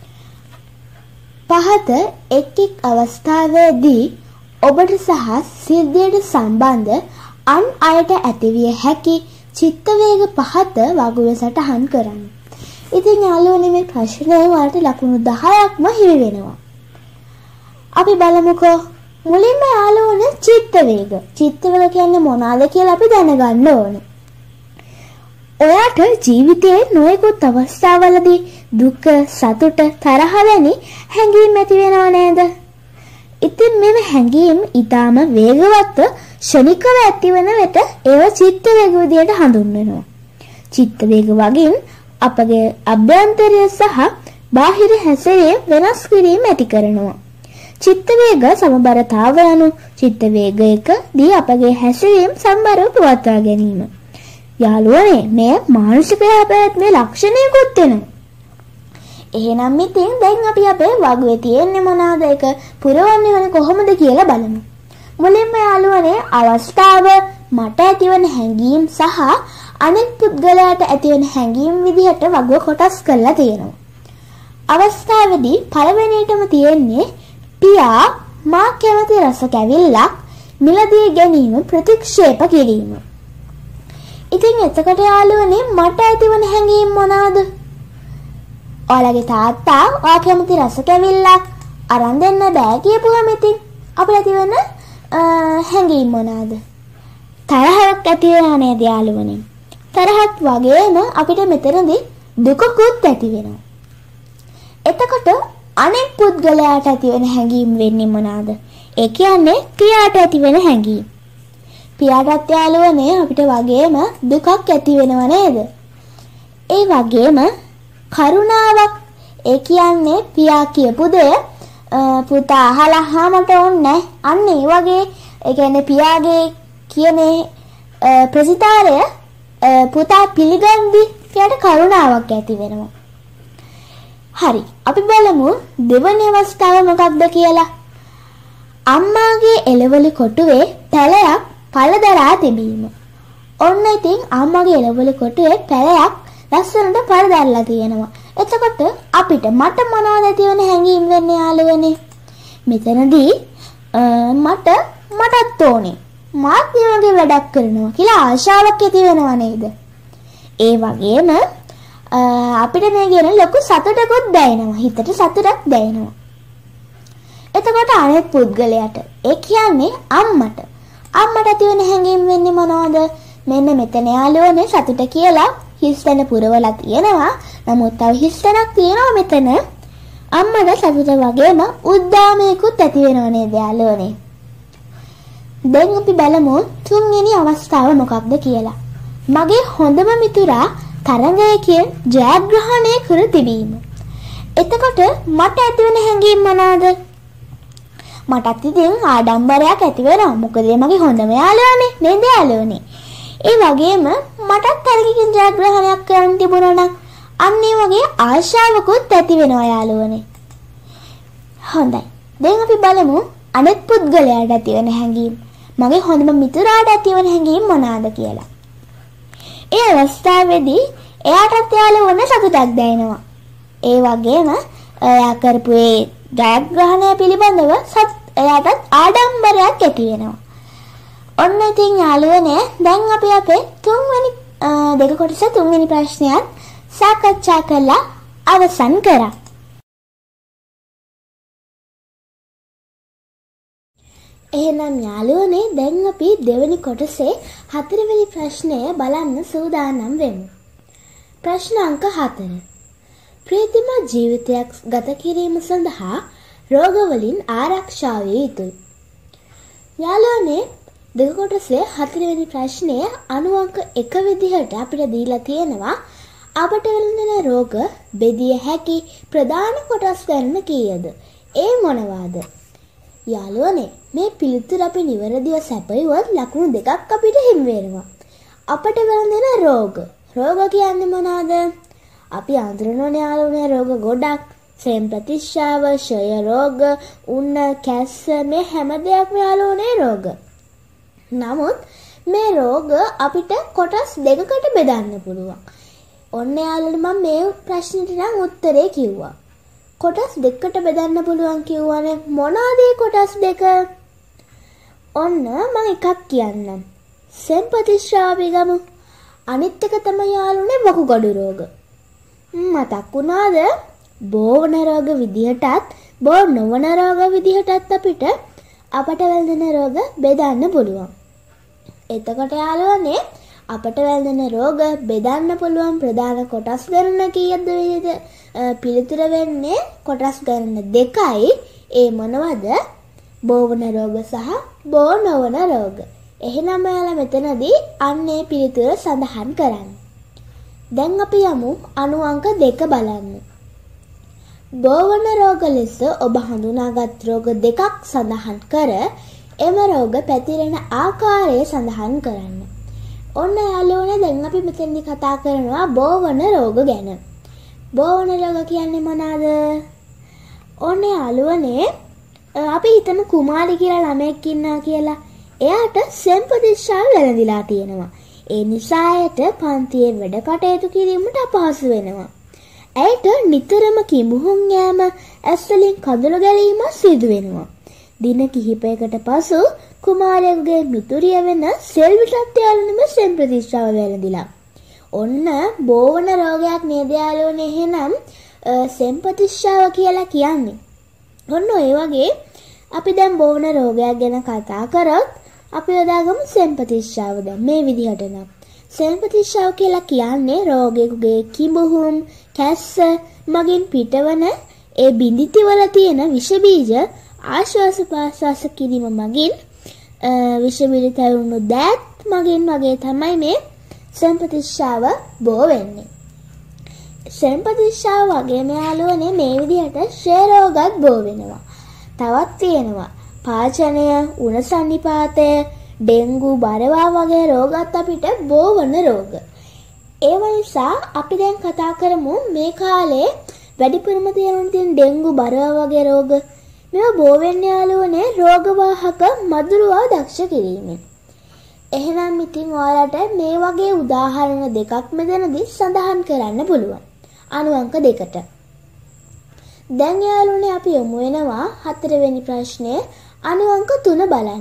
පහත එක් එක් අවස්ථාවේදී ඔබට සහ සිද්ධියට සම්බන්ධ අන් අයට ඇතිවිය හැකි චිත්ත වේග පහත වගුව සටහන් කරන්න. ඉතින් යාළුවනේ මේ ප්‍රශ්නේ වලට ලකුණු 10ක්ම හිමි වෙනවා. අපි බලමුකෝ මුලින්ම යාළුවනේ චිත්ත වේග. චිත්ත වේග කියන්නේ මොනවාද කියලා අපි දැනගන්න ඕනේ. ඔයාට ජීවිතයේ නොයෙකුත් අවස්ථාවලදී දුක, සතුට, තරහ වැනි හැඟීම් ඇති වෙනව නේද? ඉතින් මේ හැඟීම් ඊටාම වේගවත්ව ශනිකව ඇතිවන විට ඒව චිත්ත වේග විදියට හඳුන්වනවා. චිත්ත වේග වගේම අපගේ අභ්‍යන්තරය සහ බාහිර හැසිරීම වෙනස් කිරීම ඇති කරනවා. චිත්ත වේග සමබරතාවය anu චිත්ත වේගයකදී අපගේ හැසිරීම සම්බරව පවත්වා ගැනීම. යාළුවනේ මේ මානසික පැවැත්මේ ලක්ෂණයකුත් වෙනවා. එහෙනම් ඉතින් දැන් අපි අපේ වගුවේ තියෙන්නේ මොනවාද ඒක පුරවන්නේ වෙන කොහොමද කියලා බලමු. මුලින්ම යාළුවනේ අවස්ථාව මට ඇතිවන හැඟීම් සහ අනෙක් පුද්ගලයාට ඇතිවන හැඟීම් විදිහට වගුව කොටස් කරලා තියෙනවා. අවස්ථාවේදී පළවෙනියටම තියෙන්නේ පියා මා කැමති රස කැවිල්ලක් මිලදී ගැනීම ප්‍රතික්ෂේප කිරීම. ඉතින් එතකොට යාළුවනේ මට ඇතිවන හැඟීම් මොනවාද? ඔයාලගේ තාත්තා ඔයා කැමති රස කැවිල්ලක් අරන් දෙන්න බෑ කියපුවම ඉතින් අපිට ඇතිවන හැඟීම් මොනවාද? තරහක් ඇති වෙනා නේද යාළුවනේ? තරහත් වගේම අපිට මෙතනදී දුකකුත් ඇති වෙනවා. එතකොට අනෙක් පුද්ගලයාට ඇති වෙන හැඟීම් වෙන්නේ මොනවාද? ඒ කියන්නේ පියාට ඇති වෙන හැඟීම්. පියාටත් යාළුවනේ අපිට වගේම දුකක් ඇති වෙනව නේද? ඒ වගේම කරුණාවක්. ඒ කියන්නේ පියා කියපු දේ පුතා අහලා මට ඕනේ අන්න ඒ වගේ. ඒ කියන්නේ පියාගේ කියන ප්‍රතිචාරය පුතා පිළිගන්දි පියාට කරුණාවක් ඇති වෙනවා. හරි, අපි බලමු දෙවැනි අවස්ථාව මොකක්ද කියලා. අම්මාගේ එළවලු කොටුවේ පැලයක් පළදරා තිබීම. ඔන්න ඉතින් අම්මාගේ එළවලු කොටුවේ පැලයක් ලස්සනට පළදරලා තියෙනවා. එතකොට අපිට මට මොනවද ඇති වෙන හැඟීම් වෙන්නේ යාළුවනේ? මෙතනදී මටත් ඕනේ මාත් මේ වගේ වැඩක් කරනවා කියලා ආශාවක් ඇති වෙනව නේද? ඒ වගේම අපිට මේ ගැන ලොකු සතුටකුත් දැනෙනවා. හිතට සතුටක් දැනෙනවා. එතකොට අනෙක් පුද්ගලයාට ඒ කියන්නේ අම්මට ඇති වෙන හැඟීම් වෙන්නේ මොනවද? මෙන්න මෙතන යාළුවනේ සතුට කියලා හිස්තැන පුරවලා තියෙනවා. නමුත් තව හිස්තැනක් තියෙනවා මෙතන. අම්මට සතුට වගේම උද්දාමයකුත් ඇති වෙනව නේද යාළුවනේ? දැන් අපි බලමු තුන්වෙනි අවස්ථාව මොකක්ද කියලා. මගේ හොඳම මිතුරා තරඟයකින් ජයග්‍රහණය කර තිබීම. එතකොට මට ඇතිවන හැඟීම් මොනවාද? මටත් ඉතින් ආඩම්බරයක් ඇති වෙනවා. මොකද මගේ හොඳම යාළුවානේ නේද යාළුවනේ? ඒ වගේම මටත් තරඟයකින් ජයග්‍රහණයක් කරන්න තිබුණා නම් අන්න ඒ වගේ ආශාවකුත් ඇති වෙනවා යාළුවනේ. හොඳයි. දැන් අපි බලමු අනෙක් පුද්ගලයාට ඇතිවන හැඟීම්. මගේ හොඳම මිතුරාට ඇතිවන හැඟීම් මොනවාද කියලා. ඒ අවස්ථාවේදී එයාටත් යාළුවනේ සතුටක් දැනෙනවා. ඒ වගේම එයා කරපු ඒ ජයග්‍රහණය පිළිබඳව එයාටත් ආඩම්බරයක් ඇති වෙනවා. ඔන්න ඉතින් යාළුවනේ දැන් අපි අපේ තුන්වෙනි දෙක කොටස තුන්වෙනි ප්‍රශ්නයත් සාකච්ඡා කරලා අවසන් කරා. එහෙනම් යාළුවනේ දැන් අපි දෙවෙනි කොටසේ හතරවෙනි ප්‍රශ්නය බලන්න සූදානම් වෙමු. ප්‍රශ්න අංක 4. ප්‍රීතිමත් ජීවිතයක් ගත කිරීම සඳහා රෝග වලින් ආරක්ෂා විය යුතුයි. යාළුවනේ දෙක කොටසේ හතරවෙනි ප්‍රශ්නය අංක 1 විදිහට අපිට දීලා තියෙනවා. අපට වැළඳෙන රෝග බෙදිය හැකි ප්‍රධාන කොටස් ගන්න කීයද? ඒ මොනවාද? යාළුවනේ මේ පිළිතුර අපි නිවැරදිව සැපයුවොත් ලකුණු දෙකක් අපිට හිමි වෙනවා. අපට වැළඳෙන රෝග කියන්නේ මොනවාද? අපි අඳුරන යාළුවනේ රෝග ගොඩක්. සෙම් ප්‍රතිශ්‍රාව, ක්ෂය රෝග, උන්න කැස්ස මේ හැම දෙයක්ම යාළුවනේ රෝග. නමුත් මේ රෝග අපිට කොටස් දෙකකට බෙදන්න පුළුවන්. ඔන්න යාළුවනේ මම මේ ප්‍රශ්නෙට නම් උත්තරේ කිව්වා. කොටස් දෙකකට බෙදන්න පුළුවන් කියවනේ මොනවාද මේ කොටස් දෙක? ඔන්න මම එකක් කියන්නම්. සෙම් ප්‍රතිශ්‍රාව ගමු. අනිත් එක තමයි යාළුවනේ වකුගඩු රෝග. මතක් වුණාද? බෝවන රෝග විදිහටත් බෝ නොවන රෝග විදිහටත් අපට වැළඳෙන රෝග බෙදන්න පුළුවන්. එතකොට යාළුවනේ අපට වැළඳෙන රෝග බෙදන්න පුළුවන් ප්‍රධාන කොටස් ගණන කීයද වේද? පිළිතුර වෙන්නේ කොටස් ගණන දෙකයි. ඒ මොනවද? බෝවන රෝග සහ බෝ නොවන රෝග. එහෙනම් ඔයාලා මෙතනදී අන්නේ පිළිතුර සඳහන් කරන්න. දැන් අපි යමු අංක 2 බලන්න. බෝවන රෝග ලෙස ඔබ හඳුනාගත් රෝග දෙකක් සඳහන් කර එම රෝග පැතිරෙන ආකාරය සඳහන් කරන්න. ඔන්න යාළුවනේ දැන් අපි මෙතනදී කතා කරනවා බෝවන රෝග ගැන. බෝවන රෝග කියන්නේ මොනවාද? ඔන්නේ යාළුවනේ අපි හිතමු කුමාරි කියලා ළමෙක් ඉන්නවා කියලා. එයාට සෙම්පතිස්සා වැළඳිලා තියෙනවා. ඒ නිසා ඇයට පන්තියේ වැඩ කටයුතු කිරීමට අපහසු වෙනවා. ඇයට නිතරම කිඹුහුන් යෑම, ඇස්වලින් කඳුළු ගැලීම සිදු වෙනවා. දින කිහිපයකට පසු කුමාරයාගේ මිතුරිය වෙන සෙල්විටත් යාළුවනම සෙම්පතිස්සාව වැළඳිලා. ඔන්න බෝවන රෝගයක් නේද යාළුවනේ එහෙනම් සෙම්පතිස්සාව කියලා කියන්නේ. ඔන්න ඔය වගේ අපි දැන් බෝවන රෝගයක් ගැන කතා කරොත් අපි යොදාගමු සෙම්පතිස්සාව. දැන් මේ විදිහට නම් සෙම්පතිස්සාව කියලා කියන්නේ රෝගියෙකුගේ කිඹුහුම්, කැස්ස මගින් පිටවන ඒ බිඳිති වල තියෙන විෂ බීජ ආශ්වාස ප්‍රශ්වාස කිරීම මගින් විෂ බීජ තැවුණු දෑත් මගින් වගේ තමයි මේ සෙම්පතිස්සාව බෝ වෙන්නේ. සෙම්පතිස්සාව වගේම යාළුවනේ මේ විදිහට ක්ෂය රෝගත් බෝ වෙනවා. තවත් තියෙනවා පාචනය, උණ සන්නිපාතය, ඩෙන්ගු, බරවා වගේ රෝගත් අපිට බෝ වන රෝග. ඒ නිසා අපි දැන් කතා කරමු මේ කාලේ වැඩිපුරම තියෙන ඩෙන්ගු, බරවා වගේ රෝග. මේවා බෝ වෙන්නේ යාළුවනේ රෝගවාහක මදුරුවා දක්ෂ කිරීමෙන්. එහෙනම් ඉතින් ඔයාලට මේ වගේ උදාහරණ දෙකක් මෙතනදී සඳහන් කරන්න පුළුවන්. අණු අංක 2ට. දැන් යාළුවනේ අපි යමු වෙනවා 4 වෙනි ප්‍රශ්නේ අණු අංක 3 බලන්න.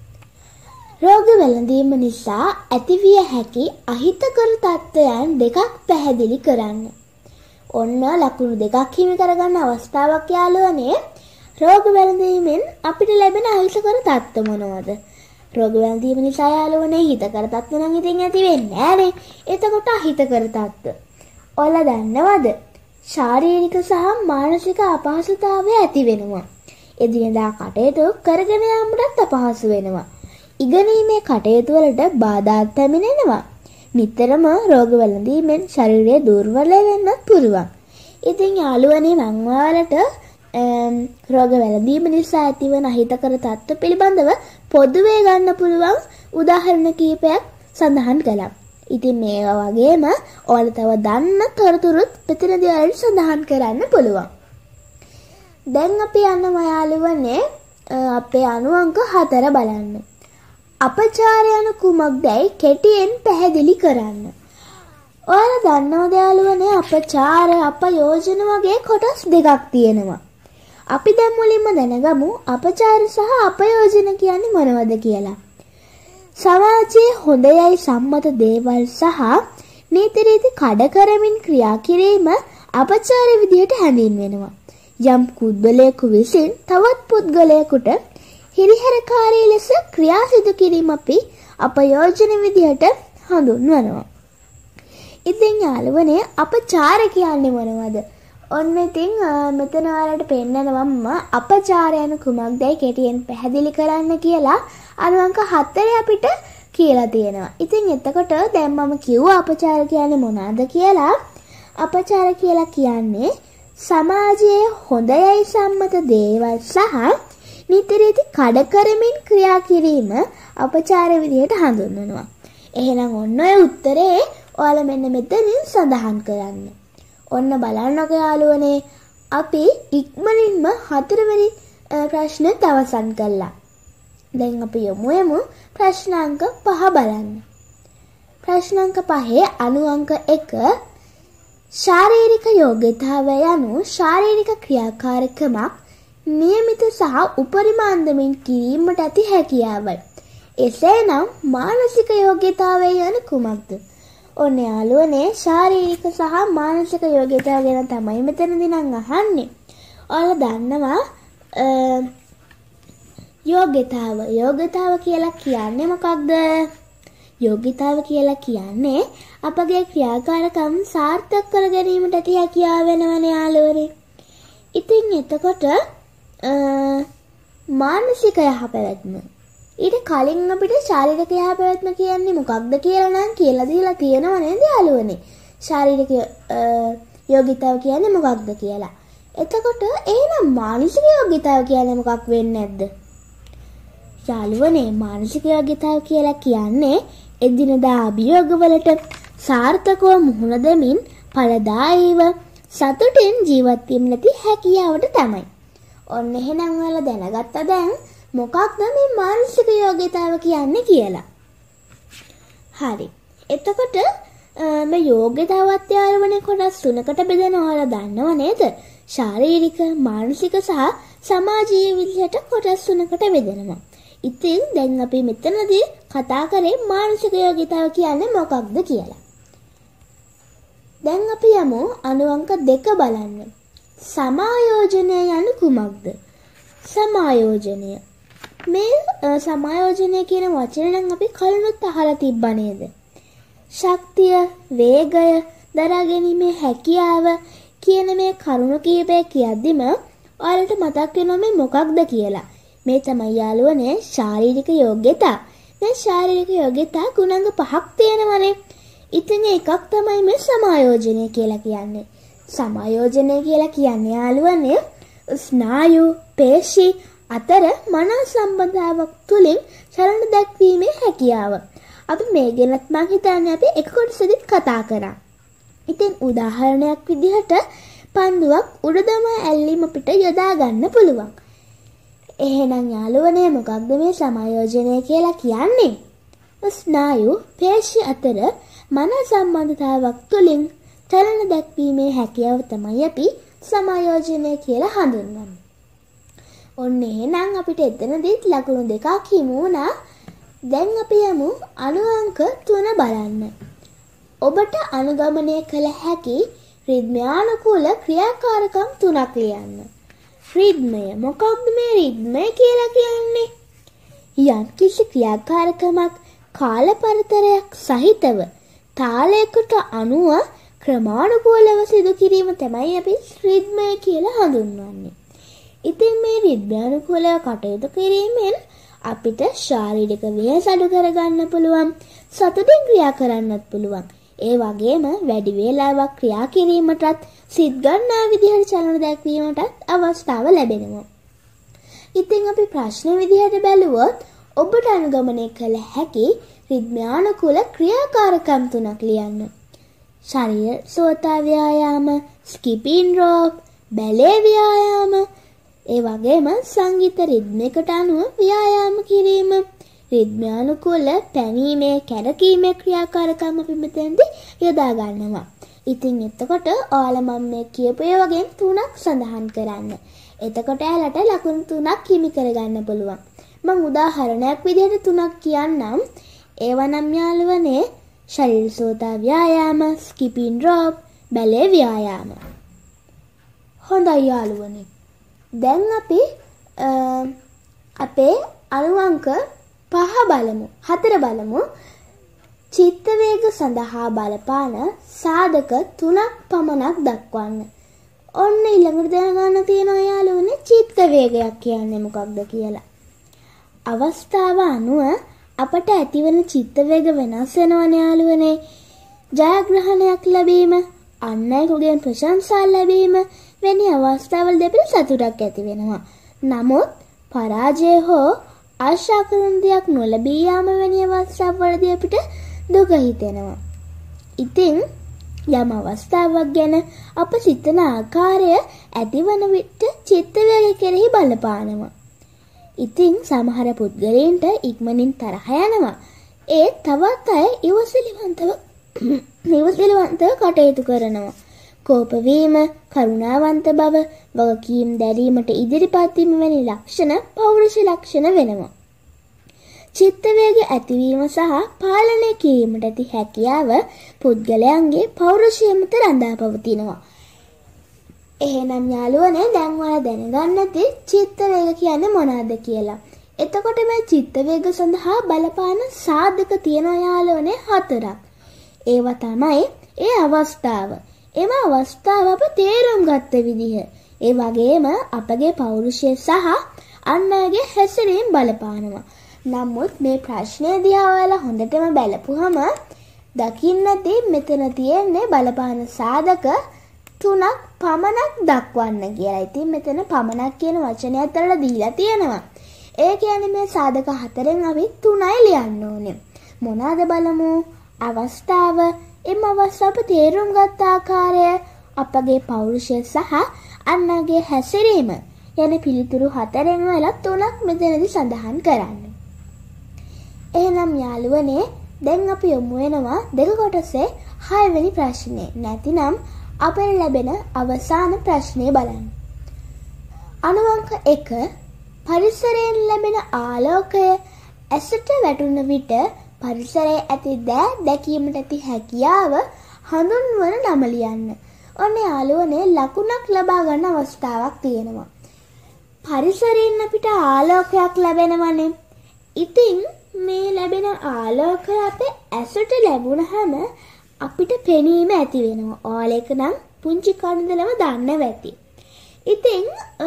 රෝග වැළඳීම නිසා ඇතිවිය හැකි අහිතකර තත්ත්වයන් දෙකක් පැහැදිලි කරන්න. ඔන්න ලකුණු දෙකක් හිමි කරගන්න අවස්ථාවක් යාළුවනේ. රෝග වැළඳීමෙන් අපිට ලැබෙන අහිතකර තත්ත්ව මොනවද? රෝග වැළඳීම නිසා යාළුවනේ හිතකර තත්ත්ව නම් ඉතින් ඇති වෙන්නේ නෑනේ. එතකොට අහිතකර තත්ත්ව. ඔයාලා දන්නවද? ශාරීරික සහ මානසික අපහසුතාවය ඇති වෙනවා. එදිනෙදා කටයුතු කරගෙන යාමටත් අපහසු වෙනවා. ඉගෙනීමේ කටයුතු වලට බාධාත් පැමිණෙනවා. නිතරම රෝග වැළඳීමෙන් ශරීරය දුර්වල වෙන්නත් පුළුවන්. ඉතින් යාළුවනේ මම ඔයාලට රෝග වැළඳීම නිසා ඇතිවන අහිතකර තත්ත්ව පිළිබඳව පොදුවේ ගන්න පුළුවන් උදාහරණ කිහිපයක් සඳහන් කළා. ඉතින් මේවා වගේම ඔයාලා තව දන්න තොරතුරුත් මෙතනදී ඔයාලට සඳහන් කරන්න පුළුවන්. දැන් අපි යනවා යාළුවනේ අපේ අණු අංක 4 බලන්න. අපචාරය යන කුමක්දයි කෙටියෙන් පැහැදිලි කරන්න. ඔයාලා දන්නවද යාළුවනේ අපචාර, අපයෝජන වගේ කොටස් දෙකක් තියෙනවා. අපි දැන් මුලින්ම දැනගමු අපචාර සහ අපයෝජන කියන්නේ මොනවද කියලා. සමාජයේ හොඳයයි සම්මත දේවල් සහ නීති රීති කඩ කරමින් ක්‍රියා කිරීම අපචාර විදියට හැඳින්වෙනවා. යම් පුද්ගලයෙකු විසින් තවත් පුද්ගලයෙකුට හිරිහැරකාරී ලෙස ක්‍රියා සිදු කිරීම අපි අපයෝජන විදියට හඳුන්වනවා. ඉතින් යාළුවනේ අපචාර කියන්නේ මොනවද? ඔන්න ඉතින් මෙතන ඔයාලට පෙන්නනවම අපචාර යන කුමක්දයි කෙටියෙන් පැහැදිලි කරන්න කියලා අණු අංක 4 අපිට කියලා තියෙනවා. ඉතින් එතකොට දැන් මම කිව්වා අපචාර කියන්නේ මොනවාද කියලා. අපචාර කියලා කියන්නේ සමාජයේ හොඳයයි සම්මත දේවල් සහ නීති රීති කඩ කරමින් ක්‍රියා කිරීම අපචාර විදිහට හඳුන්වනවා. එහෙනම් ඔන්න ඔය උත්තරේ ඔයාලා මෙන්න මෙතනින් සඳහන් කරන්න. ඔන්න බලන්නකෝ යාළුවනේ අපි ඉක්මනින්ම 4 වෙනි ප්‍රශ්නෙත් අවසන් කළා. දැන් අපි යමු ප්‍රශ්න අංක 5 බලන්න. ප්‍රශ්න අංක 5 අණු අංක 1 ශාරීරික යෝග්‍යතාවය යනු ශාරීරික ක්‍රියාකාරකමක් නියමිත සහ උපරිම අන්දමින් කිරීමට ඇති හැකියාවයි. එසේනම් මානසික යෝග්‍යතාවය යන කුමක්ද? ඔන්න යාළුවනේ ශාරීරික සහ මානසික යෝග්‍යතාව ගැන තමයි මෙතනදී නම් අහන්නේ. ඔයාලා දන්නවා යෝග්‍යතාව කියලා කියන්නේ මොකක්ද? යෝග්‍යතාව කියලා කියන්නේ අපගේ ක්‍රියාකාරකම් සාර්ථක කර ගැනීමට ඇති හැකියාව වෙනවනේ යාළුවනේ. ඉතින් එතකොට මානසික යහපැවැත්ම ඊට කලින් අපිට ශාරීරික යහපැවැත්ම කියන්නේ මොකක්ද කියලා නම් කියලා දීලා තියෙනව නේද යාළුවනේ? ශාරීරික යෝග්‍යතාව කියන්නේ මොකක්ද කියලා. එතකොට එහෙනම් මානසික යෝග්‍යතාව කියන්නේ මොකක් වෙන්නේ නැද්ද? යාළුවනේ මානසික යෝග්‍යතාව කියලා කියන්නේ එදිනදා අභියෝගවලට සාර්ථකව මුහුණ දෙමින් ඵලදායීව සතුටින් ජීවත් වීම නැති හැකියාවට තමයි. ඔන්න එහෙනම් ඔයාලා දැනගත්තා දැන් මොකක්ද මේ මානසික යෝග්‍යතාව කියන්නේ කියලා. හරි. එතකොට මේ යෝග්‍යතාවත් යාළුවනේ කොටස් තුනකට බෙදෙනවා ඔයාලා දන්නව නේද? ශාරීරික, මානසික සහ සමාජීය විදිහට කොටස් තුනකට බෙදෙනවා. ඉතින් දැන් අපි මෙතනදී කතා කරේ මානසික යෝග්‍යතාව කියන්නේ මොකක්ද කියලා. දැන් අපි යමු අණුවංක 2 බලන්න. සමායෝජනය යනු කුමක්ද? සමායෝජනය. මේ සමායෝජනය කියන වචනේ නම් අපි කලිනුත් අහලා තිබ්බා නේද? ශක්තිය, වේගය, දරා ගැනීමේ හැකියාව කියන මේ කරුණු කීපය කියද්දිම ඔයාලට මතක් වෙනවා මේ මොකක්ද කියලා. මේ තමයි යාළුවනේ ශාරීරික යෝග්‍යතා. මේ ශාරීරික යෝග්‍යතා ගුණාංග 5ක් තියෙනවානේ. ඉතින් එකක් තමයි මේ සමායෝජනය කියලා කියන්නේ. සමායෝජනය කියලා කියන්නේ යාළුවනේ ස්නායු, පේශි අතර මනෝ සම්බන්ධතාවක් තුලින් චලන දැක්වීමේ හැකියාව. අපි මේ ගැනත් මම හිතන්නේ අපි එක කොටසකින් කතා කරා. ඉතින් උදාහරණයක් විදිහට පන්දුවක් උඩ දමා ඇල්ලීම අපිට යොදා ගන්න පුළුවන්. එහෙනම් යාළුවනේ මොකක්ද මේ සමායෝජනය කියලා කියන්නේ? ස්නායු, පේශි අතර මනෝ සම්බන්ධතාවක් තුලින් චලන දැක්වීමේ හැකියාව තමයි අපි සමායෝජනය කියලා හඳුන්වන්නේ. ඔන්න එහෙනම් අපිට එතනදිත් ලකුණු දෙකක් හිමු වුණා. දැන් අපි යමු අණුවංක 3 බලන්න. ඔබට අනුගමනය කළ හැකි රිද්මයානුකූල ක්‍රියාකාරකම් 3ක් ලියන්න. රිද්මය. මොකක්ද මේ රිද්මය කියලා කියන්නේ? යම් කිසි ක්‍රියාකාරකමක් කාල පරතරයක් සහිතව තාලයකට අනුව ක්‍රමානුකූලව සිදු කිරීම තමයි අපි රිද්මය කියලා හඳුන්වන්නේ. ඉතින් මේ රිද්මයානුකූලව කටයුතු කිරීමෙන් අපිට ශාරීරික වෙහෙස අඩු කරගන්න පුළුවන්. සතුටින් ක්‍රියා කරන්නත් පුළුවන්. ඒ වගේම වැඩි වේලාවක් ක්‍රියා කිරීමටත් සිත් ගන්නා විදිහට චලන දැක්වීමටත් අවස්ථාව ලැබෙනවා. ඉතින් අපි ප්‍රශ්න විදිහට බැලුවොත් ඔබට අනුගමනය කළ හැකි රිද්මයානුකූල ක්‍රියාකාරකම් 3ක් ලියන්න. ශරීර සෝතා ව්‍යායාම, ස්කිපින් රෝප්, බැලේ ව්‍යායාම, ඒ වගේම සංගීත රිද්මයකට අනුව ව්‍යායාම කිරීම, රිද්මයානුකූල පැනීමේ, කැරකීමේ ක්‍රියාකාරකම් අපි මෙතෙන්දී යොදා ගන්නවා. ඉතින් එතකොට ඔයාලා මම මේ කියපු ඒ වගේ 3ක් සඳහන් කරන්න. එතකොට එයාලට ලකුණු 3ක් හිමි කරගන්න පුළුවන්. මම උදාහරණයක් විදිහට 3ක් කියන්නම්. ඒවා නම් යාළුවනේ ශරීර සෝතා ව්‍යායාම, ස්කිපින් රෝප්, බැලේ ව්‍යායාම. හොඳයි යාළුවනේ. දැන් අපි අපේ අණුවංක 5 බලමු. 4 බලමු. චිත්ත වේග සඳහා බලපාන සාධක 3ක් පමණක් දක්වන්න. ඔන්න ඊළඟට දැනගන්න තියෙනවා යාළුවනේ චිත්ත වේගයක් කියන්නේ මොකක්ද කියලා. අවස්ථාව අනුව අපට ඇතිවන චිත්ත වේග වෙනස් වෙනවනේ යාළුවනේ. ජයග්‍රහණයක් ලැබීම, අන් අයෙකුගෙන් ප්‍රශංසා ලැබීම වැනි අවස්ථාවලදී අපිට සතුටක් ඇති වෙනවා. නමුත් පරාජය හෝ ආශා කරන දෙයක් නොලැබී යාම වැනි අවස්ථාවලදී අපිට දුක හිතෙනවා. ඉතින් යම් අවස්ථාවක් ගැන අප සිතන ආකාරය ඇතිවන විට චිත්ත වේගය කෙරෙහි බලපානවා. ඉතින් සමහර පුද්ගලයන්ට ඉක්මනින් තරහ යනවා. ඒ තවත් අය ඉවසිලිවන්තව කටයුතු කරනවා. කෝප වීම, කරුණාවන්ත බව, වගකීම් දැරීමට ඉදිරිපත් වීම වැනි ලක්ෂණ පෞරුෂ ලක්ෂණ වෙනවා. චිත්ත වේග ඇතිවීම සහ පාලනය කිරීමට ඇති හැකියාව පුද්ගලයන්ගේ පෞරුෂය මත රඳා පවතිනවා. එහෙනම් යාළුවනේ දැන් ඔයාලා දැනගන්න ඇති චිත්ත වේග කියන්නේ මොනවද කියලා. එතකොට මේ චිත්ත වේග සඳහා බලපාන සාධක තියෙනවා යාළුවනේ 4ක්. ඒවා තමයි ඒ අවස්ථාව. එම අවස්ථාව අප තේරුම් ගත්ත විදිහ. ඒ වගේම අපගේ පෞරුෂය සහ අන් අයගේ හැසිරීම බලපානවා. නමුත් මේ ප්‍රශ්නය දිහා ඔයාලා හොඳටම බලපුවම දකින්න ඇති මෙතන තියෙන්නේ බලපාන සාධක 3ක් පමණක් දක්වන්න කියලා. ඉතින් මෙතන පමණක් කියන වචනය අතරලා දීලා තියෙනවා. ඒ කියන්නේ මේ සාධක 4න් අපි 3යි ලියන්න ඕනේ. මොනවාද බලමු? අවස්ථාව, එම අවස්ථාව තේරුම් ගත් ආකාරය, අපගේ පෞරුෂය සහ අන්නගේ හැසිරීම යන පිළිතුරු 4න් වල 3ක් මෙතනදී සඳහන් කරන්න. එහෙනම් යාළුවනේ දැන් අපි යමු වෙනවා දෙක කොටසේ 6 වෙනි ප්‍රශ්නේ. නැතිනම් අපට ලැබෙන අවසාන ප්‍රශ්නේ බලන්න. අනුවංක 1 පරිසරයෙන් ලැබෙන ආලෝකය ඇසට වැටුන විට පරිසරයේ ඇති දෑ දැකීමට ඇති හැකියාව හඳුන්වන නම ලියන්න. ඔන්න යාළුවනේ ලකුණක් ලබා ගන්න අවස්ථාවක් තියෙනවා. පරිසරයෙන් අපිට ආලෝකයක් ලැබෙනවනේ. ඉතින් මේ ලැබෙන ආලෝකය අපේ ඇසට ලැබුණාම අපිට පෙනීම ඇති වෙනවා. ඔයාලේක නම් පුංචි කන්දලම දන්නව ඇති. ඉතින්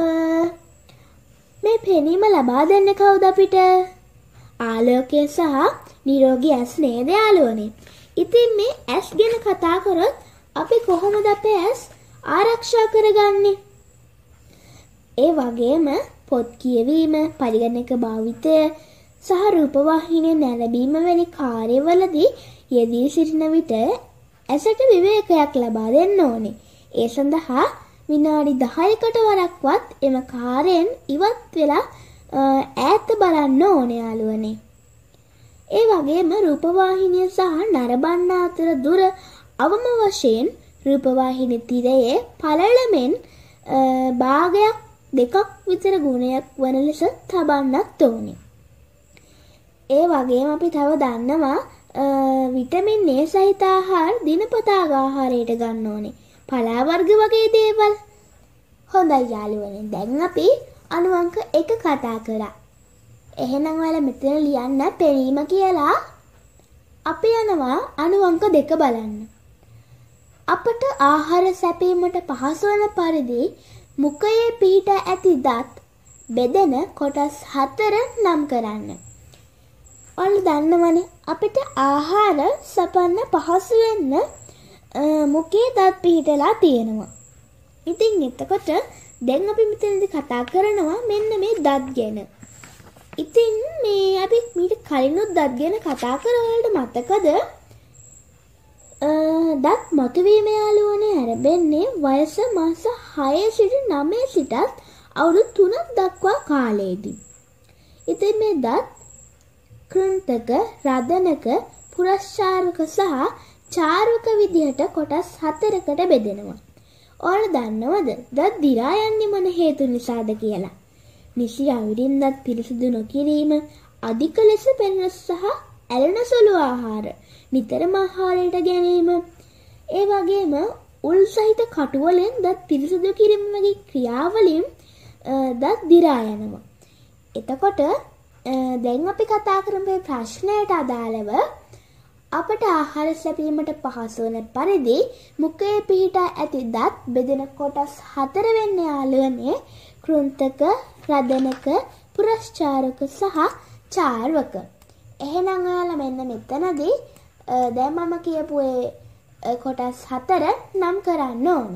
මේ පෙනීම ලබා දෙන්නේ කවුද අපිට? ආලෝකය සහ නිරෝගී ඇස් නේද යාළුවනේ. ඉතින් මේ ඇස් ගැන කතා කරොත් අපි කොහොමද අපේ ඇස් ආරක්ෂා කරගන්නේ? ඒ වගේම පොත් කියවීම, පරිගණක භාවිතය සහ රූපවාහිනිය නැරඹීම වැනි කාර්යවලදී යෙදී සිටින විට ඇසට විවේකයක් ලබා දෙන්න ඕනේ. ඒ සඳහා විනාඩි 10කට වරක්වත් එම කාර්යයෙන් ඉවත් වෙලා ඈත බලන්න ඕනේ යාළුවනේ. ඒ වගේම රූපවාහිනිය සහ නරඹන්න අතර දුර අවම වශයෙන් රූපවාහිනී තිරයේ පළලමෙන් භාගයක් දෙකක් විතර ගුණයක් වන ලෙස තබන්නත් ඕනේ. ඒ වගේම අපි තව දන්නවා විටමින් A සහිත ආහාර දිනපතා ආහාරයට ගන්න ඕනේ. පලා වර්ග වගේ දේවල්. හොඳයි යාළුවනේ. දැන් අපි අනුවංක 1 කතා කරා. එහෙනම් ඔයාලා මෙතන ලියන්න පෙනීම කියලා. අපි යනවා අනුවංක 2 බලන්න. අපට ආහාර සැපීමට පහසු වන පරිදි මුඛයේ පිහිට ඇති දත් බෙදෙන කොටස් 4 නම් කරන්න. ඔයාලා දන්නවනේ අපිට ආහාර සපන්න පහසු වෙන්න මුඛයේ දත් පිහිටලා තියෙනවා. ඉතින් එතකොට දැන් අපි මෙතනදී කතා කරනවා මෙන්න මේ දත් ගැන. ඉතින් මේ අපි මීට කලිනුත් දත් ගැන කතා කරා. වලට මතකද? දත් මතුවීම යාළුවනේ ආරම්භන්නේ වයස මාස 6 සිට 9 සිටත් අවුරුදු 3ක් දක්වා කාලයේදී. ඉතින් මේ දත් කෘන්තක, රදනක, පුරස්චාරක සහ චාරක විදිහට කොටස් 4කට බෙදෙනවා. ඔයාලා දන්නවද දත් දිරා යන්නේ මොන හේතු නිසාද කියලා? නිසි අවිරින් දත් පිරිසිදු නොකිරීම, අධික ලෙස පෙනෙන සහ ඇලෙන සුළු ආහාර, නිතරම ආහාරයට ගැනීම, ඒ වගේම උල් සහිත කටු වලින් දත් පිරිසිදු කිරීම වගේ ක්‍රියාවලින් දත් දිරා යනවා. එතකොට දැන් අපි කතා කරමු ප්‍රශ්නයට අදාළව අපට ආහාර ලැබීමට පහසු වන පරිදි මුඛයේ පිහිටා ඇති දත් බෙදෙන කොටස් 4 වෙන්නේ යාළුවනේ කෘන්තක, රදනක, පුරස්චාරක සහ චාර්වක. එහෙනම් ඔයාලා මෙන්න මෙතනදී දැන් මම කියපු ඒ කොටස් 4 නම් කරන්න ඕනේ.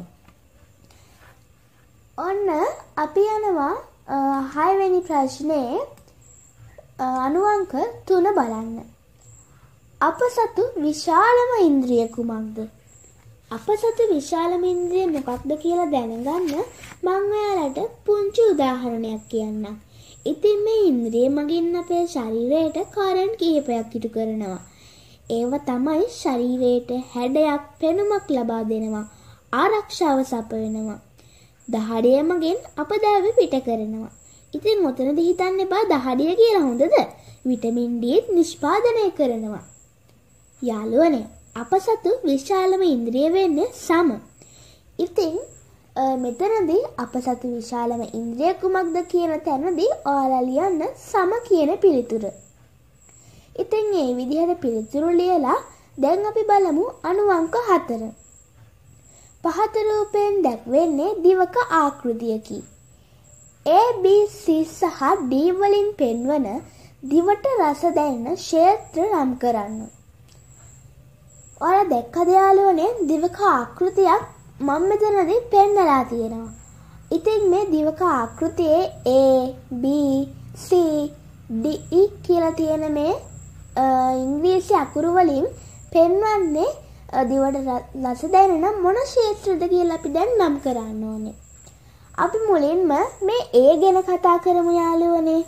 ඔන්න අපි යනවා 6 වෙනි ප්‍රශ්නේ අනුවංක 3 බලන්න. අප සතු විශාලම ඉන්ද්‍රිය කුමක්ද? අප සතු විශාලම ඉන්ද්‍රිය මොකක්ද කියලා දැනගන්න මම ඔයාලට පුංචි උදාහරණයක් කියන්නම්. ඉතින් මේ ඉන්ද්‍රිය මගින් අපේ ශරීරයට කාර්යයන් කිහිපයක් ඉටු කරනවා. ඒව තමයි ශරීරයට හැඩයක්, පෙනුමක් ලබා දෙනවා, ආරක්ෂාව සපයනවා. දහඩිය මගින් අප දැව පිට කරනවා. ඉතින් මොතනදී හිතන්න එපා දහඩිය කියලා හොඳද? විටමින් D නිෂ්පාදනය කරනවා. යාළුවනේ අප සතු විශාලම ඉන්ද්‍රිය වෙන්නේ සම. ඉතින් මෙතනදී අප සතු විශාලම ඉන්ද්‍රිය කුමක්ද කියන තැනදී ඔයාලා ලියන්න සම කියන පිළිතුර. ඉතින් මේ විදිහට පිළිතුරු ලියලා දැන් අපි බලමු අනුවංක 4. පහත රූපයෙන් දැක්වෙන්නේ දිවක ආකෘතියකි. A, B, C සහ D වලින් පෙන්වන දිවට රස දැනෙන ක්ෂේත්‍ර නම් කරන්න. ඔයාලා දැක්කද යාළුවනේ දිවක ආකෘතියක් මම මෙතනදී පෙන්නලා තියෙනවා. ඉතින් මේ දිවක ආකෘතියේ A, B, C, D කියලා තියෙන මේ ඉංග්‍රීසි අකුරු වලින් පෙන්වන්නේ දිවට රස දැනෙන මොන ක්ෂේත්‍රද කියලා අපි දැන් නම් කරන්න ඕනේ. අපි මුලින්ම මේ ඒ ගැන කතා කරමු යාළුවනේ.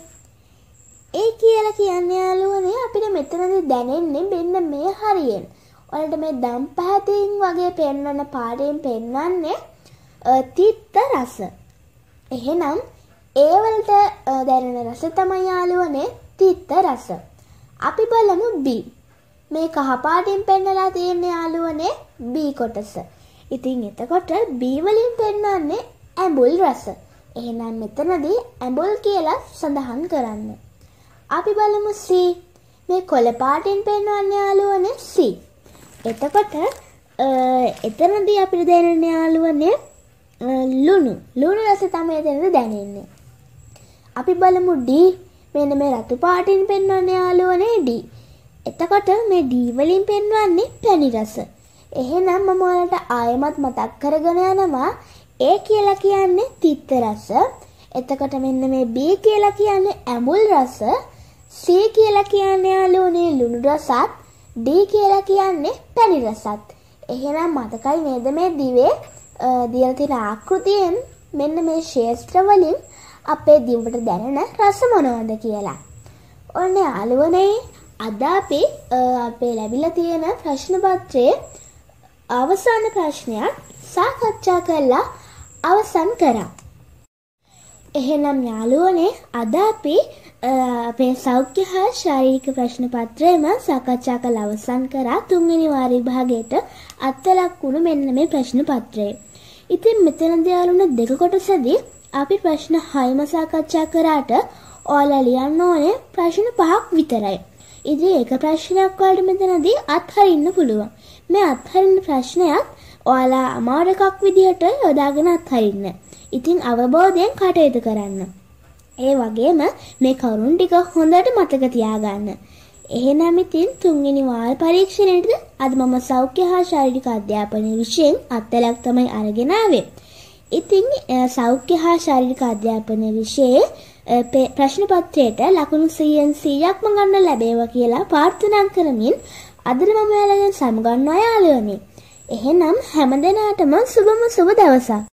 ඒ කියලා කියන්නේ යාළුවනේ අපිට මෙතනදී දැනෙන්නේ මෙන්න මේ හරියෙන්. ඔයාලට මේ දම් පහතින් වගේ පෙන්වන පාඩයෙන් පෙන්වන්නේ තිත්ත රස. එහෙනම් ඒ වලට දැනෙන රස තමයි යාළුවනේ තිත්ත රස. අපි බලමු B. මේ කහ පාටින් පෙන්නලා තියෙන යාළුවනේ B කොටස. ඉතින් එතකොට B වලින් පෙන්වන්නේ ඇඹුල් රස. එහෙනම් මෙතනදී ඇඹුල් කියලා සඳහන් කරන්න. අපි බලමු C. මේ කොළ පාටින් පෙන්වන්නේ යාළුවනේ C. එතකොට එතනදී අපිට දැනෙන යාළුවනේ ලුණු රස තමයි එතනදී දැනෙන්නේ. අපි බලමු D. මෙන්න මේ රතු පාටින් පෙන්වන්නේ යාළුවනේ D. එතකොට මේ D වලින් පෙන්වන්නේ පැණි රස. එහෙනම් මම ඔයාලට ආයෙමත් මතක් කරගෙන යනවා. A කියලා කියන්නේ තිත්ත රස. එතකොට මෙන්න මේ B කියලා කියන්නේ ඇඹුල් රස. C කියලා කියන්නේ යාළුවනේ ලුණු රසත්. D කියලා කියන්නේ පැණි රසත්. එහෙනම් මතකයි නේද මේ දිවේ දියලා තියෙන ආකෘතියෙන් මෙන්න මේ ක්ෂේත්‍ර වලින් අපේ දිවට දැනෙන රස මොනවද කියලා. ඔන්න යාළුවනේ අද අපි අපේ ලැබිලා තියෙන ප්‍රශ්න පත්‍රයේ අවසාන ප්‍රශ්නයක් සාකච්ඡා කරලා අවසන් කරා. එහෙනම් යාළුවනේ අද අපි අපේ සෞඛ්‍ය හා ශාරීරික ප්‍රශ්න පත්‍රයම සාකච්ඡා කරලා අවසන් කරා. තුන්වෙනි වාර විභාගයට අත්ලක් වුණු මෙන්න මේ ප්‍රශ්න පත්‍රය. ඉතින් මෙතනදී යාළුවනේ දෙක කොටසදී අපි ප්‍රශ්න 6ම සාකච්ඡා කරාට ඔයාලා ලියන්න ඕනේ ප්‍රශ්න 5ක් විතරයි. ඉතින් එක ප්‍රශ්නයක් වලට මෙතනදී අත්හරින්න පුළුවන්. මේ අත්හරින්න ප්‍රශ්නයක් ඔයාලා අමාරු එකක් විදිහට යොදාගෙන අත්හරින්න. ඉතින් අවබෝධයෙන් කටයුතු කරන්න. ඒ වගේම මේ කරුණු ටික හොඳට මතක තියාගන්න. එහෙනම් ඉතින් තුන්වෙනි වාර පරීක්ෂණයේදී අද මම සෞඛ්‍ය හා ශාරීරික අධ්‍යාපනයේ විෂයෙන් අත්ලක් තමයි අරගෙන ආවේ. ඉතින් සෞඛ්‍ය හා ශාරීරික අධ්‍යාපනයේ විෂයේ ප්‍රශ්න පත්‍රයට ලකුණු 100%ක්ම ගන්න ලැබේවා කියලා ප්‍රාර්ථනා කරමින් අද මම ඔයාලගෙන් සමුගන්නවා යාළුවනේ. එහෙනම් හැමදෙනාටම සුබම සුබ දවසක්.